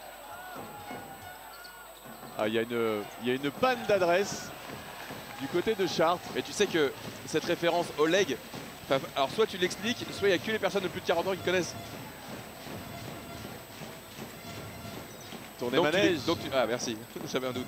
Ah, il y a une, il y a une panne d'adresse du côté de Chartres. Mais tu sais que cette référence Oleg, alors soit tu l'expliques, soit il n'y a que les personnes de plus de quarante ans qui connaissent. Tournée Donc manège. tu, donc tu, ah merci, j'avais un doute.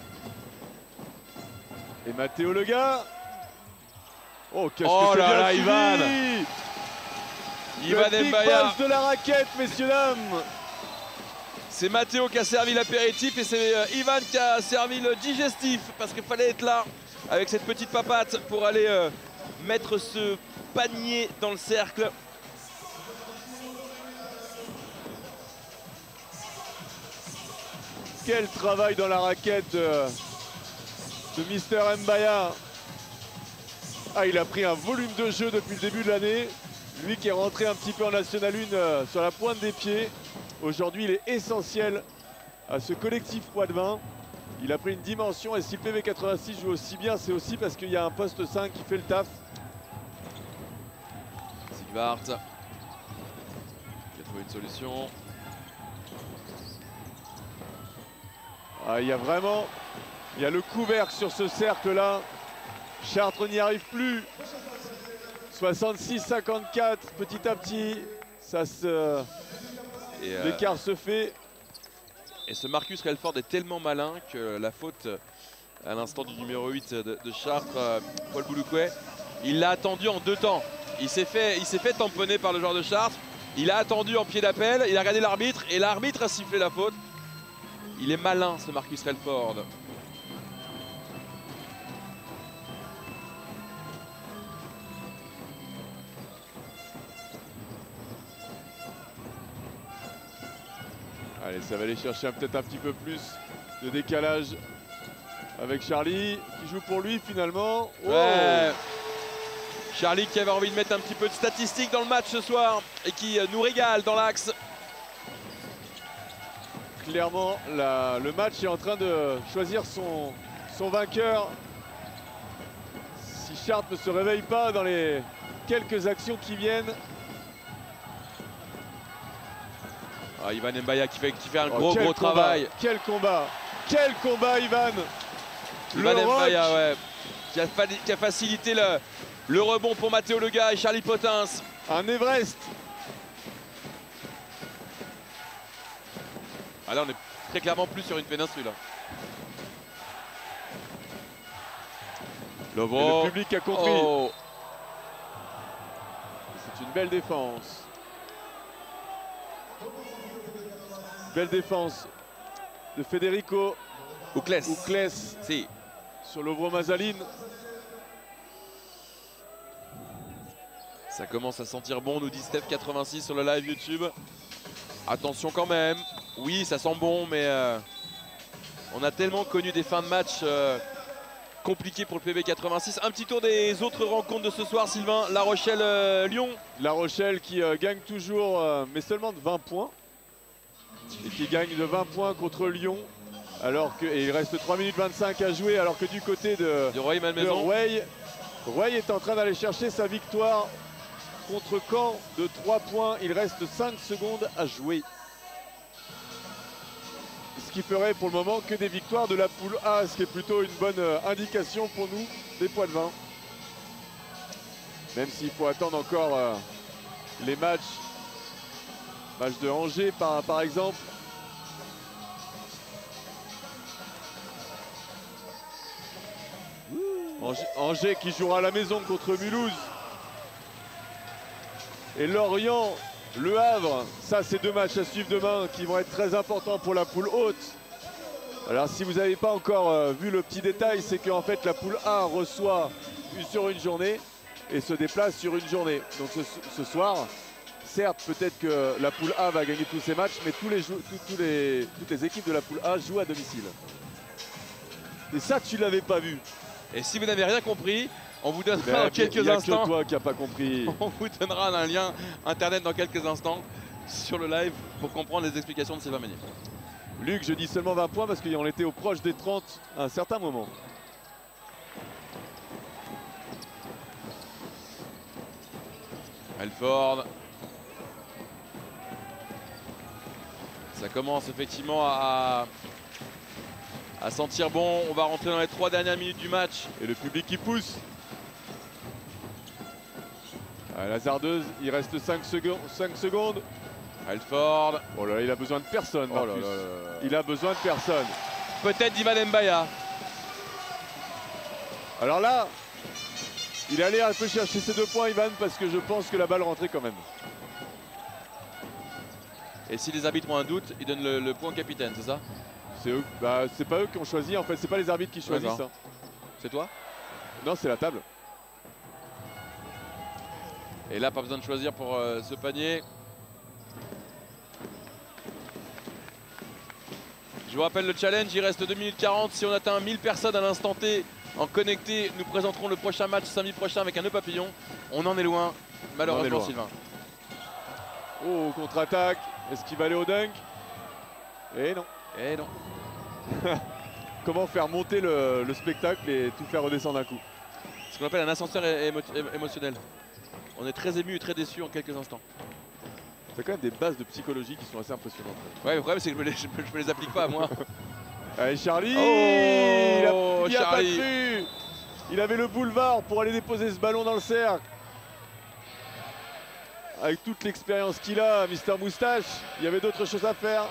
Et Matteo Lega. Oh, qu'est-ce Oh que c'est là bien là, suivi. Ivan Ivan Le big Mbaya. punch de la raquette, messieurs, dames. C'est Matteo qui a servi l'apéritif et c'est euh, Ivan qui a servi le digestif parce qu'il fallait être là avec cette petite papate pour aller euh, mettre ce panier dans le cercle. Quel travail dans la raquette de, de Mister Mbaya. Ah, il a pris un volume de jeu depuis le début de l'année. Lui qui est rentré un petit peu en National un euh, sur la pointe des pieds. Aujourd'hui, il est essentiel à ce collectif Poitevin. Il a pris une dimension et si le P V quatre-vingt-six joue aussi bien, c'est aussi parce qu'il y a un poste cinq qui fait le taf. Sigvart qui a trouvé une solution. Ah, il y a vraiment, il y a le couvercle sur ce cercle-là. Chartres n'y arrive plus. soixante-six cinquante-quatre, petit à petit, ça se, euh, l'écart se fait. Et ce Marcus Relford est tellement malin que la faute à l'instant du numéro huit de, de Chartres, euh, Paul Bouloukoué, il l'a attendu en deux temps. Il s'est fait, il s'est fait tamponner par le joueur de Chartres. Il a attendu en pied d'appel, il a regardé l'arbitre et l'arbitre a sifflé la faute. Il est malin ce Marcus Relford. Allez, ça va aller chercher peut-être un petit peu plus de décalage avec Charlie qui joue pour lui finalement. Oh, Ouais. Charlie qui avait envie de mettre un petit peu de statistiques dans le match ce soir et qui nous régale dans l'axe. clairement, la, le match est en train de choisir son, son vainqueur. Si Chartres ne se réveille pas dans les quelques actions qui viennent. Ah, Ivan Mbaya qui fait, qui fait un Oh, gros quel gros combat, travail. Quel combat, quel combat Ivan. Ivan Le Mbaya, rock. ouais, qui a, fa qui a facilité le, le rebond pour Matteo Lega et Charlie Potins. Un Everest. Ah là on est très clairement plus sur une péninsule. Et Lovro. le public a compris. Oh. C'est une belle défense. Belle défense de Federico Ucles. Ucles Si. sur Lovro Mazaline. Ça commence à sentir bon, nous dit Steph quatre-vingt-six sur le live YouTube. Attention quand même. Oui, ça sent bon, mais euh, on a tellement connu des fins de match euh, compliquées pour le P B quatre-vingt-six. Un petit tour des autres rencontres de ce soir, Sylvain. La Rochelle-Lyon. Euh, La Rochelle qui euh, gagne toujours, euh, mais seulement de vingt points. Et qui gagne de vingt points contre Lyon. Alors que, et il reste trois minutes vingt-cinq à jouer, alors que du côté de, De Roy de Malmaison. Roueil, Roueil est en train d'aller chercher sa victoire contre Caen de trois points. Il reste cinq secondes à jouer. Ce qui ferait pour le moment que des victoires de la poule A, ce qui est plutôt une bonne euh, indication pour nous, des Poitevins. Même s'il faut attendre encore euh, les matchs. Match de Angers par, par exemple. Angers, Angers qui jouera à la maison contre Mulhouse. Et Lorient, Le Havre, ça c'est deux matchs à suivre demain qui vont être très importants pour la poule haute. Alors si vous n'avez pas encore euh, vu le petit détail, c'est qu'en fait la poule A reçoit une, sur une journée et se déplace sur une journée. Donc ce, ce soir, certes peut-être que la poule A va gagner tous ses matchs, mais tous les, tous, tous les, toutes les équipes de la poule A jouent à domicile. Et ça tu l'avais pas vu. Et si vous n'avez rien compris, on vous donnera Ben, dans il quelques y a instants. que toi qui n'as pas compris. On vous donnera un lien internet dans quelques instants sur le live pour comprendre les explications de Sylvain Meunier. Luc, je dis seulement vingt points parce qu'on était au proche des trente à un certain moment. Alford. Ça commence effectivement à, à sentir bon. On va rentrer dans les trois dernières minutes du match. Et le public qui pousse. À la zardeuse, il reste cinq secondes. Alford. Oh là là, il a besoin de personne, Oh là Marcus. là là là. Il a besoin de personne. Peut-être d'Ivan Mbaya. Alors là, il est allé un peu chercher ses deux points, Ivan, parce que je pense que la balle rentrait quand même. Et si les arbitres ont un doute, ils donnent le, le point au capitaine, c'est ça? C'est eux, bah, c'est pas eux qui ont choisi, en fait, c'est pas les arbitres qui choisissent. Hein. C'est toi? Non, c'est la table. Et là, pas besoin de choisir pour euh, ce panier. Je vous rappelle le challenge, il reste deux minutes quarante. Si on atteint mille personnes à l'instant T en connecté, nous présenterons le prochain match samedi prochain avec un nœud papillon. On en est loin, malheureusement, loin. Sylvain. Oh, contre-attaque. Est-ce qu'il va aller au dunk? Eh non. Eh non. Comment faire monter le, le spectacle et tout faire redescendre d'un coup? Ce qu'on appelle un ascenseur émo émotionnel. On est très ému et très déçu en quelques instants. C'est quand même des bases de psychologie qui sont assez impressionnantes. Ouais, le problème c'est que je me les, je me, je me les applique pas à moi. Allez, Charlie, Oh, il a, il a pas Charlie. cru. Il avait le boulevard pour aller déposer ce ballon dans le cercle. Avec toute l'expérience qu'il a, Mister Moustache, il y avait d'autres choses à faire.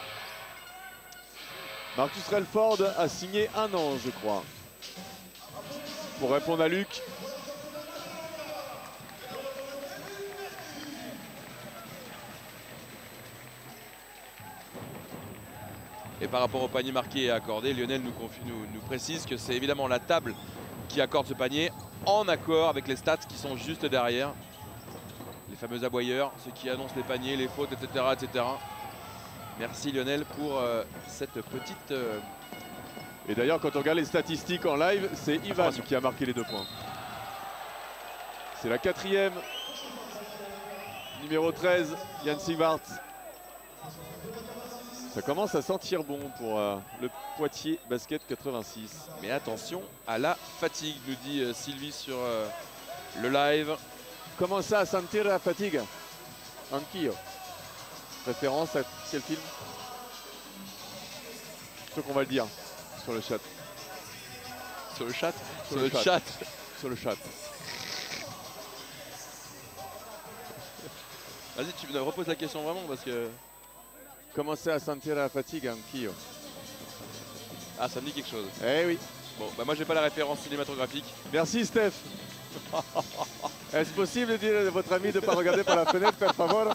Marcus Relford a signé un an, je crois. Pour répondre à Luc. Et par rapport au panier marqué et accordé, Lionel nous, confie, nous, nous précise que c'est évidemment la table qui accorde ce panier en accord avec les stats qui sont juste derrière. Les fameux aboyeurs, ceux qui annoncent les paniers, les fautes, et cetera et cetera. Merci Lionel pour euh, cette petite... Euh... Et d'ailleurs, quand on regarde les statistiques en live, c'est Ivan Information. qui a marqué les deux points. C'est la quatrième. Numéro treize, Yann Sigvart. Ça commence à sentir bon pour euh, le Poitiers Basket quatre-vingt-six. Mais attention à la fatigue, nous dit euh, Sylvie sur euh, le live. Comment ça, à sentir la fatigue? Anquillo. Référence à quel film? Je crois qu'on va le dire sur le chat. Sur le chat Sur Sur le le chat. chat. Sur le chat. Vas-y, tu me reposes la question vraiment parce que... Comment ça, à sentir la fatigue, Anquillo? Ah, ça me dit quelque chose. Eh oui. Bon, bah moi j'ai pas la référence cinématographique. Merci Steph. Est-ce possible de dire à votre ami de ne pas regarder par la fenêtre, per favor?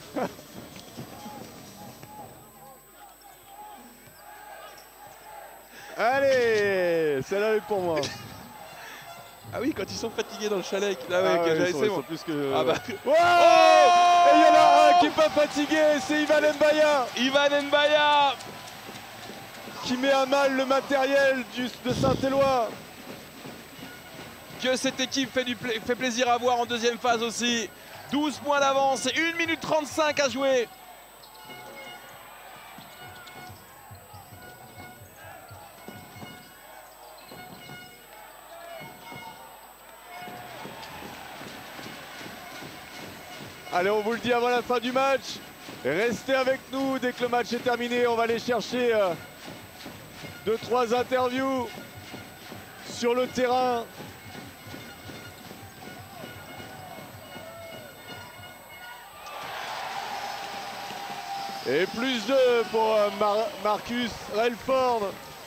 Allez, celle-là est pour moi. Ah oui, quand ils sont fatigués dans le chalet. Ah ouais, Ah ok, ouais, j'avais ils sont- essayé, ils moi. sont plus que... Ah bah. Oh, et il y en a un qui n'est pas fatigué, c'est Ivan Mbaya Ivan Mbaya qui met à mal le matériel du, de Saint-Éloi. Que cette équipe fait, du pla fait plaisir à voir en deuxième phase aussi. douze points d'avance et une minute trente-cinq à jouer. Allez, on vous le dit avant la fin du match. Restez avec nous dès que le match est terminé. On va aller chercher euh, deux, trois interviews sur le terrain. Et plus deux pour euh, Mar Marcus Relford.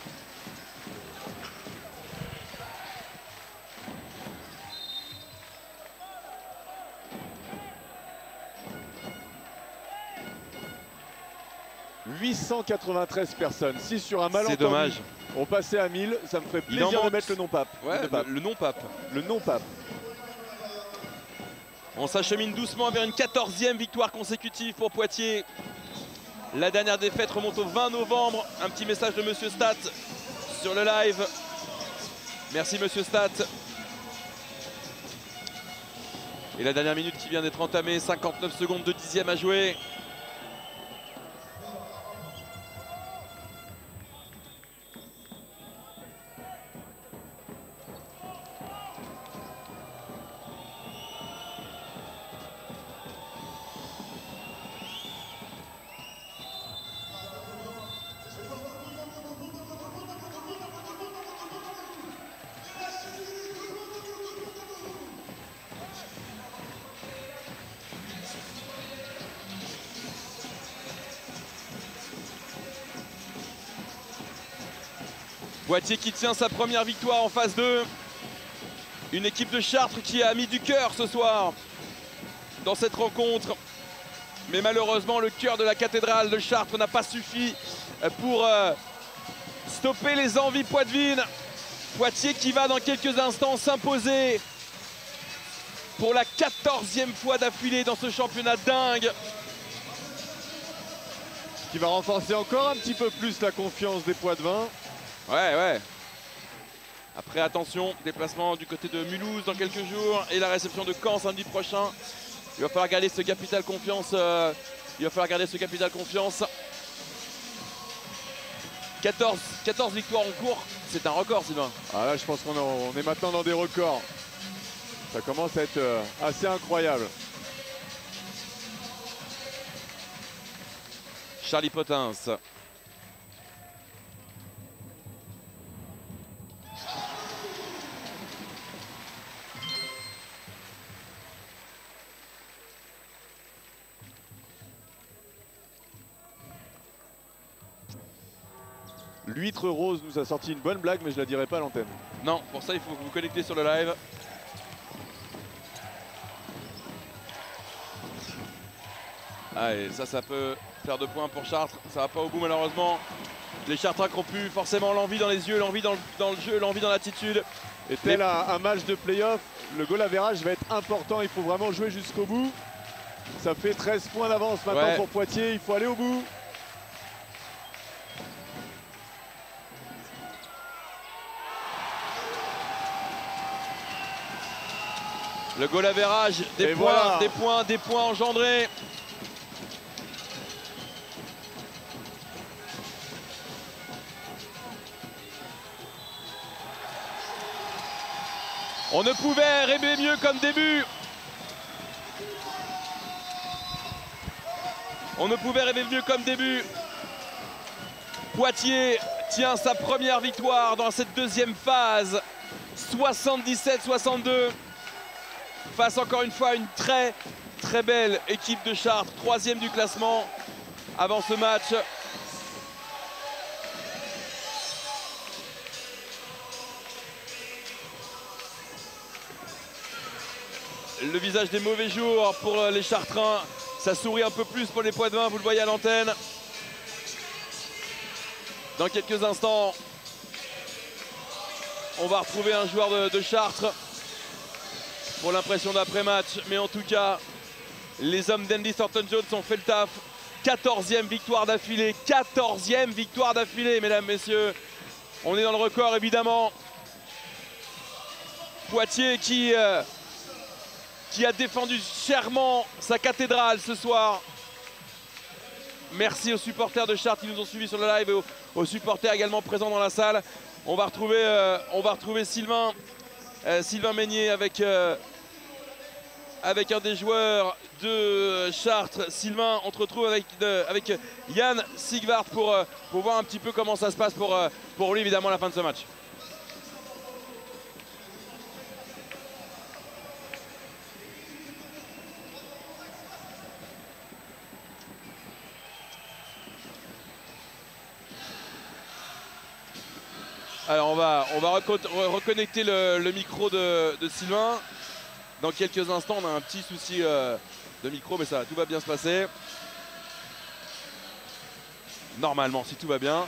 huit cent quatre-vingt-treize personnes. Si sur un malentendu, C'est dommage. on passait à mille, ça me ferait Il en plaisir de manque. mettre le non-pape. Ouais, le, pape. le, le non-pape. Le non-pape. On s'achemine doucement vers une quatorzième victoire consécutive pour Poitiers. La dernière défaite remonte au vingt novembre. Un petit message de Monsieur Stat sur le live. Merci Monsieur Stat. Et la dernière minute qui vient d'être entamée, cinquante-neuf secondes de dixième à jouer. Poitiers qui tient sa première victoire en phase deux. Une équipe de Chartres qui a mis du cœur ce soir dans cette rencontre. Mais malheureusement, le cœur de la cathédrale de Chartres n'a pas suffi pour euh, stopper les envies poitevines. Poitiers qui va dans quelques instants s'imposer pour la quatorzième fois d'affilée dans ce championnat dingue. Qui va renforcer encore un petit peu plus la confiance des Poitevins. Ouais, ouais. Après, attention, déplacement du côté de Mulhouse dans quelques jours et la réception de Caen samedi prochain. Il va falloir garder ce capital confiance. Euh, il va falloir garder ce capital confiance. quatorze, quatorze victoires en cours, c'est un record, Sylvain. Ah là, je pense qu'on est, on est maintenant dans des records. Ça commence à être euh, assez incroyable. Charlie Potins. L'huître rose nous a sorti une bonne blague, mais je la dirai pas à l'antenne. Non, pour ça, il faut que vous connecter sur le live. Allez, ça, ça peut faire deux points pour Chartres. Ça va pas au bout, malheureusement. Les Chartrins qui ont plus forcément l'envie dans les yeux, l'envie dans, dans le jeu, l'envie dans l'attitude. Et tel les... un, un match de play-off, le goal average va être important. Il faut vraiment jouer jusqu'au bout. Ça fait treize points d'avance maintenant ouais. pour Poitiers. Il faut aller au bout. Le goal average, des Et points, voilà. des points, des points engendrés. On ne pouvait rêver mieux comme début. On ne pouvait rêver mieux comme début. Poitiers tient sa première victoire dans cette deuxième phase. soixante-dix-sept soixante-deux. Face encore une fois à une très très belle équipe de Chartres, troisième du classement avant ce match. Le visage des mauvais jours pour les Chartrains, ça sourit un peu plus pour les Poitevins, vous le voyez à l'antenne. Dans quelques instants, on va retrouver un joueur de, de Chartres pour l'impression d'après-match, mais en tout cas, les hommes d'Andy Thornton-Jones ont fait le taf. quatorzième victoire d'affilée, quatorzième victoire d'affilée, mesdames, messieurs. On est dans le record, évidemment. Poitiers qui, euh, qui a défendu chèrement sa cathédrale ce soir. Merci aux supporters de Chartres qui nous ont suivis sur le live et aux, aux supporters également présents dans la salle. On va retrouver, euh, on va retrouver Sylvain, euh, Sylvain Meignier avec... Euh, avec un des joueurs de Chartres. Sylvain, on te retrouve avec, de, avec Yann Sigvart pour, pour voir un petit peu comment ça se passe pour, pour lui, évidemment, à la fin de ce match. Alors on va, on va reco reconnecter le, le micro de, de Sylvain. Dans quelques instants, on a un petit souci euh, de micro, mais ça, tout va bien se passer. Normalement, si tout va bien.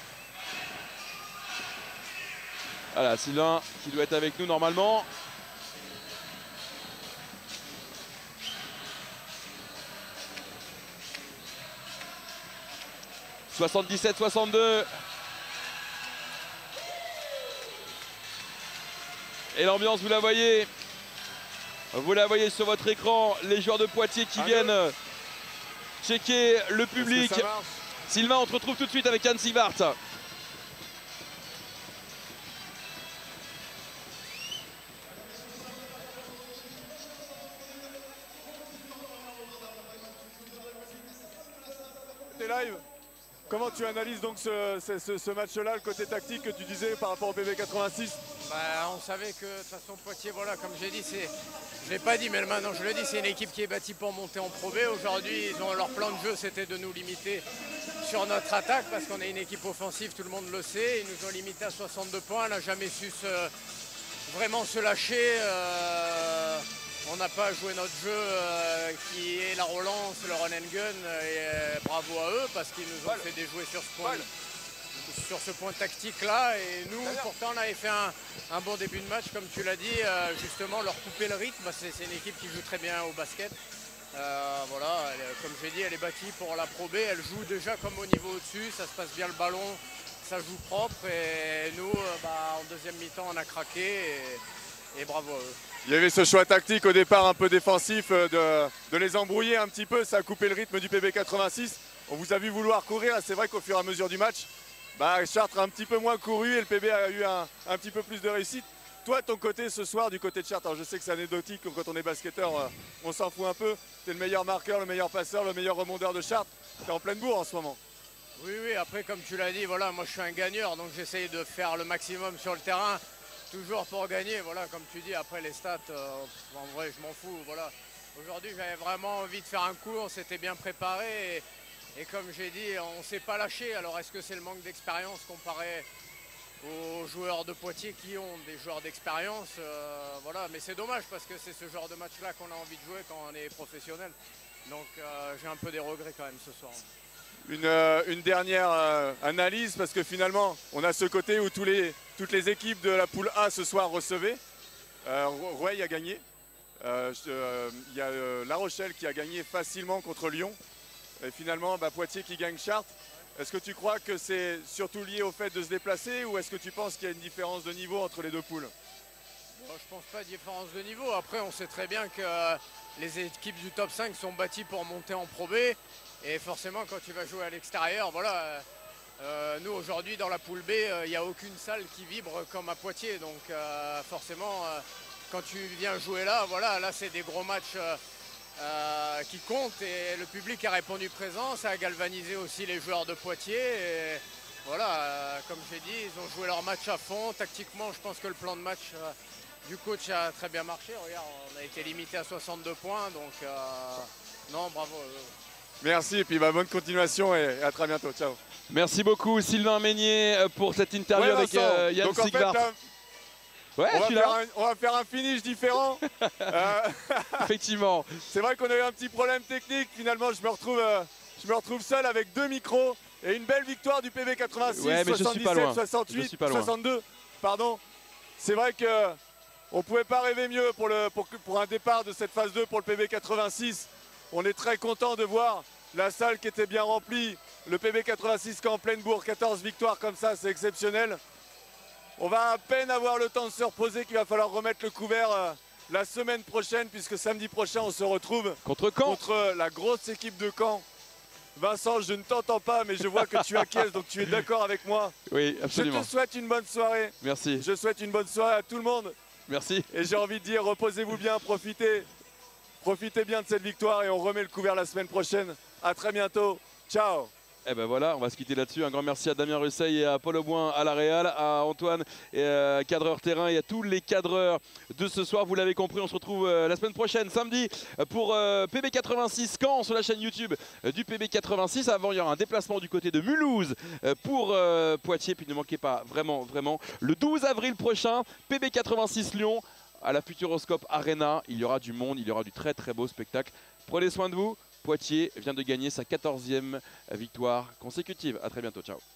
Voilà, Sylvain qui doit être avec nous normalement. soixante-dix-sept soixante-deux. Et l'ambiance, vous la voyez. Vous la voyez sur votre écran, les joueurs de Poitiers qui Allez. viennent checker le public. Sylvain, on te retrouve tout de suite avec Yann Sigvart. T'es live. Comment tu analyses donc ce, ce, ce match-là, le côté tactique que tu disais par rapport au P V quatre-vingt-six? Bah, on savait que de toute façon Poitiers, voilà, comme j'ai dit, c'est, je l'ai pas dit, mais maintenant je le dis, c'est une équipe qui est bâtie pour monter en Pro B. Aujourd'hui, ils ont leur plan de jeu, c'était de nous limiter sur notre attaque parce qu'on est une équipe offensive, tout le monde le sait. Ils nous ont limité à soixante-deux points, on n'a jamais su se, vraiment se lâcher. Euh, on n'a pas joué notre jeu euh, qui est la relance, le run and gun. Et euh, bravo à eux parce qu'ils nous ont fait déjouer sur ce point, sur ce point tactique-là. Et nous, pourtant, on avait fait un, un bon début de match, comme tu l'as dit. Euh, justement, leur couper le rythme, bah, c'est une équipe qui joue très bien au basket. Euh, voilà, elle, comme j'ai dit, elle est bâtie pour la Pro B, elle joue déjà comme au niveau au-dessus, ça se passe bien le ballon, ça joue propre et nous, euh, bah, en deuxième mi-temps, on a craqué et, et bravo à eux. Il y avait ce choix tactique au départ un peu défensif de, de les embrouiller un petit peu, ça a coupé le rythme du P B quatre-vingt-six. On vous a vu vouloir courir, c'est vrai qu'au fur et à mesure du match, bah, Chartres a un petit peu moins couru et le P B a eu un, un petit peu plus de réussite. Toi, ton côté ce soir, du côté de Chartres, alors je sais que c'est anecdotique, quand on est basketteur, on s'en fout un peu. Tu es le meilleur marqueur, le meilleur passeur, le meilleur rebondeur de Chartres. Tu es en pleine bourre en ce moment. Oui, oui, après, comme tu l'as dit, voilà, moi je suis un gagneur, donc j'essaye de faire le maximum sur le terrain, toujours pour gagner. Voilà, comme tu dis, après les stats, euh, en vrai, je m'en fous. Voilà. Aujourd'hui, j'avais vraiment envie de faire un coup, on s'était bien préparé. Et, et comme j'ai dit, on ne s'est pas lâché. Alors, est-ce que c'est le manque d'expérience comparé aux joueurs de Poitiers qui ont des joueurs d'expérience, euh, voilà, mais c'est dommage parce que c'est ce genre de match-là qu'on a envie de jouer quand on est professionnel. Donc euh, j'ai un peu des regrets quand même ce soir. Une, euh, une dernière euh, analyse parce que finalement on a ce côté où tous les, toutes les équipes de la poule A ce soir recevaient. Euh, Roueil a gagné. Euh, euh, il y a euh, La Rochelle qui a gagné facilement contre Lyon. Et finalement bah, Poitiers qui gagne Chartres. Est-ce que tu crois que c'est surtout lié au fait de se déplacer ou est-ce que tu penses qu'il y a une différence de niveau entre les deux poules? Bon, je pense pas de différence de niveau. Après, on sait très bien que euh, les équipes du top cinq sont bâties pour monter en Pro B. Et forcément, quand tu vas jouer à l'extérieur, voilà. Euh, nous, aujourd'hui, dans la poule B, il euh, n'y a aucune salle qui vibre comme à Poitiers. Donc, euh, forcément, euh, quand tu viens jouer là, voilà, là, c'est des gros matchs. Euh, Euh, qui compte et le public a répondu présent, ça a galvanisé aussi les joueurs de Poitiers et voilà, euh, comme j'ai dit, ils ont joué leur match à fond, tactiquement je pense que le plan de match euh, du coach a très bien marché, regarde, on a été limité à soixante-deux points, donc euh, non, bravo. Merci et puis bah, bonne continuation et à très bientôt, ciao. Merci beaucoup Sylvain Meignier pour cette interview ouais, avec euh, Yann donc, en Sigvart. fait, là, Ouais, on, va je faire là. un, on va faire un finish différent. euh, Effectivement. C'est vrai qu'on a eu un petit problème technique. Finalement, je me retrouve, euh, je me retrouve seul avec deux micros et une belle victoire du P B quatre-vingt-six, ouais, mais soixante-dix-sept, soixante-huit, soixante-deux. Pardon. C'est vrai que on ne pouvait pas rêver mieux pour, le, pour, pour un départ de cette phase deux pour le P B quatre-vingt-six. On est très content de voir la salle qui était bien remplie. Le P B quatre-vingt-six qui est en pleine bourre, quatorze victoires comme ça, c'est exceptionnel. On va à peine avoir le temps de se reposer qu'il va falloir remettre le couvert euh, la semaine prochaine puisque samedi prochain on se retrouve contre Caen, contre la grosse équipe de Caen. Vincent, je ne t'entends pas mais je vois que tu acquiesces donc tu es d'accord avec moi. Oui, absolument. Je te souhaite une bonne soirée. Merci. Je souhaite une bonne soirée à tout le monde. Merci. Et j'ai envie de dire reposez-vous bien, profitez. Profitez bien de cette victoire et on remet le couvert la semaine prochaine. À très bientôt. Ciao. Et ben voilà, on va se quitter là-dessus. Un grand merci à Damien Russeil et à Paul Auboin à la Réal, à Antoine, et à cadreur terrain et à tous les cadreurs de ce soir. Vous l'avez compris, on se retrouve la semaine prochaine, samedi, pour P B quatre-vingt-six Caen sur la chaîne YouTube du P B quatre-vingt-six. Avant, il y aura un déplacement du côté de Mulhouse pour Poitiers. Puis ne manquez pas vraiment, vraiment, le douze avril prochain, P B quatre-vingt-six Lyon à la Futuroscope Arena. Il y aura du monde, il y aura du très très beau spectacle. Prenez soin de vous. Poitiers vient de gagner sa quatorzième victoire consécutive. A très bientôt, ciao.